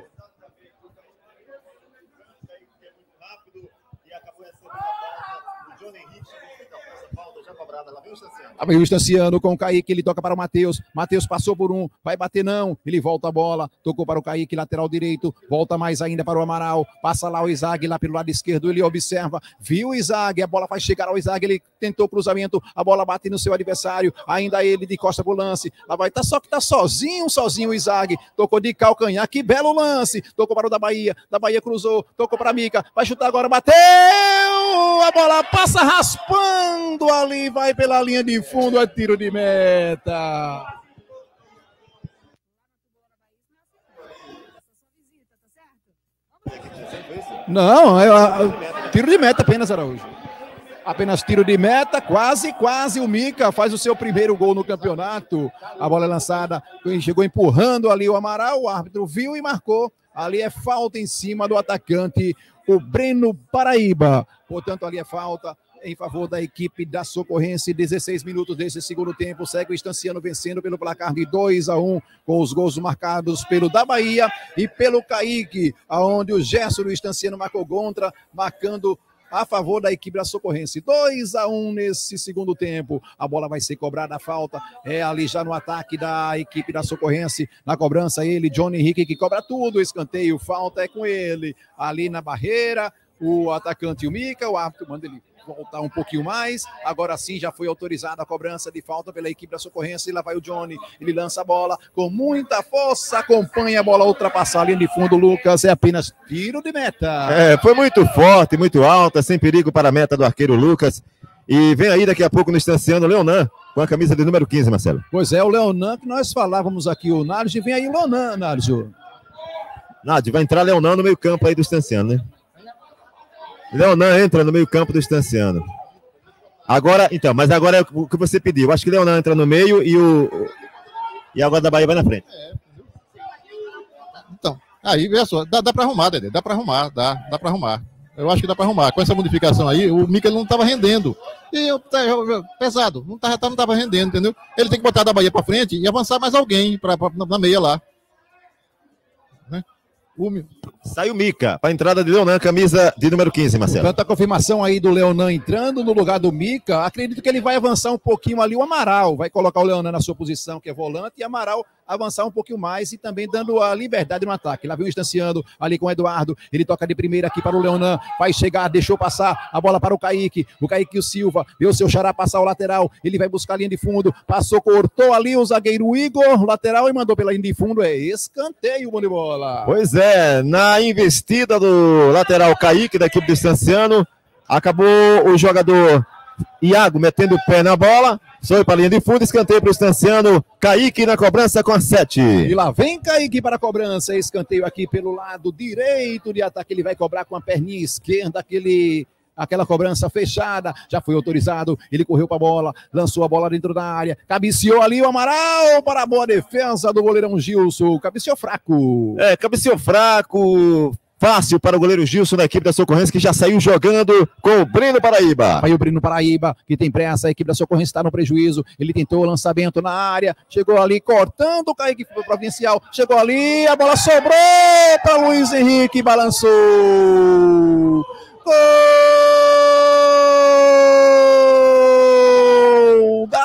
[SPEAKER 2] Vem o Estanciano com o Kaique, ele toca para o Matheus passou por um, vai bater não, ele volta a bola, tocou para o Kaique, lateral direito, volta mais ainda para o Amaral, passa lá o Isaac, lá pelo lado esquerdo, ele observa, viu o Isaac, a bola vai chegar ao Isaac, ele tentou cruzamento, a bola bate no seu adversário, ainda ele de costa pro lance, lá vai, só que tá sozinho o Isaac, tocou de calcanhar, que belo lance, tocou para o da Bahia cruzou, tocou para a Mica, vai chutar agora, bateu, a bola passa raspando ali, vai pela linha de fundo, é tiro de meta. Não, tiro de meta apenas, Araújo. Apenas tiro de meta, quase o Mica faz o seu primeiro gol no campeonato. A bola é lançada, chegou empurrando ali o Amaral, o árbitro viu e marcou. Ali é falta em cima do atacante, o Breno Paraíba. Portanto, ali é falta em favor da equipe da Socorrense. 16 minutos desse segundo tempo, segue o Estanciano vencendo pelo placar de 2-1, com os gols marcados pelo da Bahia e pelo Kaique, aonde o Gerson do Estanciano marcou contra, marcando a favor da equipe da Socorrense. 2-1 nesse segundo tempo. A bola vai ser cobrada, a falta é ali já no ataque da equipe da Socorrense. Na cobrança, ele, Johnny Henrique, que cobra tudo. Escanteio, falta é com ele. Ali na barreira, o atacante e o Mica, o árbitro manda ele voltar um pouquinho mais, agora sim já foi autorizada a cobrança de falta pela equipe da Socorrense, e lá vai o Johnny, ele lança a bola com muita força, acompanha a bola, ultrapassar a linha de fundo, Lucas, é apenas tiro de meta.
[SPEAKER 3] Foi muito forte, muito alta, sem perigo para a meta do arqueiro Lucas, e vem aí daqui a pouco no Estanciano Leonan, com a camisa de número 15, Marcelo.
[SPEAKER 2] Pois é, o Leonan que nós falávamos aqui, o Nádio, vem aí o Leonan, Nádio.
[SPEAKER 3] Nádio, vai entrar Leonan no meio campo aí do Estanciano, né? Leonan entra no meio campo do Estanciano. Agora, então, mas agora é o que você pediu. Acho que Leonan entra no meio e agora da Bahia vai na frente.
[SPEAKER 1] Então, aí, veja só, dá para arrumar, Dedé, dá para arrumar. Eu acho que dá para arrumar. Com essa modificação aí, o Mica não estava rendendo. E pesado, não estava rendendo, entendeu? Ele tem que botar da Bahia para frente e avançar mais alguém na meia lá. Né?
[SPEAKER 3] Saiu Mica para a entrada de Leonan, camisa de número 15, Marcelo.
[SPEAKER 2] Tanta confirmação aí do Leonan entrando no lugar do Mica. Acredito que ele vai avançar um pouquinho ali o Amaral. Vai colocar o Leonan na sua posição, que é volante, e Amaral avançar um pouquinho mais e também dando a liberdade no ataque. Lá vem o Estanciano ali com o Eduardo. Ele toca de primeira aqui para o Leonan. Vai chegar, deixou passar a bola para o Kaique. O Kaique e o Silva. Vê o seu xará passar o lateral. Ele vai buscar a linha de fundo. Passou, cortou ali o zagueiro Igor, lateral, e mandou pela linha de fundo. É escanteio, bom de bola.
[SPEAKER 3] Pois é, na investida do lateral Kaique da equipe do Estanciano, acabou o jogador Iago metendo o pé na bola, foi para a linha de fundo, escanteio para o Estanciano, Kaique na cobrança com a 7.
[SPEAKER 2] E lá vem Kaique para a cobrança, escanteio aqui pelo lado direito de ataque, ele vai cobrar com a perninha esquerda, aquela cobrança fechada, já foi autorizado, ele correu para a bola, lançou a bola dentro da área, cabeceou ali o Amaral para a boa defesa do goleirão Gilson, cabeceou fraco.
[SPEAKER 3] Cabeceou fraco, fácil para o goleiro Gilson da equipe da Socorrência, que já saiu jogando com o Breno Paraíba.
[SPEAKER 2] Aí o Breno Paraíba, que tem pressa, a equipe da Socorrência está no prejuízo, ele tentou o lançamento na área, chegou ali cortando o Kaique providencial, chegou ali, a bola sobrou para Luiz Henrique, balançou. Gol da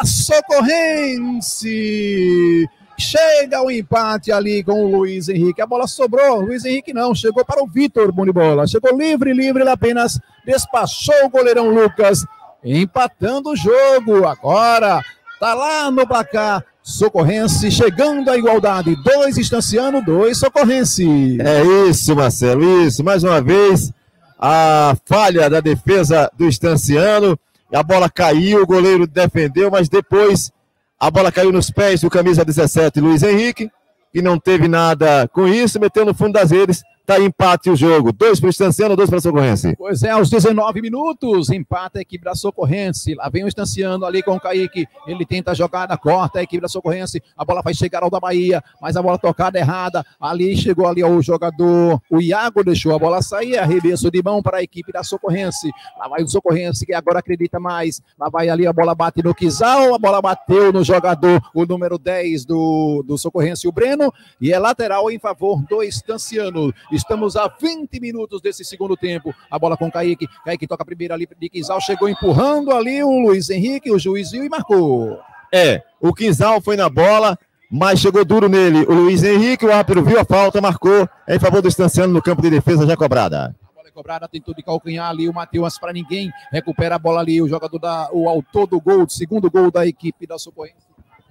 [SPEAKER 2] Socorrense. Chega o empate ali com o Luiz Henrique. A bola sobrou. Luiz Henrique não. Chegou para o Vitor, bom de bola. Chegou livre. Ele apenas despachou o goleirão Lucas. Empatando o jogo. Agora tá lá no placar. Socorrense chegando à igualdade. 2 Estanciano, 2 Socorrense.
[SPEAKER 3] É isso, Marcelo. Isso. Mais uma vez. A falha da defesa do Estanciano, a bola caiu, o goleiro defendeu, mas depois a bola caiu nos pés do camisa 17, Luiz Henrique, que não teve nada com isso, meteu no fundo das redes, tá aí empate o jogo, 2 para o Estanciano, 2 para a Socorrense.
[SPEAKER 2] Pois é, aos 19 minutos, empata a equipe da Socorrense, lá vem o Estanciano ali com o Kaique, ele tenta a jogada, corta a equipe da Socorrense, a bola vai chegar ao da Bahia, mas a bola tocada errada, ali chegou ali o jogador, o Iago deixou a bola sair, arremesso de mão para a equipe da Socorrense, lá vai o Socorrense que agora acredita mais, lá vai ali, a bola bate no Kizal, a bola bateu no jogador, o número 10 do Socorrense, o Breno, e é lateral em favor do Estanciano. Estamos a 20 minutos desse segundo tempo. A bola com o Kaique. Kaique toca a primeira ali de Kizal. Chegou empurrando ali o Luiz Henrique. O juiz viu e marcou.
[SPEAKER 3] O Kizal foi na bola, mas chegou duro nele. O Luiz Henrique, o árbitro viu a falta, marcou em favor do Estanciano no campo de defesa já cobrada.
[SPEAKER 2] A bola é cobrada, tentou de calcanhar ali o Matheus para ninguém. Recupera a bola ali. O jogador o autor do gol, segundo gol da equipe da Socorrense.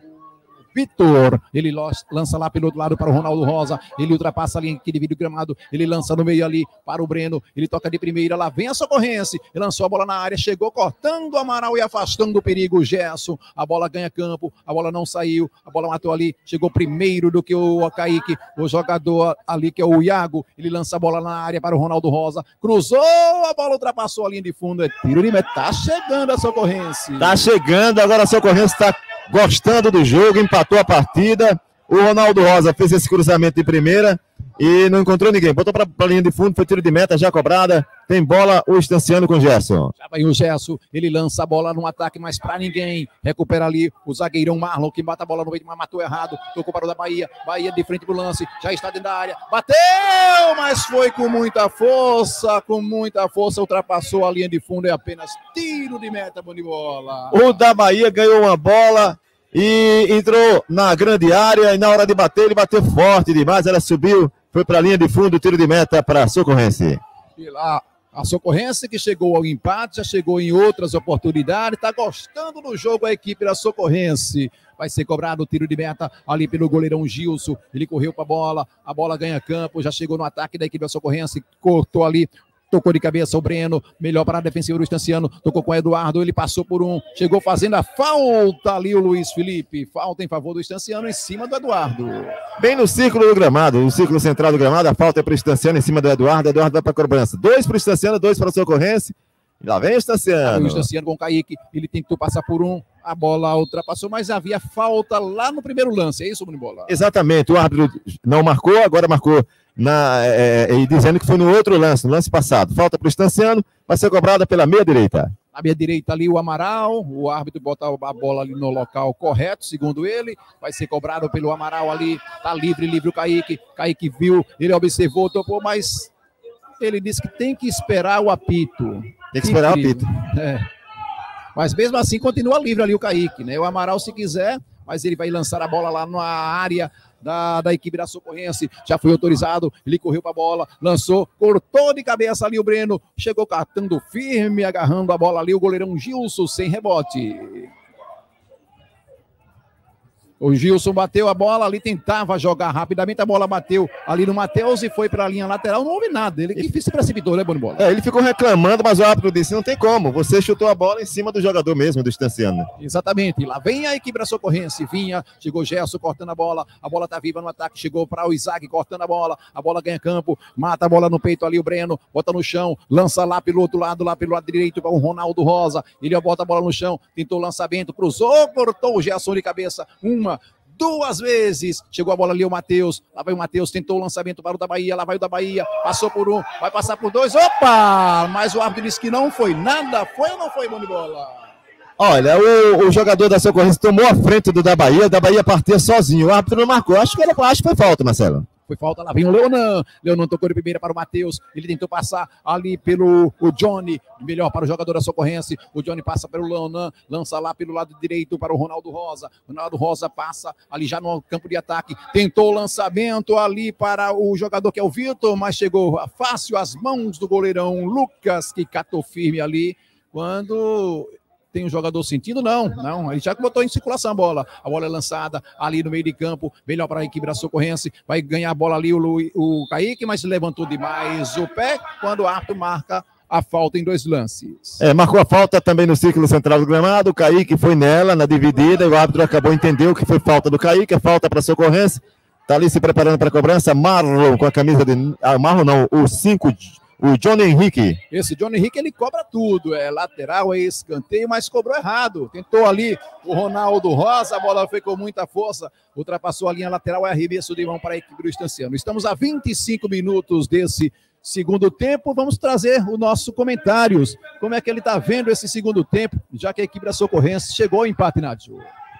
[SPEAKER 2] Vitor, ele lança lá pelo outro lado para o Ronaldo Rosa, ele ultrapassa a linha que divide o gramado, ele lança no meio ali para o Breno, ele toca de primeira, lá vem a Socorrense, ele lançou a bola na área, chegou cortando o Amaral e afastando o perigo, o Gerson, a bola ganha campo, a bola não saiu, a bola matou ali, chegou primeiro do que o Kaique, o jogador ali que é o Iago, ele lança a bola na área para o Ronaldo Rosa, cruzou, a bola ultrapassou a linha de fundo, é tiro de meta, tá chegando a Socorrense.
[SPEAKER 3] Tá chegando, agora a Socorrense está gostando do jogo, empatou a partida. O Ronaldo Rosa fez esse cruzamento de primeira e não encontrou ninguém. Botou para a linha de fundo, foi tiro de meta, já cobrada. Tem bola o Estanciano com o Gerson.
[SPEAKER 2] Já vai o Gerson, ele lança a bola no ataque, mas para ninguém. Recupera ali o zagueirão Marlon, que mata a bola no meio, mas matou errado. Tocou para o da Bahia. Bahia de frente pro lance, já está dentro da área. Bateu, mas foi com muita força, ultrapassou a linha de fundo. É apenas tiro de meta, bom de bola.
[SPEAKER 3] O da Bahia ganhou uma bola e entrou na grande área. E na hora de bater, ele bateu forte demais. Ela subiu, foi para a linha de fundo, tiro de meta para a Socorrense.
[SPEAKER 2] E lá a Socorrense que chegou ao empate, já chegou em outras oportunidades, está gostando do jogo a equipe da Socorrense. Vai ser cobrado o tiro de meta ali pelo goleirão Gilson. Ele correu para a bola ganha campo, já chegou no ataque da equipe da Socorrense, cortou ali, tocou de cabeça o Breno, melhor para a defensiva do Estanciano, tocou com o Eduardo, ele passou por um, chegou fazendo a falta ali o Luiz Felipe, falta em favor do Estanciano em cima do Eduardo.
[SPEAKER 3] Bem no círculo do gramado, no círculo central do gramado, a falta é para o Estanciano em cima do Eduardo vai para a cobrança, 2 para o Estanciano, 2 para a Socorrense, e lá vem o Estanciano.
[SPEAKER 2] O Estanciano com o Kaique, ele tentou passar por um, a bola ultrapassou, mas havia falta lá no primeiro lance, é isso, Bonibola?
[SPEAKER 3] Exatamente, o árbitro não marcou, agora marcou e dizendo que foi no outro lance, no lance passado. Falta para o Estanciano, vai ser cobrada pela meia direita.
[SPEAKER 2] Na meia direita ali o Amaral, o árbitro bota a bola ali no local correto, segundo ele, vai ser cobrado pelo Amaral ali, tá livre o Kaique viu, ele observou, topou, mas ele disse que tem que esperar o apito.
[SPEAKER 3] Tem que esperar o apito.
[SPEAKER 2] Mas mesmo assim continua livre ali o Kaique, né? O Amaral se quiser, mas ele vai lançar a bola lá na área da equipe da Socorrense, já foi autorizado, ele correu para a bola, lançou, cortou de cabeça ali o Breno, chegou catando firme, agarrando a bola ali o goleirão Gilson sem rebote. O Gilson bateu a bola ali, tentava jogar rapidamente, a bola bateu ali no Matheus e foi para a linha lateral, não houve nada. Ele que se precipitou, né, Boni Bola?
[SPEAKER 3] Ele ficou reclamando, mas o árbitro disse, não tem como, você chutou a bola em cima do jogador mesmo, do Estanciano.
[SPEAKER 2] Exatamente, e lá vem a equipe da Socorrense, chegou Gerson cortando a bola tá viva no ataque, chegou para o Isaac cortando a bola ganha campo, mata a bola no peito ali o Breno, bota no chão, lança lá pelo outro lado, direito para o Ronaldo Rosa, ele bota a bola no chão, tentou o lançamento, cruzou, cortou o Gerson de cabeça, 2 vezes, chegou a bola ali o Matheus, lá vai o Matheus, tentou o lançamento para o da Bahia, lá vai o da Bahia, passou por 1, vai passar por 2, opa! Mas o árbitro disse que não foi nada, foi ou não foi, Boni Bola?
[SPEAKER 3] Olha, o jogador da Socorrense tomou a frente do da Bahia partia sozinho, o árbitro não marcou, acho que foi falta, Marcelo.
[SPEAKER 2] Foi falta, lá vem o Leonan tocou de primeira para o Matheus, ele tentou passar ali pelo Johnny, melhor para o jogador da Socorrense, o Johnny passa pelo Leonan, lança lá pelo lado direito para o Ronaldo Rosa passa ali já no campo de ataque, tentou o lançamento ali para o jogador que é o Vitor, mas chegou fácil às mãos do goleirão Lucas, que catou firme ali, quando... Tem um jogador sentindo? Não, ele já botou em circulação a bola é lançada ali no meio de campo, melhor para a equipe da Socorrense, vai ganhar a bola ali o Kaique, mas levantou demais o pé, quando o árbitro marca a falta em 2 lances.
[SPEAKER 3] Marcou a falta também no círculo central do gramado, o Kaique foi nela, na dividida, e o árbitro acabou entendendo que foi falta do Kaique, a falta para a Socorrense, tá ali se preparando para a cobrança, Marlon com a camisa de... Marlon não, o 5... O Johnny Henrique.
[SPEAKER 2] Esse Johnny Henrique, ele cobra tudo, é lateral, é escanteio, mas cobrou errado. Tentou ali o Ronaldo Rosa, a bola foi com muita força, ultrapassou a linha lateral, é arremesso de mão para a equipe do Estanciano. Estamos a 25 minutos desse segundo tempo, vamos trazer o nosso comentários. Como é que ele está vendo esse segundo tempo, já que a equipe da Socorrense chegou ao empate, Nádio?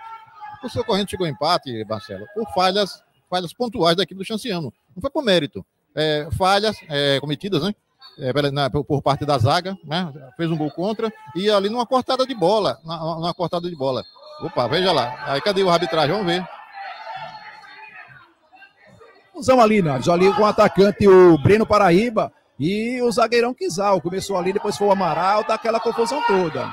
[SPEAKER 1] O Socorrense chegou ao empate, Marcelo, por falhas pontuais da equipe do Estanciano. Não foi por mérito. Falhas cometidas, né? Por parte da zaga, né? Fez um gol contra e ali numa cortada de bola, Opa, veja lá. Aí cadê o arbitragem? Vamos ver.
[SPEAKER 2] Usamos ali, Nádio, ali com o atacante, o Breno Paraíba e o zagueirão Kizal. Começou ali, depois foi o Amaral, tá aquela confusão toda.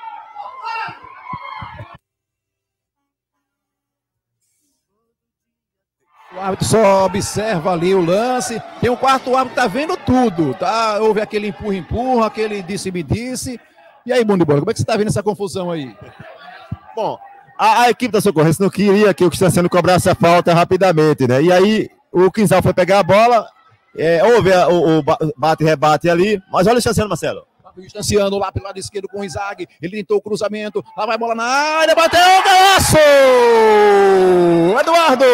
[SPEAKER 2] O árbitro só observa ali o lance. Tem um quarto árbitro que tá vendo tudo, tá? Houve aquele empurra, aquele disse-me-disse. E aí, Boni Bola, como é que você tá vendo essa confusão aí?
[SPEAKER 3] Bom, a equipe da Socorrense não queria que o Estanciano cobrasse a falta rapidamente, né? E aí, o Quinzal foi pegar a bola, houve o bate-rebate ali, mas olha o Estanciano, Marcelo.
[SPEAKER 2] O Estanciano lá pelo lado esquerdo com o Isaac, ele tentou o cruzamento, lá vai a bola na área, bateu o golaço! Eduardo!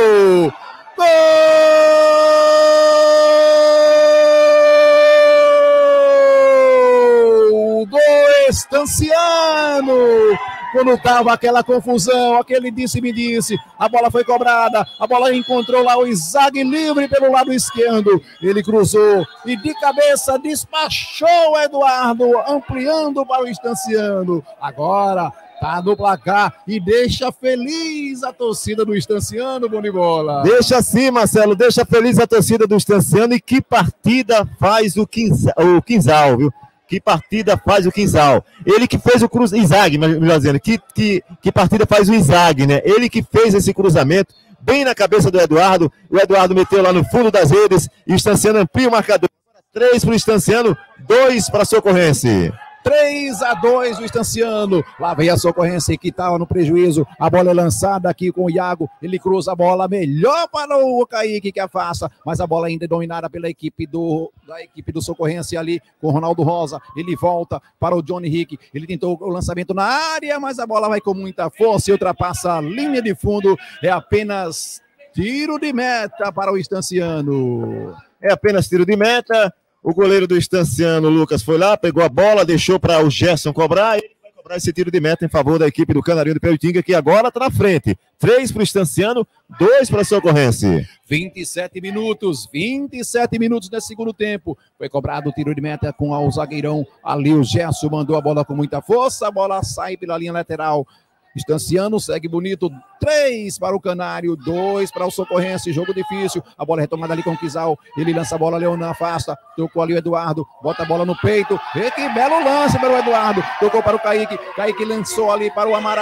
[SPEAKER 2] Gol do Estanciano! Quando estava aquela confusão, aquele disse-me-disse, a bola foi cobrada, a bola encontrou lá o Isaac livre pelo lado esquerdo, ele cruzou e de cabeça despachou o Eduardo, ampliando para o Estanciano. Agora tá no placar e deixa feliz a torcida do Estanciano, Boni Bola.
[SPEAKER 3] Deixa sim, Marcelo, deixa feliz a torcida do Estanciano. E que partida faz o Quinzal, viu? Que partida faz o Quinzal. Ele que fez o cruzamento, Isaac, melhor dizendo, que partida faz o Isaac, né? Ele que fez esse cruzamento bem na cabeça do Eduardo. O Eduardo meteu lá no fundo das redes e o Estanciano amplia o marcador. 3 para o Estanciano, 2 para a Socorrense.
[SPEAKER 2] 3-2 o Estanciano. Lá vem a Socorrense que estava no prejuízo. A bola é lançada aqui com o Iago. Ele cruza a bola melhor para o Kaique que afasta. Mas a bola ainda é dominada pela equipe do Socorrense ali com o Ronaldo Rosa. Ele volta para o Johnny Henrique. Ele tentou o lançamento na área, mas a bola vai com muita força e ultrapassa a linha de fundo. É apenas tiro de meta para o Estanciano.
[SPEAKER 3] É apenas tiro de meta. O goleiro do Estanciano, Lucas, foi lá, pegou a bola, deixou para o Gerson cobrar. Ele vai cobrar esse tiro de meta em favor da equipe do Canarinho de Peutinga, que agora está na frente. 3 para o Estanciano, 2 para a Socorrense.
[SPEAKER 2] 27 minutos nesse segundo tempo. Foi cobrado o tiro de meta com o zagueirão ali. O Gerson mandou a bola com muita força. A bola sai pela linha lateral. Estanciano segue bonito, 3 para o Canário, 2 para o Socorrense, jogo difícil, a bola é retomada ali com o Kizal, ele lança a bola, Leonan afasta, tocou ali o Eduardo, bota a bola no peito, e que belo lance para o Eduardo, tocou para o Kaique, Kaique lançou ali para o Amaral,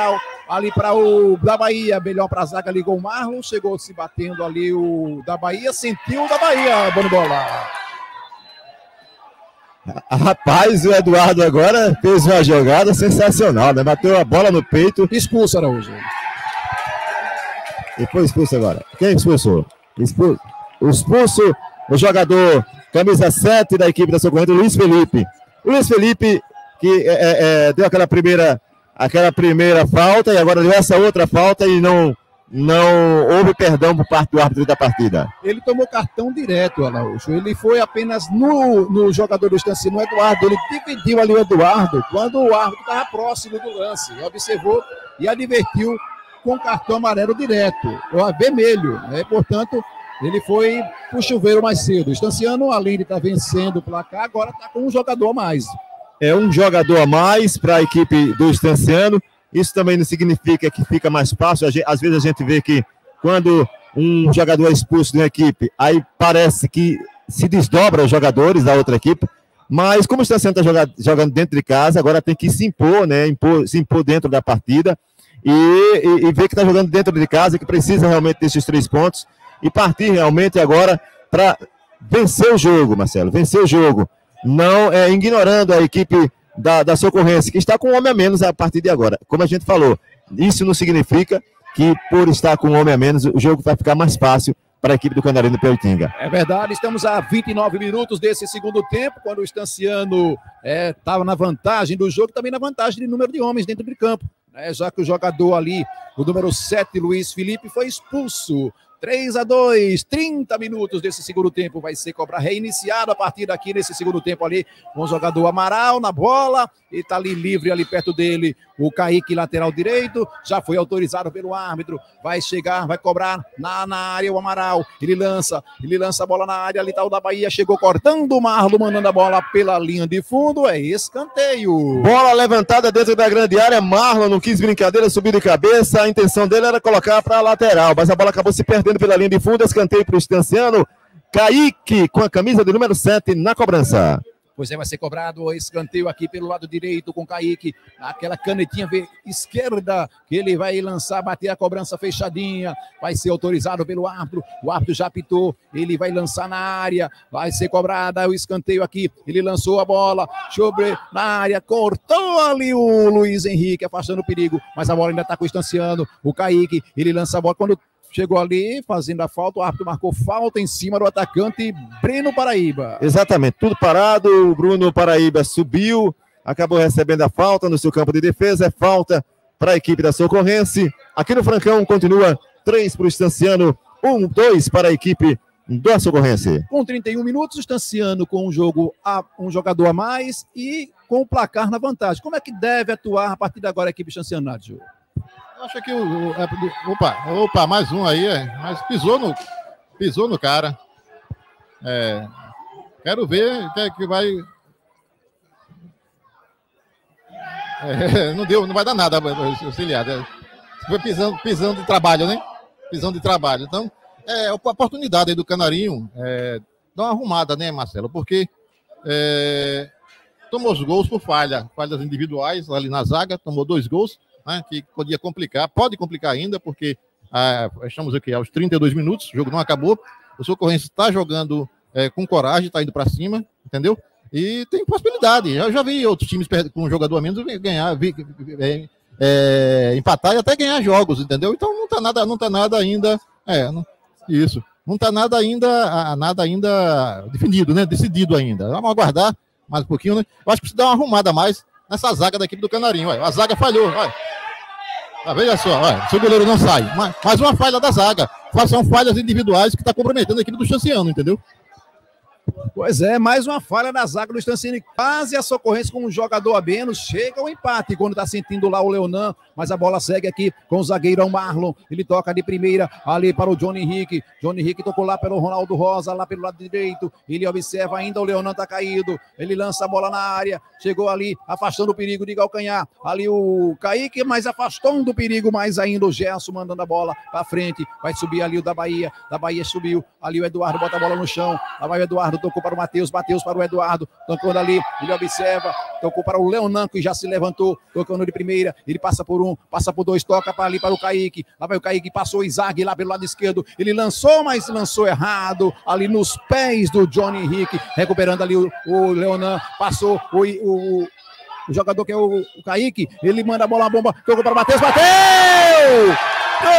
[SPEAKER 2] ali para o da Bahia, melhor para a zaga, ligou o Marlon, chegou se batendo ali o da Bahia, sentiu o da Bahia, bom bola.
[SPEAKER 3] Rapaz, o Eduardo agora fez uma jogada sensacional, né? Bateu a bola no peito.
[SPEAKER 2] Expulso, Araújo.
[SPEAKER 3] E foi expulso agora. Quem expulsou? Expulso o jogador camisa 7 da equipe da Socorrente, Luiz Felipe. O Luiz Felipe que deu aquela primeira falta e agora deu essa outra falta e não houve perdão por parte do árbitro da partida.
[SPEAKER 2] Ele tomou cartão direto, Araújo. Ele foi apenas no jogador do Estanciano, no Eduardo. Ele dividiu ali o Eduardo quando o árbitro estava próximo do lance. Observou e advertiu com cartão amarelo direto, ou vermelho, né? Portanto, ele foi pro chuveiro mais cedo. O Estanciano, além de estar vencendo o placar, agora está com um jogador a mais.
[SPEAKER 3] É um jogador a mais para a equipe do Estanciano. Isso também não significa que fica mais fácil. Às vezes a gente vê que quando um jogador é expulso de uma equipe, aí parece que se desdobra os jogadores da outra equipe. Mas como o Estanciano está jogando dentro de casa, agora tem que se impor, né? Se impor dentro da partida e ver que está jogando dentro de casa, que precisa realmente desses 3 pontos e partir realmente agora para vencer o jogo, Marcelo. Vencer o jogo. Não ignorando a equipe da Socorrense, que está com um homem a menos a partir de agora. Como a gente falou, isso não significa que por estar com um homem a menos, o jogo vai ficar mais fácil para a equipe do Canarinho do Peutinga.
[SPEAKER 2] É verdade, estamos a 29 minutos desse segundo tempo, quando o Estanciano estava na vantagem do jogo, também na vantagem de número de homens dentro de campo. Já que o jogador ali, o número 7, Luiz Felipe, foi expulso. 3-2, 30 minutos desse segundo tempo, vai ser reiniciado a partida aqui nesse segundo tempo ali, com o jogador Amaral na bola, e tá ali livre ali perto dele, o Kaique, lateral direito, já foi autorizado pelo árbitro, vai chegar, vai cobrar na área o Amaral, ele lança a bola na área, ali tá o da Bahia, chegou cortando o Marlon, mandando a bola pela linha de fundo, é escanteio.
[SPEAKER 3] Bola levantada dentro da grande área, Marlon não quis brincadeira, subiu de cabeça, a intenção dele era colocar para a lateral, mas a bola acabou se perdendo pela linha de fundo, escanteio para o Estanciano, Kaique com a camisa de número 7 na cobrança.
[SPEAKER 2] Pois vai ser cobrado o escanteio aqui pelo lado direito com Kaique, aquela canetinha esquerda, que ele vai lançar, bater a cobrança fechadinha, vai ser autorizado pelo árbitro, o árbitro já apitou, ele vai lançar na área, vai ser cobrada o escanteio aqui, ele lançou a bola, na área, cortou ali o Luiz Henrique, afastando o perigo, mas a bola ainda está com o Estanciano, o Kaique, ele lança a bola, quando chegou ali, fazendo a falta, o árbitro marcou falta em cima do atacante Breno Paraíba.
[SPEAKER 3] Exatamente, tudo parado, o Bruno Paraíba subiu, acabou recebendo a falta no seu campo de defesa, é falta para a equipe da Socorrense. Aqui no Francão continua 3 para o Estanciano, 2 para a equipe da Socorrense.
[SPEAKER 2] Com 31 minutos, o Estanciano com um jogador a mais e com o placar na vantagem. Como é que deve atuar a partir de agora a equipe estanciana, Nádio?
[SPEAKER 1] Acho que opa, mais um aí, mas pisou no cara. Quero ver o que é que vai. Não vai dar nada, auxiliar. Foi pisando de trabalho, né? Pisando de trabalho. Então, a oportunidade aí do Canarinho dar uma arrumada, né, Marcelo? Porque tomou os gols por falhas individuais ali na zaga, tomou 2 gols. Né, que podia complicar, pode complicar ainda, porque estamos aqui aos 32 minutos, o jogo não acabou, o Socorrense está jogando com coragem, está indo para cima, entendeu? E tem possibilidade, eu já vi outros times com um jogador a menos ganhar, empatar e até ganhar jogos, entendeu? Então não está nada ainda, isso, não está nada ainda definido, né, decidido ainda, vamos aguardar mais um pouquinho, né? Eu acho que precisa dar uma arrumada a mais nessa zaga da equipe do Canarinho, a zaga falhou, veja só, se o goleiro não sai, mais uma falha da zaga, são falhas individuais que está comprometendo a equipe do Estanciano, entendeu?
[SPEAKER 2] Pois é, mais uma falha na zaga do Estanciano, quase a Socorrense com um jogador a menos, chega o empate quando está sentindo lá o Leonan, mas a bola segue aqui com o zagueirão Marlon, ele toca de primeira ali para o Johnny Henrique tocou lá pelo Ronaldo Rosa, lá pelo lado direito, ele observa ainda o Leonan tá caído, ele lança a bola na área, chegou ali, afastando o perigo de calcanhar, ali o Kaique, mas afastando o perigo mais ainda o Gerson, mandando a bola para frente, vai subir ali o da Bahia subiu, ali o Eduardo bota a bola no chão, lá vai o Eduardo, tocou para o Matheus para o Eduardo, tocando ali, ele observa, tocou para o Leonan, que já se levantou, tocando de primeira, ele passa por um, passa por dois, toca para ali para o Kaique, lá vai o Kaique, passou o Isaac lá pelo lado esquerdo, ele lançou, mas lançou errado, ali nos pés do Johnny Henrique, recuperando ali o Leonan, passou o jogador que é o Kaique, ele manda a bola, a bomba, tocou para o Matheus, bateu! Gol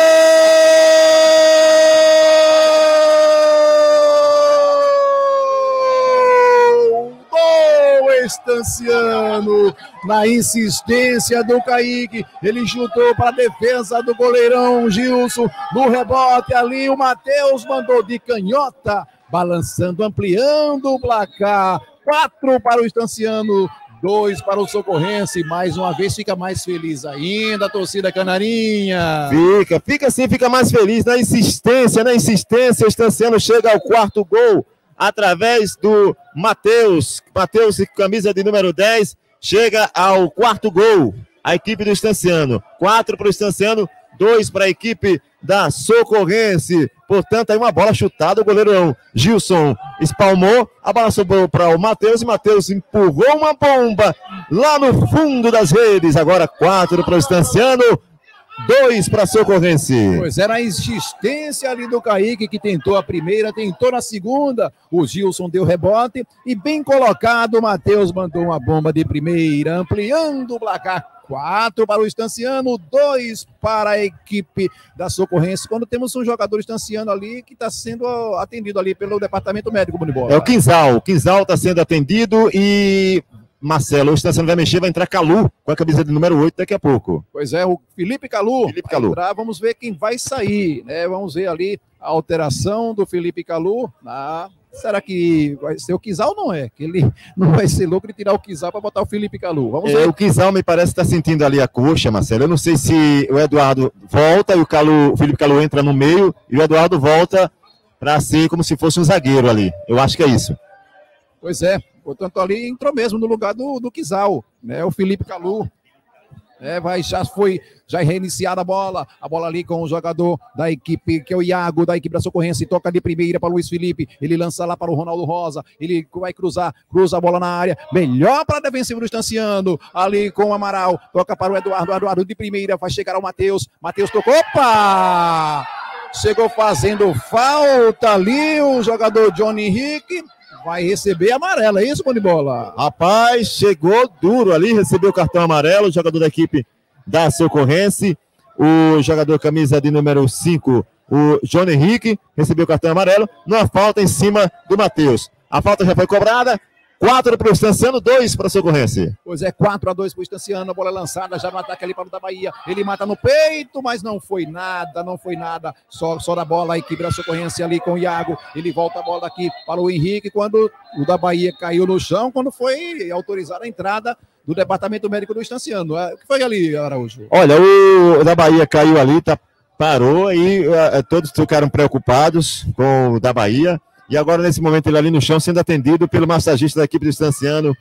[SPEAKER 2] Estanciano, na insistência do Kaique, ele chutou para a defesa do goleirão Gilson, no rebote ali o Matheus mandou de canhota, balançando, ampliando o placar, 4 para o Estanciano, 2 para o Socorrense, mais uma vez fica mais feliz ainda a torcida Canarinha.
[SPEAKER 3] Fica sim, fica mais feliz na insistência, o Estanciano chega ao 4º gol, através do Matheus, camisa de número 10, chega ao 4º gol, a equipe do Estanciano, 4 para o Estanciano, 2 para a equipe da Socorrense, portanto aí uma bola chutada, o goleiro Gilson espalmou, a bola sobrou para o Matheus, e Matheus empurrou uma bomba lá no fundo das redes, agora 4 para o Estanciano, 2 para a Socorrense.
[SPEAKER 2] Pois era a insistência ali do Kaique, que tentou a primeira, tentou na segunda, o Gilson deu rebote, e bem colocado, o Matheus mandou uma bomba de primeira, ampliando o placar, 4 para o Estanciano, 2 para a equipe da Socorrense, quando temos um jogador estanciano ali que está sendo atendido ali pelo departamento médico, Bonibola.
[SPEAKER 3] É o Quinzal está sendo atendido e Marcelo, o Estanciano vai mexer, vai entrar Calu com a camisa de número 8 daqui a pouco.
[SPEAKER 2] Pois é, o Felipe Calu vai entrar, vamos ver quem vai sair, né? Vamos ver ali a alteração do Felipe Calu. Será que vai ser o Quinzal ou não é? Que ele não vai ser louco de tirar o Quinzal para botar o Felipe Calu. Vamos ver.
[SPEAKER 3] O Quinzal me parece estar sentindo ali a coxa, Marcelo. Eu não sei se o Eduardo volta e o Felipe Calu entra no meio e o Eduardo volta para ser como se fosse um zagueiro ali. Eu acho que é isso.
[SPEAKER 2] Pois é. Portanto, ali entrou mesmo no lugar do Quinzal, né? O Felipe Calu. Já reiniciada a bola ali com o jogador da equipe, que é o Iago, da equipe da Socorrense, toca de primeira para o Luiz Felipe, ele lança lá para o Ronaldo Rosa, ele vai cruza a bola na área, melhor para a defensiva do Estanciano, ali com o Amaral, toca para o Eduardo de primeira, vai chegar ao Matheus tocou, opa! Chegou fazendo falta ali o jogador Johnny Henrique, vai receber amarelo, é isso, Bonibola?
[SPEAKER 3] Rapaz, chegou duro ali, recebeu o cartão amarelo, o jogador da equipe da Socorrense, o jogador camisa de número 5, o Johnny Henrique, recebeu o cartão amarelo, numa falta em cima do Matheus. A falta já foi cobrada, 4 para o Estanciano, 2 para a Socorrense.
[SPEAKER 2] Pois é, 4-2 para o Estanciano, a bola é lançada, já no ataque ali para o da Bahia, ele mata no peito, mas não foi nada, só da bola a equipe da Socorrense ali com o Iago, ele volta a bola aqui para o Henrique, quando o da Bahia caiu no chão, quando foi autorizada a entrada do departamento médico do Estanciano. O que foi ali, Araújo?
[SPEAKER 3] Olha, o da Bahia caiu ali, parou e todos ficaram preocupados com o da Bahia. E agora, nesse momento, ele ali no chão, sendo atendido pelo massagista da equipe do Estanciano,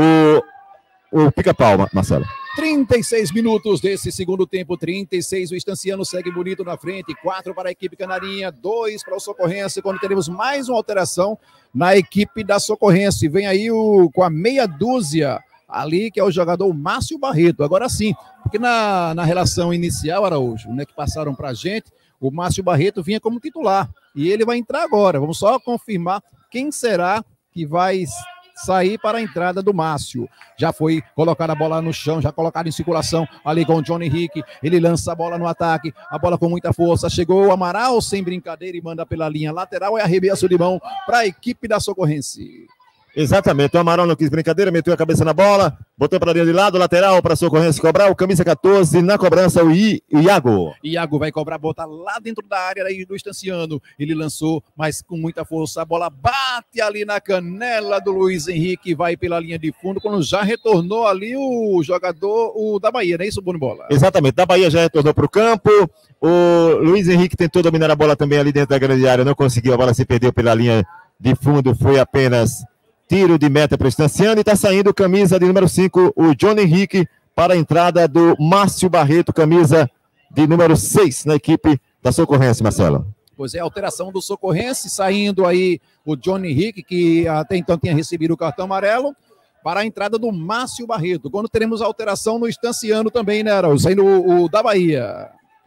[SPEAKER 3] o Pica-Pau, Marcelo.
[SPEAKER 2] 36 minutos desse segundo tempo, 36, o Estanciano segue bonito na frente, 4 para a equipe Canarinha, 2 para o Socorrense, quando teremos mais uma alteração na equipe da Socorrense. Vem aí com a meia dúzia ali, que é o jogador Márcio Barreto. Agora sim, porque na relação inicial, Araújo, né, que passaram para a gente, o Márcio Barreto vinha como titular. E ele vai entrar agora. Vamos só confirmar quem será que vai sair para a entrada do Márcio. Já foi colocada a bola no chão, já colocada em circulação ali com o Johnny Henrique. Ele lança a bola no ataque, a bola com muita força. Chegou o Amaral sem brincadeira e manda pela linha lateral. É arremesso de mão para a equipe da Socorrense.
[SPEAKER 3] Exatamente, o Amaral não quis brincadeira, meteu a cabeça na bola, botou para linha de lado, lateral para a Socorrense cobrar, o camisa 14, na cobrança o Iago.
[SPEAKER 2] Iago vai cobrar, botar lá dentro da área aí do Estanciano, ele lançou, mas com muita força, a bola bate ali na canela do Luiz Henrique, vai pela linha de fundo, quando já retornou ali o jogador, o da Bahia, não é isso, Bonibola?
[SPEAKER 3] Exatamente, da Bahia já retornou para o campo, o Luiz Henrique tentou dominar a bola também ali dentro da grande área, não conseguiu, a bola se perdeu pela linha de fundo, foi apenas tiro de meta para o Estanciano, e está saindo camisa de número 5, o Johnny Henrique, para a entrada do Márcio Barreto, camisa de número 6 na equipe da Socorrense, Marcelo.
[SPEAKER 2] Pois é, alteração do Socorrense, saindo aí o Johnny Henrique, que até então tinha recebido o cartão amarelo, para a entrada do Márcio Barreto. Quando teremos alteração no Estanciano também, né, Araújo? Saindo o da Bahia.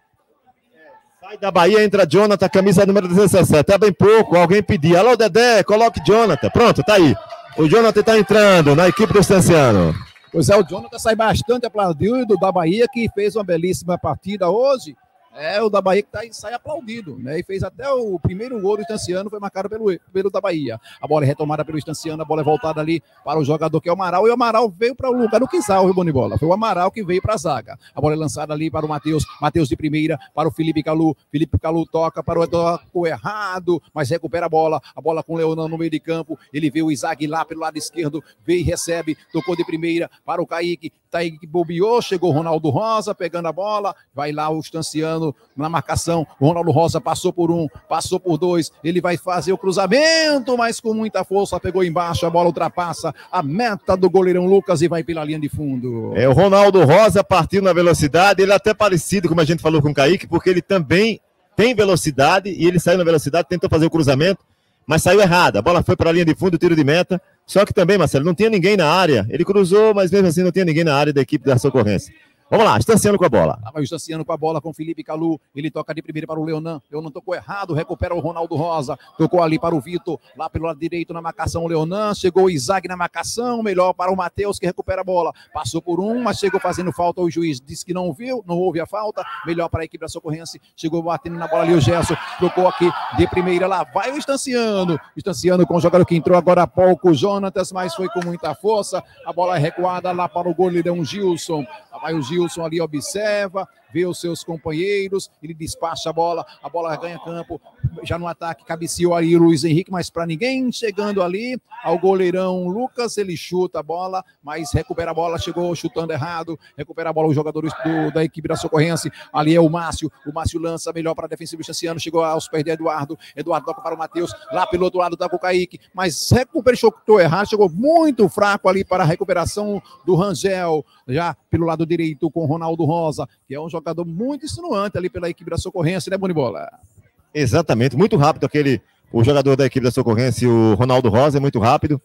[SPEAKER 3] Sai da Bahia, entra Jonathan, camisa número 17. É bem pouco, alguém pedir. Alô, Dedé, coloque Jonathan. Pronto, tá aí. O Jonathan tá entrando na equipe do Estanciano.
[SPEAKER 2] Pois é, o Jonathan sai bastante aplaudido da Bahia, que fez uma belíssima partida hoje. É o da Bahia que sai aplaudido, né? E fez até o primeiro gol do Estanciano, foi marcado pelo da Bahia. A bola é retomada pelo Estanciano, a bola é voltada ali para o jogador que é o Amaral, e o Amaral veio para o lugar do Quisal, viu, Bonibola? Foi o Amaral que veio para a zaga. A bola é lançada ali para o Matheus, Matheus de primeira, para o Felipe Calu toca para o errado, mas recupera a bola com o Leonão no meio de campo, ele vê o Isaac lá pelo lado esquerdo, veio e recebe, tocou de primeira para o Kaique bobeou, chegou o Ronaldo Rosa, pegando a bola, vai lá o Estanciano na marcação, o Ronaldo Rosa passou por um, passou por dois, ele vai fazer o cruzamento, mas com muita força, pegou embaixo, a bola ultrapassa a meta do goleirão Lucas e vai pela linha de fundo.
[SPEAKER 3] É, o Ronaldo Rosa partiu na velocidade, ele é até parecido, como a gente falou com o Kaique, porque ele também tem velocidade, e ele saiu na velocidade, tentou fazer o cruzamento, mas saiu errado, a bola foi para a linha de fundo, tiro de meta, só que também, Marcelo, não tinha ninguém na área, ele cruzou, mas mesmo assim não tinha ninguém na área da equipe da Socorrense. Vamos lá, Estanciano com a bola.
[SPEAKER 2] Vai o Estanciano com a bola com o Felipe Calu. Ele toca de primeira para o Leonan. Leonan tocou errado, recupera o Ronaldo Rosa. Tocou ali para o Vitor, lá pelo lado direito na marcação o Leonan. Chegou o Isaac na marcação, melhor para o Matheus que recupera a bola. Passou por um, mas chegou fazendo falta. O juiz disse que não viu, não houve a falta. Melhor para a equipe da Socorrense. Chegou batendo na bola ali o Gerson. Tocou aqui de primeira, lá vai o Estanciano. Estanciano com o jogador que entrou agora há pouco, o Jonatas, mas foi com muita força. A bola é recuada lá para o goleirão Gilson. Vai o Gilson ali, observa, vê os seus companheiros, ele despacha a bola ganha campo, já no ataque, cabeceou ali o Luiz Henrique, mas para ninguém chegando ali, ao goleirão Lucas, ele chuta a bola, mas recupera a bola, chegou chutando errado, recupera a bola os jogadores da equipe da Socorrense, ali é o Márcio lança melhor para a defensiva Estanciano, chegou aos pés de Eduardo toca para o Matheus, lá pelo outro lado tá com o Kaique, mas chutou errado, chegou muito fraco ali para a recuperação do Rangel, já pelo lado direito com o Ronaldo Rosa, que é um jogador muito insinuante ali pela equipe da Socorrense, né, Bonibola?
[SPEAKER 3] Exatamente, muito rápido o jogador da equipe da Socorrense, o Ronaldo Rosa, é muito rápido,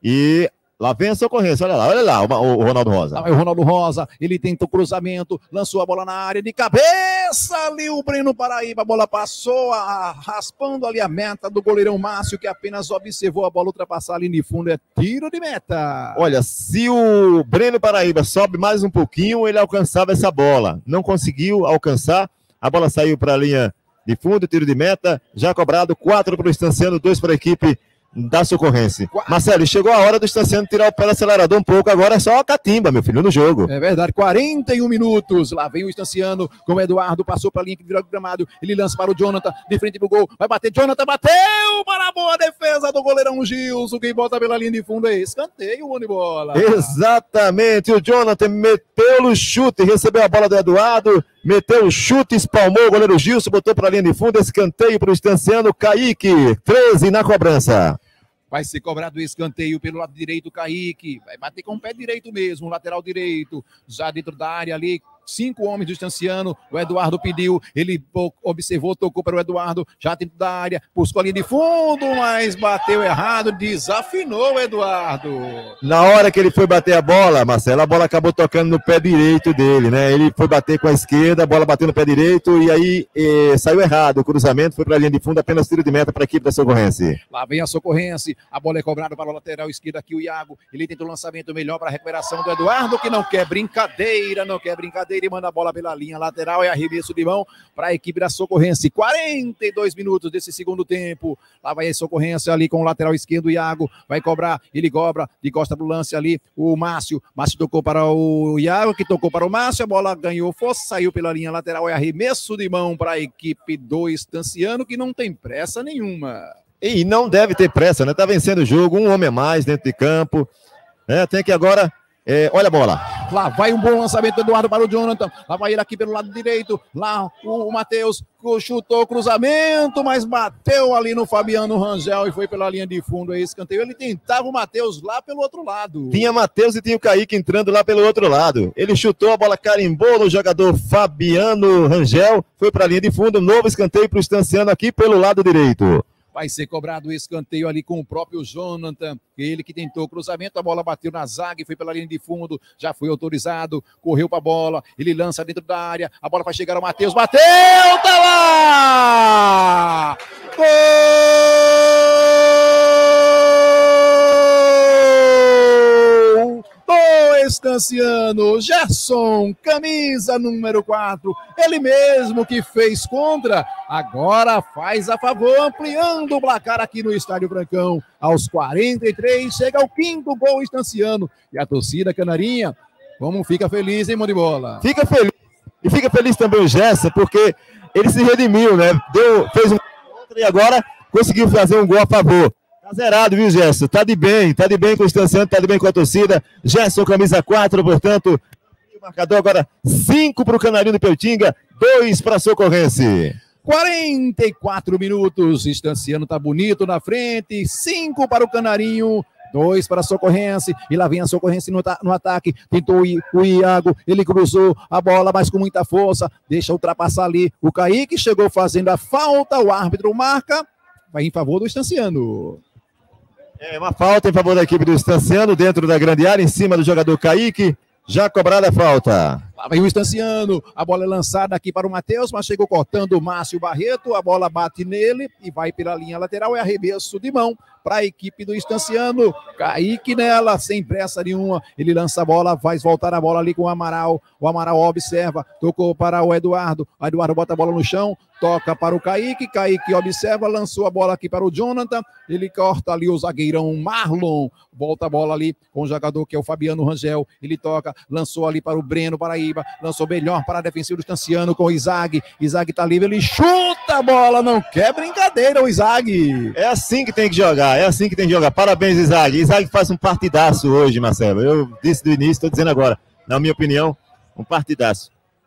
[SPEAKER 3] e lá vem a Socorrense, olha lá o Ronaldo Rosa.
[SPEAKER 2] O Ronaldo Rosa, ele tentou cruzamento, lançou a bola na área de cabeça, ali o Breno Paraíba, a bola passou, raspando ali a meta do goleirão Márcio, que apenas observou a bola ultrapassar ali de fundo, é tiro de meta.
[SPEAKER 3] Olha, se o Breno Paraíba sobe mais um pouquinho, ele alcançava essa bola, não conseguiu alcançar, a bola saiu para a linha de fundo, tiro de meta, já cobrado, 4 para o Estanciano, 2 para a equipe da Socorrense. Marcelo, chegou a hora do Estanciano tirar o pé do acelerador um pouco, agora é só a catimba, meu filho, no jogo.
[SPEAKER 2] É verdade, 41 minutos, lá vem o Estanciano, com o Eduardo, passou para a linha que virou o gramado, ele lança para o Jonathan, de frente pro gol, vai bater, Jonathan bateu para a boa defesa do goleirão Gilson, quem bota pela linha de fundo é escanteio, o bola.
[SPEAKER 3] Exatamente, o Jonathan meteu o chute, recebeu a bola do Eduardo, meteu o chute, espalmou o goleiro Gilson, botou para a linha de fundo, escanteio para o Estanciano, Kaique, 13 na cobrança.
[SPEAKER 2] Vai ser cobrado o escanteio pelo lado direito, Kaique. Vai bater com o pé direito mesmo, lateral direito. Já dentro da área ali, 5 homens do Estanciano. O Eduardo pediu, ele observou, tocou para o Eduardo. Já dentro da área, buscou a linha de fundo, mas bateu errado, desafinou o Eduardo.
[SPEAKER 3] Na hora que ele foi bater a bola, Marcelo, a bola acabou tocando no pé direito dele, né? Ele foi bater com a esquerda, a bola bateu no pé direito e aí saiu errado. O cruzamento foi para a linha de fundo, apenas tiro de meta para a equipe da Socorrense.
[SPEAKER 2] Lá vem a Socorrense, a bola é cobrada para o lateral esquerdo aqui, o Iago. Ele tenta o lançamento melhor para a recuperação do Eduardo, que não quer brincadeira, e manda a bola pela linha lateral, é arremesso de mão para a equipe da Socorrense. 42 minutos desse segundo tempo. Lá vai a Socorrense ali com o lateral esquerdo, o Iago vai cobrar, ele cobra, de costa pro lance ali, o Márcio tocou para o Iago, que tocou para o Márcio, a bola ganhou força, saiu pela linha lateral, é arremesso de mão para a equipe do Estanciano, que não tem pressa nenhuma.
[SPEAKER 3] E não deve ter pressa, né? Tá vencendo o jogo, um homem a mais dentro de campo, né? Tem que agora, olha a bola.
[SPEAKER 2] Lá vai um bom lançamento do Eduardo para o Jonathan. Lá vai ele aqui pelo lado direito. Lá o Matheus chutou cruzamento, mas bateu ali no Fabiano Rangel e foi pela linha de fundo aí, escanteio. Ele tentava o Matheus lá pelo outro lado.
[SPEAKER 3] Tinha Matheus e tinha o Kaique entrando lá pelo outro lado. Ele chutou, a bola carimbou no jogador Fabiano Rangel, foi para a linha de fundo, novo escanteio para o Estanciano aqui pelo lado direito.
[SPEAKER 2] Vai ser cobrado o escanteio ali com o próprio Jonathan, ele que tentou o cruzamento, a bola bateu na zaga e foi pela linha de fundo, já foi autorizado, correu para a bola, ele lança dentro da área, a bola vai chegar ao Matheus, bateu, tá lá! Gol do Estanciano, Gerson, camisa número 4, ele mesmo que fez contra, agora faz a favor, ampliando o placar aqui no Estádio Francão. Aos 43, chega o 5º gol Estanciano. E a torcida Canarinha, como fica feliz, hein, mão de bola?
[SPEAKER 3] Fica feliz. E fica feliz também o Gerson, porque ele se redimiu, né? Fez um e agora conseguiu fazer um gol a favor. Tá zerado, viu, Gerson? Tá de bem com o Estanciano, tá de bem com a torcida. Gerson, camisa 4, portanto, o marcador agora 5 para o Canarinho do Peutinga, 2 para a Socorrense.
[SPEAKER 2] 44 minutos, Estanciano tá bonito na frente, 5 para o Canarinho, 2 para a Socorrense, e lá vem a Socorrense no ataque, tentou o Iago, ele cruzou a bola, mas com muita força, deixa ultrapassar ali o Kaique, chegou fazendo a falta, o árbitro marca, vai em favor do Estanciano.
[SPEAKER 3] É uma falta em favor da equipe do Estanciano, dentro da grande área, em cima do jogador Kaique, já cobrada a falta.
[SPEAKER 2] Lá vem o Estanciano, a bola é lançada aqui para o Matheus, mas chegou cortando o Márcio Barreto, a bola bate nele e vai pela linha lateral, é arremesso de mão para a equipe do Estanciano. Kaique nela, sem pressa nenhuma, ele lança a bola, vai voltar a bola ali com o Amaral observa, tocou para o Eduardo bota a bola no chão, toca para o Kaique observa, lançou a bola aqui para o Jonathan, ele corta ali o zagueirão Marlon, volta a bola ali com o jogador que é o Fabiano Rangel, ele toca, lançou ali para o Breno Paraíba, lançou melhor para a defensiva do Estanciano com o Izag tá livre, ele chuta a bola, não quer brincadeira o Izag.
[SPEAKER 3] É assim que tem que jogar, parabéns Izag faz um partidaço hoje, Marcelo, eu disse do início, estou dizendo agora, na minha opinião, um partidaço.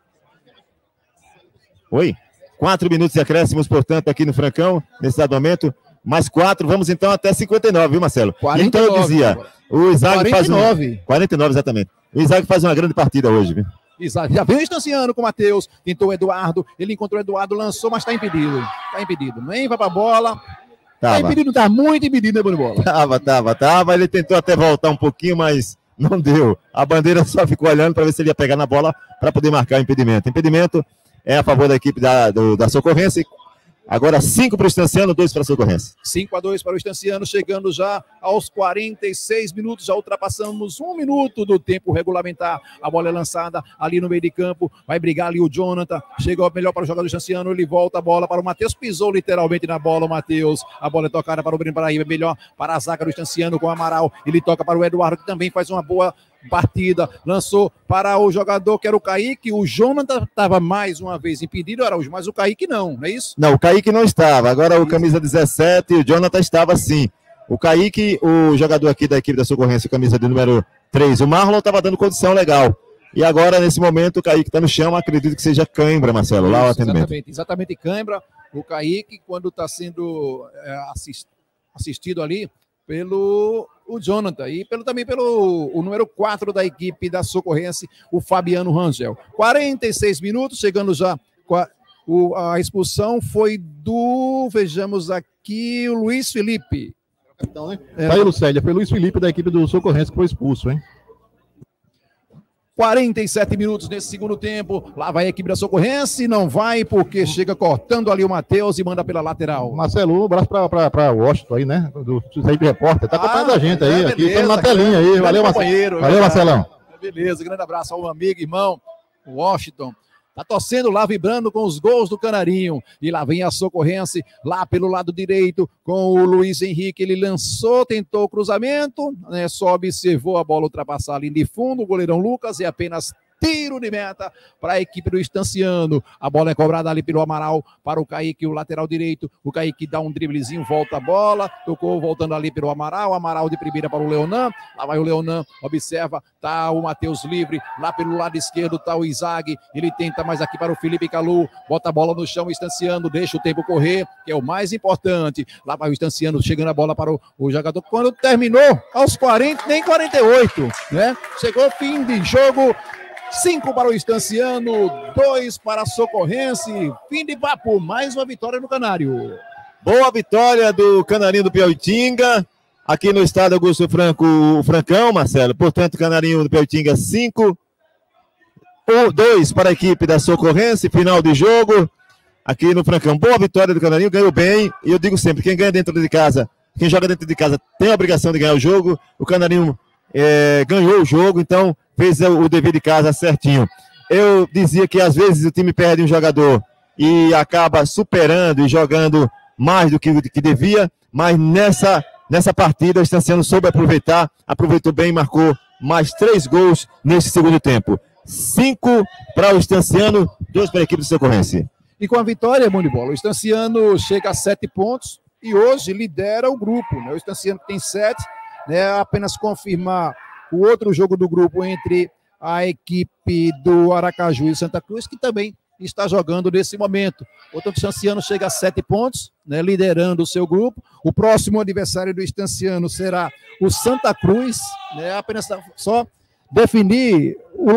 [SPEAKER 3] Oi? 4 minutos de acréscimos, portanto, aqui no Francão, nesse dado momento. Mais 4, vamos então até 59, viu, Marcelo?
[SPEAKER 2] 49,
[SPEAKER 3] então eu dizia, o Izag faz 49, exatamente. O Izag faz uma grande partida hoje, viu?
[SPEAKER 2] Exato, já veio o Estanciano com o Matheus, tentou o Eduardo, ele encontrou o Eduardo, lançou, mas está impedido. Nem vai para a bola. Tá impedido, tá muito impedido, né, bom de bola?
[SPEAKER 3] Tava, ele tentou até voltar um pouquinho, mas não deu. A bandeira só ficou olhando para ver se ele ia pegar na bola para poder marcar o impedimento. Impedimento é a favor da equipe da Socorrense. Agora 5 para o Estanciano, 2 para a Socorrense.
[SPEAKER 2] 5-2 para o Estanciano, chegando já aos 46 minutos, já ultrapassamos 1 minuto do tempo regulamentar. A bola é lançada ali no meio de campo, vai brigar ali o Jonathan, chegou melhor para o jogador do Estanciano, ele volta a bola para o Matheus, pisou literalmente na bola o Matheus, a bola é tocada para o Breno Paraíba, melhor para a zaga do Estanciano com o Amaral, ele toca para o Eduardo, que também faz uma boa partida, lançou para o jogador que era o Kaique, o Jonathan estava mais uma vez impedido, Araújo, mas o Kaique não é isso?
[SPEAKER 3] Não, o Kaique não estava, agora o camisa 17, o Jonathan estava sim. O Kaique, o jogador aqui da equipe da Socorrense, camisa de número 3, o Marlon estava dando condição legal. E agora, nesse momento, o Kaique está no chão, acredito que seja cãibra, Marcelo, lá o atendimento.
[SPEAKER 2] Exatamente cãibra, o Kaique, quando está sendo assistido ali pelo o Jonathan e também pelo o número 4 da equipe da Socorrense, o Fabiano Rangel. 46 minutos, chegando já a expulsão foi do, vejamos aqui, o Luiz Felipe.
[SPEAKER 1] Então, né? Tá aí, Lucélia, foi o Luiz Felipe da equipe do Socorrense que foi expulso, hein?
[SPEAKER 2] 47 minutos nesse segundo tempo, lá vai a equipe da Socorrense, não vai porque chega cortando ali o Matheus e manda pela lateral.
[SPEAKER 1] Marcelo, um abraço para o Washington aí, né, do Suípe Repórter, tá acompanhando a gente aí, aqui, estamos na telinha aí, valeu Marcelo, valeu Marcelão.
[SPEAKER 2] Beleza, grande abraço ao amigo, irmão, Washington. Tá torcendo lá, vibrando com os gols do Canarinho. E lá vem a Socorrense, lá pelo lado direito, com o Luiz Henrique. Ele lançou, tentou o cruzamento, né, só observou a bola ultrapassar ali de fundo. O goleirão Lucas é apenas tiro de meta para a equipe do Estanciano. A bola é cobrada ali pelo Amaral para o Kaique, o lateral direito. O Kaique dá um driblezinho, volta a bola, tocou voltando ali pelo Amaral. Amaral de primeira para o Leonan. Lá vai o Leonan, observa, tá o Matheus livre. Lá pelo lado esquerdo tá o Izag. Ele tenta mais aqui para o Felipe Calu. Bota a bola no chão, o Estanciano, deixa o tempo correr, que é o mais importante. Lá vai o Estanciano, chegando a bola para o jogador. Quando terminou, aos 40, nem 48, né? Chegou fim de jogo. 5 para o Estanciano, 2 para a Socorrense. Fim de papo, mais uma vitória no Canário.
[SPEAKER 3] Boa vitória do Canarinho do Piauitinga, aqui no estado Augusto Franco, o Francão, Marcelo. Portanto, Canarinho do Piauitinga 5, 2 para a equipe da Socorrense, final de jogo, aqui no Francão. Boa vitória do Canarinho, ganhou bem. E eu digo sempre, quem ganha dentro de casa, quem joga dentro de casa tem a obrigação de ganhar o jogo. O Canarinho ganhou o jogo, então fez o dever de casa certinho. Eu dizia que às vezes o time perde um jogador e acaba superando e jogando mais do que devia, mas nessa partida o Estanciano soube aproveitar, aproveitou bem e marcou mais 3 gols nesse segundo tempo. 5 para o Estanciano, 2 para a equipe do Socorrense.
[SPEAKER 2] E com a vitória, bom de bola, o Estanciano chega a 7 pontos e hoje lidera o grupo, né? O Estanciano tem 7, né? Apenas confirmar o outro jogo do grupo entre a equipe do Aracaju e Santa Cruz, que também está jogando nesse momento. Portanto, o Estanciano chega a 7 pontos, né, liderando o seu grupo. O próximo adversário do Estanciano será o Santa Cruz, né, apenas só definir o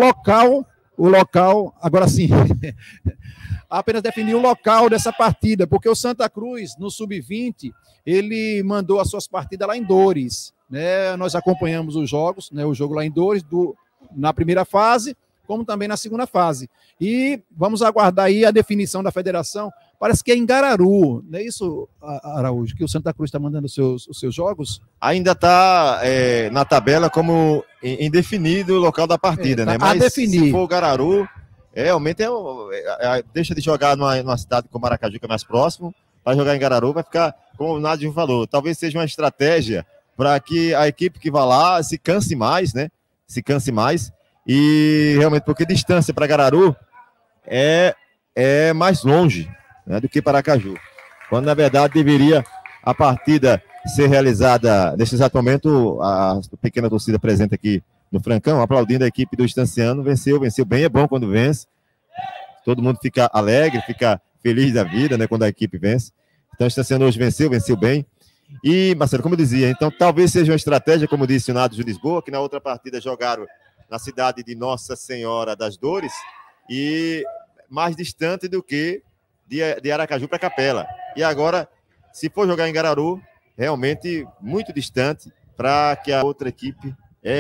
[SPEAKER 2] local, agora sim, apenas definir o local dessa partida, porque o Santa Cruz, no Sub-20, ele mandou as suas partidas lá em Dores, né? Nós acompanhamos os jogos, né? O jogo lá em Dores, na primeira fase, como também na segunda fase. E vamos aguardar aí a definição da federação. Parece que é em Gararu, não é isso, Araújo, que o Santa Cruz está mandando os seus jogos?
[SPEAKER 3] Ainda está na tabela como indefinido o local da partida, né? Mas
[SPEAKER 2] definir.
[SPEAKER 3] Se for o Gararu, realmente deixa de jogar numa cidade como Aracaju, que é mais próximo, para jogar em Gararu, vai ficar, como o Nádio falou, talvez seja uma estratégia para que a equipe que vá lá se canse mais, né? Se canse mais. E realmente, porque distância para Gararu é mais longe, né, do que para Aracaju. Quando, na verdade, deveria a partida ser realizada nesse exato momento, a pequena torcida presente aqui no Francão, aplaudindo a equipe do Estanciano, venceu bem, é bom quando vence. Todo mundo fica alegre, fica feliz da vida, né, quando a equipe vence. Então, o Estanciano hoje venceu bem. E, Marcelo, como eu dizia, então talvez seja uma estratégia, como disse o Nádio de Lisboa, que na outra partida jogaram na cidade de Nossa Senhora das Dores e mais distante do que de Aracaju para Capela. E agora, se for jogar em Gararu, realmente muito distante para que a outra equipe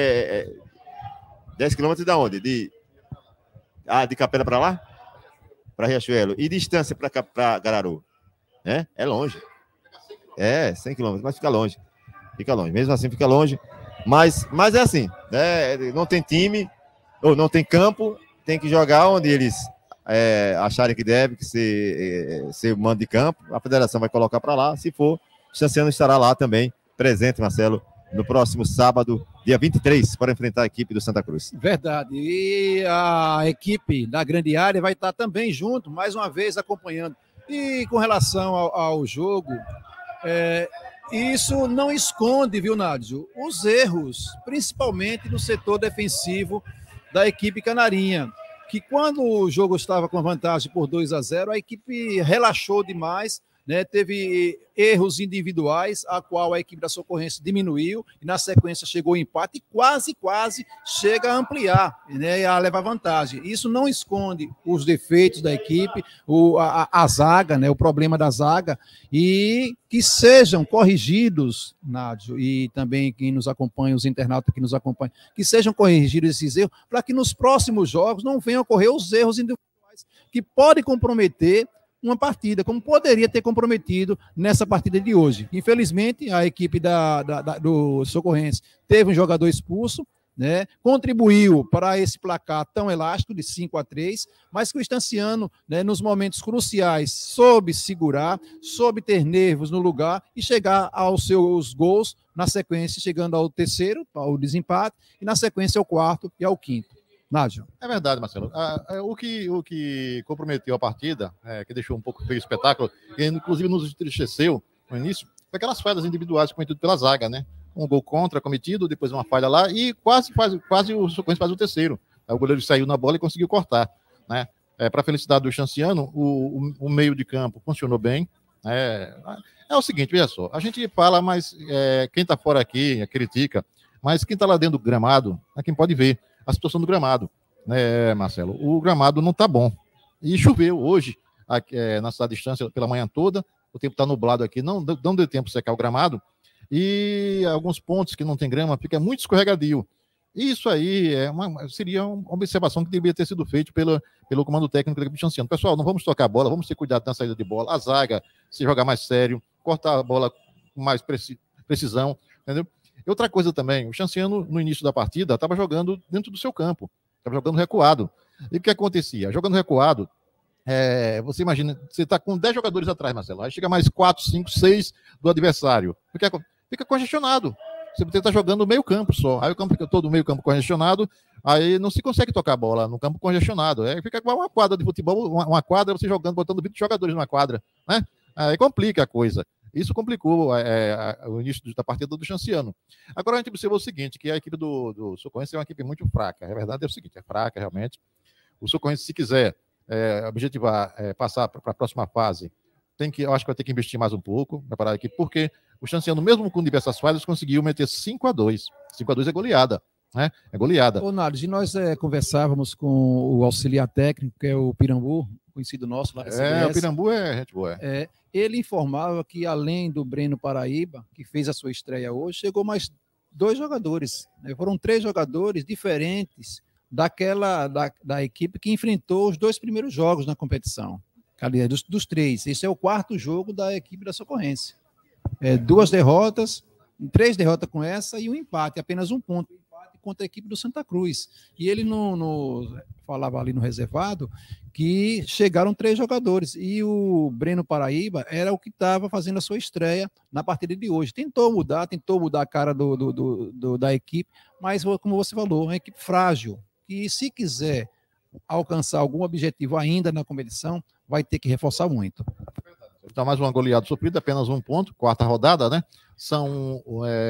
[SPEAKER 3] 10 quilômetros da onde? De Capela para lá? Para Riachuelo. E distância para Gararu? É longe. 100 quilômetros, mas fica longe. Fica longe. Mesmo assim, fica longe. Mas é assim, né? Não tem time, ou não tem campo, tem que jogar onde eles acharem que deve ser o mando de campo. A federação vai colocar para lá. Se for, o Estanciano estará lá também, presente, Marcelo, no próximo sábado, dia 23, para enfrentar a equipe do Santa Cruz.
[SPEAKER 2] Verdade. E a equipe da grande área vai estar também junto, mais uma vez acompanhando. E com relação ao jogo, isso não esconde, viu, Nádio, os erros, principalmente no setor defensivo da equipe canarinha, que quando o jogo estava com vantagem por 2-0, a equipe relaxou demais, né? Teve erros individuais, a qual a equipe da Socorrense diminuiu, e na sequência chegou o empate e quase chega a ampliar, né? A levar vantagem. Isso não esconde os defeitos da equipe, a zaga, né? O problema da zaga, e que sejam corrigidos, Nádio, e também quem nos acompanha, os internautas que nos acompanham, que sejam corrigidos esses erros, para que nos próximos jogos não venham a ocorrer os erros individuais que podem comprometer uma partida, como poderia ter comprometido nessa partida de hoje. Infelizmente, a equipe do Socorrense teve um jogador expulso, né? Contribuiu para esse placar tão elástico de 5-3, mas que o Estanciano, né, nos momentos cruciais, soube segurar, soube ter nervos no lugar e chegar aos seus gols, na sequência, chegando ao terceiro, ao desempate, e na sequência ao quarto e ao quinto. Nádio.
[SPEAKER 1] É verdade, Marcelo. O que comprometeu a partida, que deixou um pouco feio o espetáculo, e inclusive nos entristeceu no início, foi aquelas falhas individuais cometidas pela zaga, né? Um gol contra cometido, depois uma falha lá, e quase o Socorrense faz o terceiro. Aí o goleiro saiu na bola e conseguiu cortar, né? Para a felicidade do Chanciano, o meio de campo funcionou bem. É o seguinte, veja só, a gente fala, mas quem está fora aqui critica, mas quem está lá dentro do gramado é quem pode ver a situação do gramado, né, Marcelo? O gramado não está bom. E choveu hoje, aqui, na cidade de Estância, pela manhã toda, o tempo está nublado aqui, não deu tempo de secar o gramado, e alguns pontos que não tem grama, fica muito escorregadio. Isso aí seria uma observação que deveria ter sido feita pelo comando técnico do Chanciano. Pessoal, não vamos tocar a bola, vamos ter cuidado na saída de bola, a zaga, se jogar mais sério, cortar a bola com mais precisão, entendeu? E outra coisa também, o Chanciano, no início da partida, estava jogando dentro do seu campo, estava jogando recuado. E o que acontecia? Jogando recuado, você imagina, você está com 10 jogadores atrás, Marcelo, aí chega mais 4, 5, 6 do adversário. Fica congestionado. Você está jogando meio campo só. Aí o campo fica todo meio campo congestionado, aí não se consegue tocar a bola no campo congestionado. Fica igual uma quadra de futebol, uma quadra, você jogando, botando 20 jogadores numa quadra, né? Aí complica a coisa. Isso complicou o início da partida do Chanciano. Agora a gente observa o seguinte, que a equipe do Socorrense é uma equipe muito fraca. A verdade é o seguinte, é fraca realmente. O Socorrense, se quiser objetivar, passar para a próxima fase, eu acho que vai ter que investir mais um pouco, preparar a equipe, porque o Chanciano, mesmo com diversas falhas, conseguiu meter 5-2. 5-2 é goleada, né? É goleada.
[SPEAKER 2] Ô, Nádio, nós conversávamos com o auxiliar técnico, que é o Pirambu, conhecido nosso lá da CBS.
[SPEAKER 1] O Pirambu é gente boa.
[SPEAKER 2] Ele informava que, além do Breno Paraíba, que fez a sua estreia hoje, chegou mais 2 jogadores. Né? Foram 3 jogadores diferentes da equipe que enfrentou os 2 primeiros jogos na competição. Aliás, dos 3. Esse é o 4º jogo da equipe da Socorrense. 2 derrotas, 3 derrotas com essa e um empate, apenas 1 ponto. Empate contra a equipe do Santa Cruz. E ele falava ali no reservado que chegaram 3 jogadores. E o Breno Paraíba era o que estava fazendo a sua estreia na partida de hoje. Tentou mudar a cara da equipe, mas, como você falou, é uma equipe frágil. E se quiser alcançar algum objetivo ainda na competição, vai ter que reforçar muito.
[SPEAKER 1] Então, mais uma goleada sofrida, apenas 1 ponto, 4ª rodada, né? São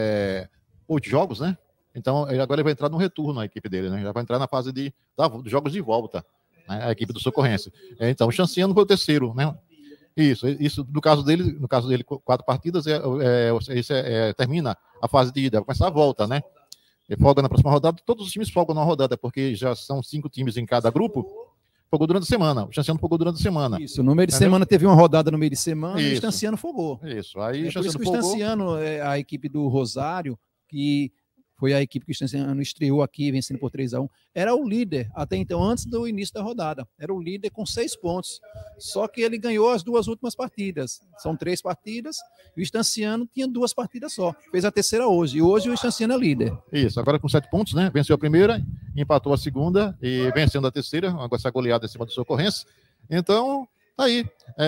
[SPEAKER 1] 8 jogos, né? Então, agora ele vai entrar no retorno, a equipe dele, né? Já vai entrar na fase dos jogos de volta, né? A equipe do Socorrense. Então, o Chanciano foi o 3º, né? Isso no caso dele, 4 partidas, termina a fase de ida, vai começar a volta, né? Ele folga na próxima rodada, todos os times folgam numa rodada, porque já são 5 times em cada grupo. Fogou durante a semana. O Chanciano fogou durante a semana.
[SPEAKER 2] Isso, no meio de semana teve uma rodada no meio de semana e o Chanciano fogou.
[SPEAKER 1] Isso, aí o
[SPEAKER 2] Chanciano fogou. O Chanciano, a equipe do Rosário, que foi a equipe que o Chanciano estreou aqui, vencendo por 3-1, era o líder até então, antes do início da rodada. Era o líder com 6 pontos. Só que ele ganhou as 2 últimas partidas. São 3 partidas, e o Estanciano tinha 2 partidas só. Fez a terceira hoje, e hoje o Estanciano é líder.
[SPEAKER 1] Isso, agora com 7 pontos, né? Venceu a primeira, empatou a segunda, e vencendo a terceira, essa goleada em cima do Socorrense. Então, tá aí.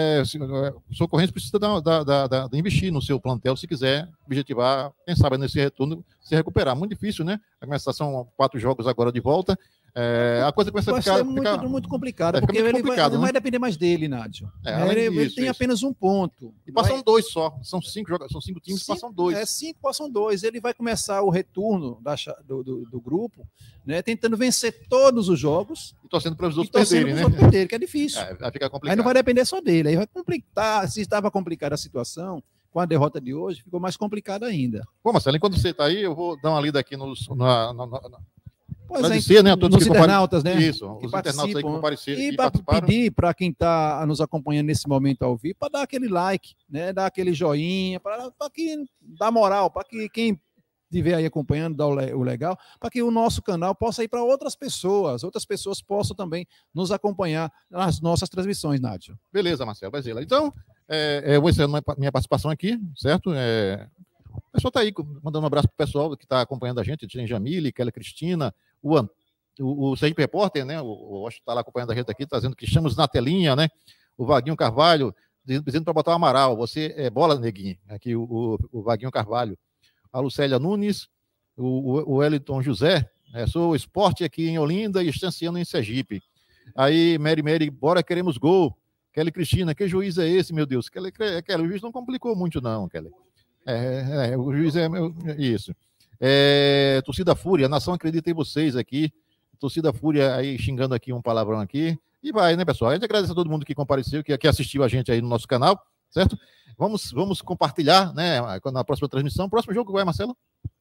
[SPEAKER 1] O Socorrense precisa investir no seu plantel se quiser objetivar, quem sabe nesse retorno se recuperar. Muito difícil, né? São 4 jogos agora de volta. A coisa começa a ficar
[SPEAKER 2] muito complicada, porque ele não vai depender mais dele, Nádio. Ele tem apenas 1 ponto.
[SPEAKER 1] E passam 2 só. São 5 times, passam 2.
[SPEAKER 2] 5 passam 2. Ele vai começar o retorno do grupo, né, tentando vencer todos os jogos.
[SPEAKER 1] E torcendo para os outros perderem, né?
[SPEAKER 2] Perderem, que é difícil.
[SPEAKER 1] Vai ficar complicado.
[SPEAKER 2] Aí não vai depender só dele. Aí vai complicar. Se estava complicada a situação, com a derrota de hoje, ficou mais complicada ainda.
[SPEAKER 1] Bom, Marcelo, enquanto você está aí, eu vou dar uma lida aqui nos
[SPEAKER 2] né, todos os internautas, né?
[SPEAKER 1] Isso, os internautas aí que compareceram.
[SPEAKER 2] E para pedir para quem está nos acompanhando nesse momento ao vivo, para dar aquele like, né? Dar aquele joinha, para que dá moral, para que quem estiver aí acompanhando, dá o legal, para que o nosso canal possa ir para outras pessoas possam também nos acompanhar nas nossas transmissões, Nádio.
[SPEAKER 1] Beleza, Marcelo, Basila. Então, eu vou encerrando minha participação aqui, certo? O pessoal está aí mandando um abraço para o pessoal que está acompanhando a gente, Tirem Jamile, Kelly Cristina, o Sergipe Repórter, né? O Osh está lá acompanhando a gente aqui, trazendo que estamos na telinha, né? O Vaguinho Carvalho, dizendo para botar o Amaral, você é bola, neguinho. Aqui o Vaguinho Carvalho. A Lucélia Nunes, o Wellington José, Sou Esporte aqui em Olinda e Estanciano em Sergipe. Aí, Mary, bora, queremos gol. Kelly Cristina, que juiz é esse, meu Deus? Kelly, o juiz não complicou muito, não, Kelly. O juiz isso. Torcida Fúria, a nação acredita em vocês aqui. Torcida Fúria aí xingando aqui um palavrão aqui. E vai, né, pessoal? A gente agradece a todo mundo que compareceu, que assistiu a gente aí no nosso canal, certo? Vamos compartilhar, né, na próxima transmissão. Próximo jogo qual é, Marcelo?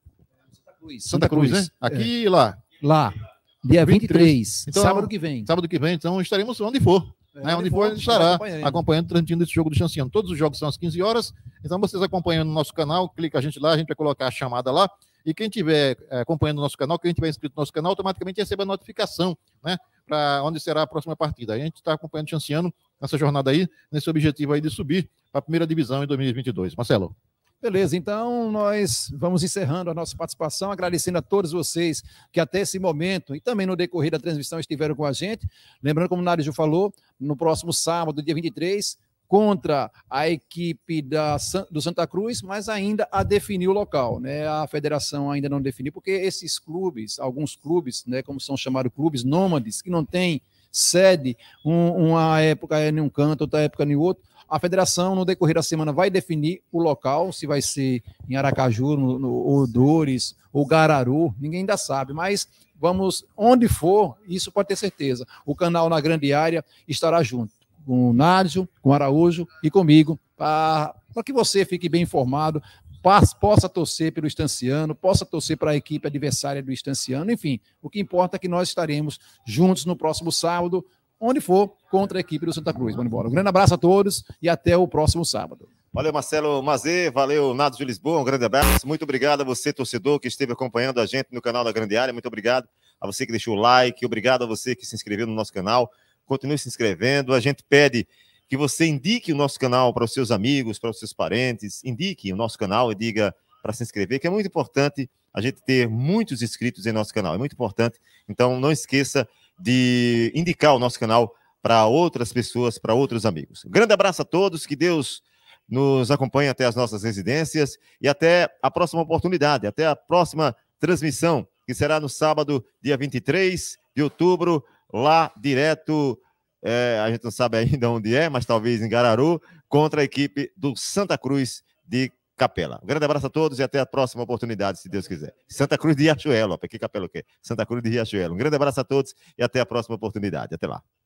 [SPEAKER 1] Santa Cruz, né? Aqui e lá.
[SPEAKER 2] Lá, dia 23,
[SPEAKER 1] então,
[SPEAKER 2] sábado que vem.
[SPEAKER 1] Sábado que vem, então estaremos onde for. Onde for, a gente estará acompanhando, transmitindo esse jogo do Chanciano. Todos os jogos são às 15 horas, então vocês acompanhando no nosso canal, clica a gente lá, a gente vai colocar a chamada lá, e quem estiver acompanhando o nosso canal, quem estiver inscrito no nosso canal, automaticamente recebe a notificação, né, para onde será a próxima partida. A gente está acompanhando o Chanciano nessa jornada aí, nesse objetivo aí de subir para a primeira divisão em 2022. Marcelo.
[SPEAKER 2] Beleza, então nós vamos encerrando a nossa participação, agradecendo a todos vocês que até esse momento e também no decorrer da transmissão estiveram com a gente. Lembrando, como o Nário falou, no próximo sábado, dia 23, contra a equipe do Santa Cruz, mas ainda a definir o local, né? A federação ainda não definiu, porque esses clubes, alguns clubes, né, como são chamados clubes nômades, que não têm sede, uma época é em um canto, outra época em outro, a federação, no decorrer da semana, vai definir o local, se vai ser em Aracaju, ou Dores, ou Gararu, ninguém ainda sabe, mas vamos, onde for, isso pode ter certeza. O canal Na Grande Área estará junto, com o Nádio, com o Araújo e comigo, para que você fique bem informado, possa torcer pelo Estanciano, possa torcer para a equipe adversária do Estanciano, enfim, o que importa é que nós estaremos juntos no próximo sábado, onde for, contra a equipe do Santa Cruz. Vamos embora. Um grande abraço a todos e até o próximo sábado.
[SPEAKER 3] Valeu, Marcelo Mazê, valeu, Nádio de Lisboa, um grande abraço. Muito obrigado a você, torcedor, que esteve acompanhando a gente no canal da Grande Área. Muito obrigado a você que deixou o like, obrigado a você que se inscreveu no nosso canal. Continue se inscrevendo. A gente pede que você indique o nosso canal para os seus amigos, para os seus parentes. Indique o nosso canal e diga para se inscrever, que é muito importante a gente ter muitos inscritos em nosso canal. É muito importante. Então, não esqueça de indicar o nosso canal para outras pessoas, para outros amigos. Um grande abraço a todos, que Deus nos acompanhe até as nossas residências e até a próxima oportunidade, até a próxima transmissão, que será no sábado, dia 23 de outubro, lá direto, a gente não sabe ainda onde é, mas talvez em Gararu, contra a equipe do Santa Cruz de Capela. Um grande abraço a todos e até a próxima oportunidade, se Deus quiser. Santa Cruz de Riachuelo, ó, que Capela o quê? Santa Cruz de Riachuelo. Um grande abraço a todos e até a próxima oportunidade. Até lá.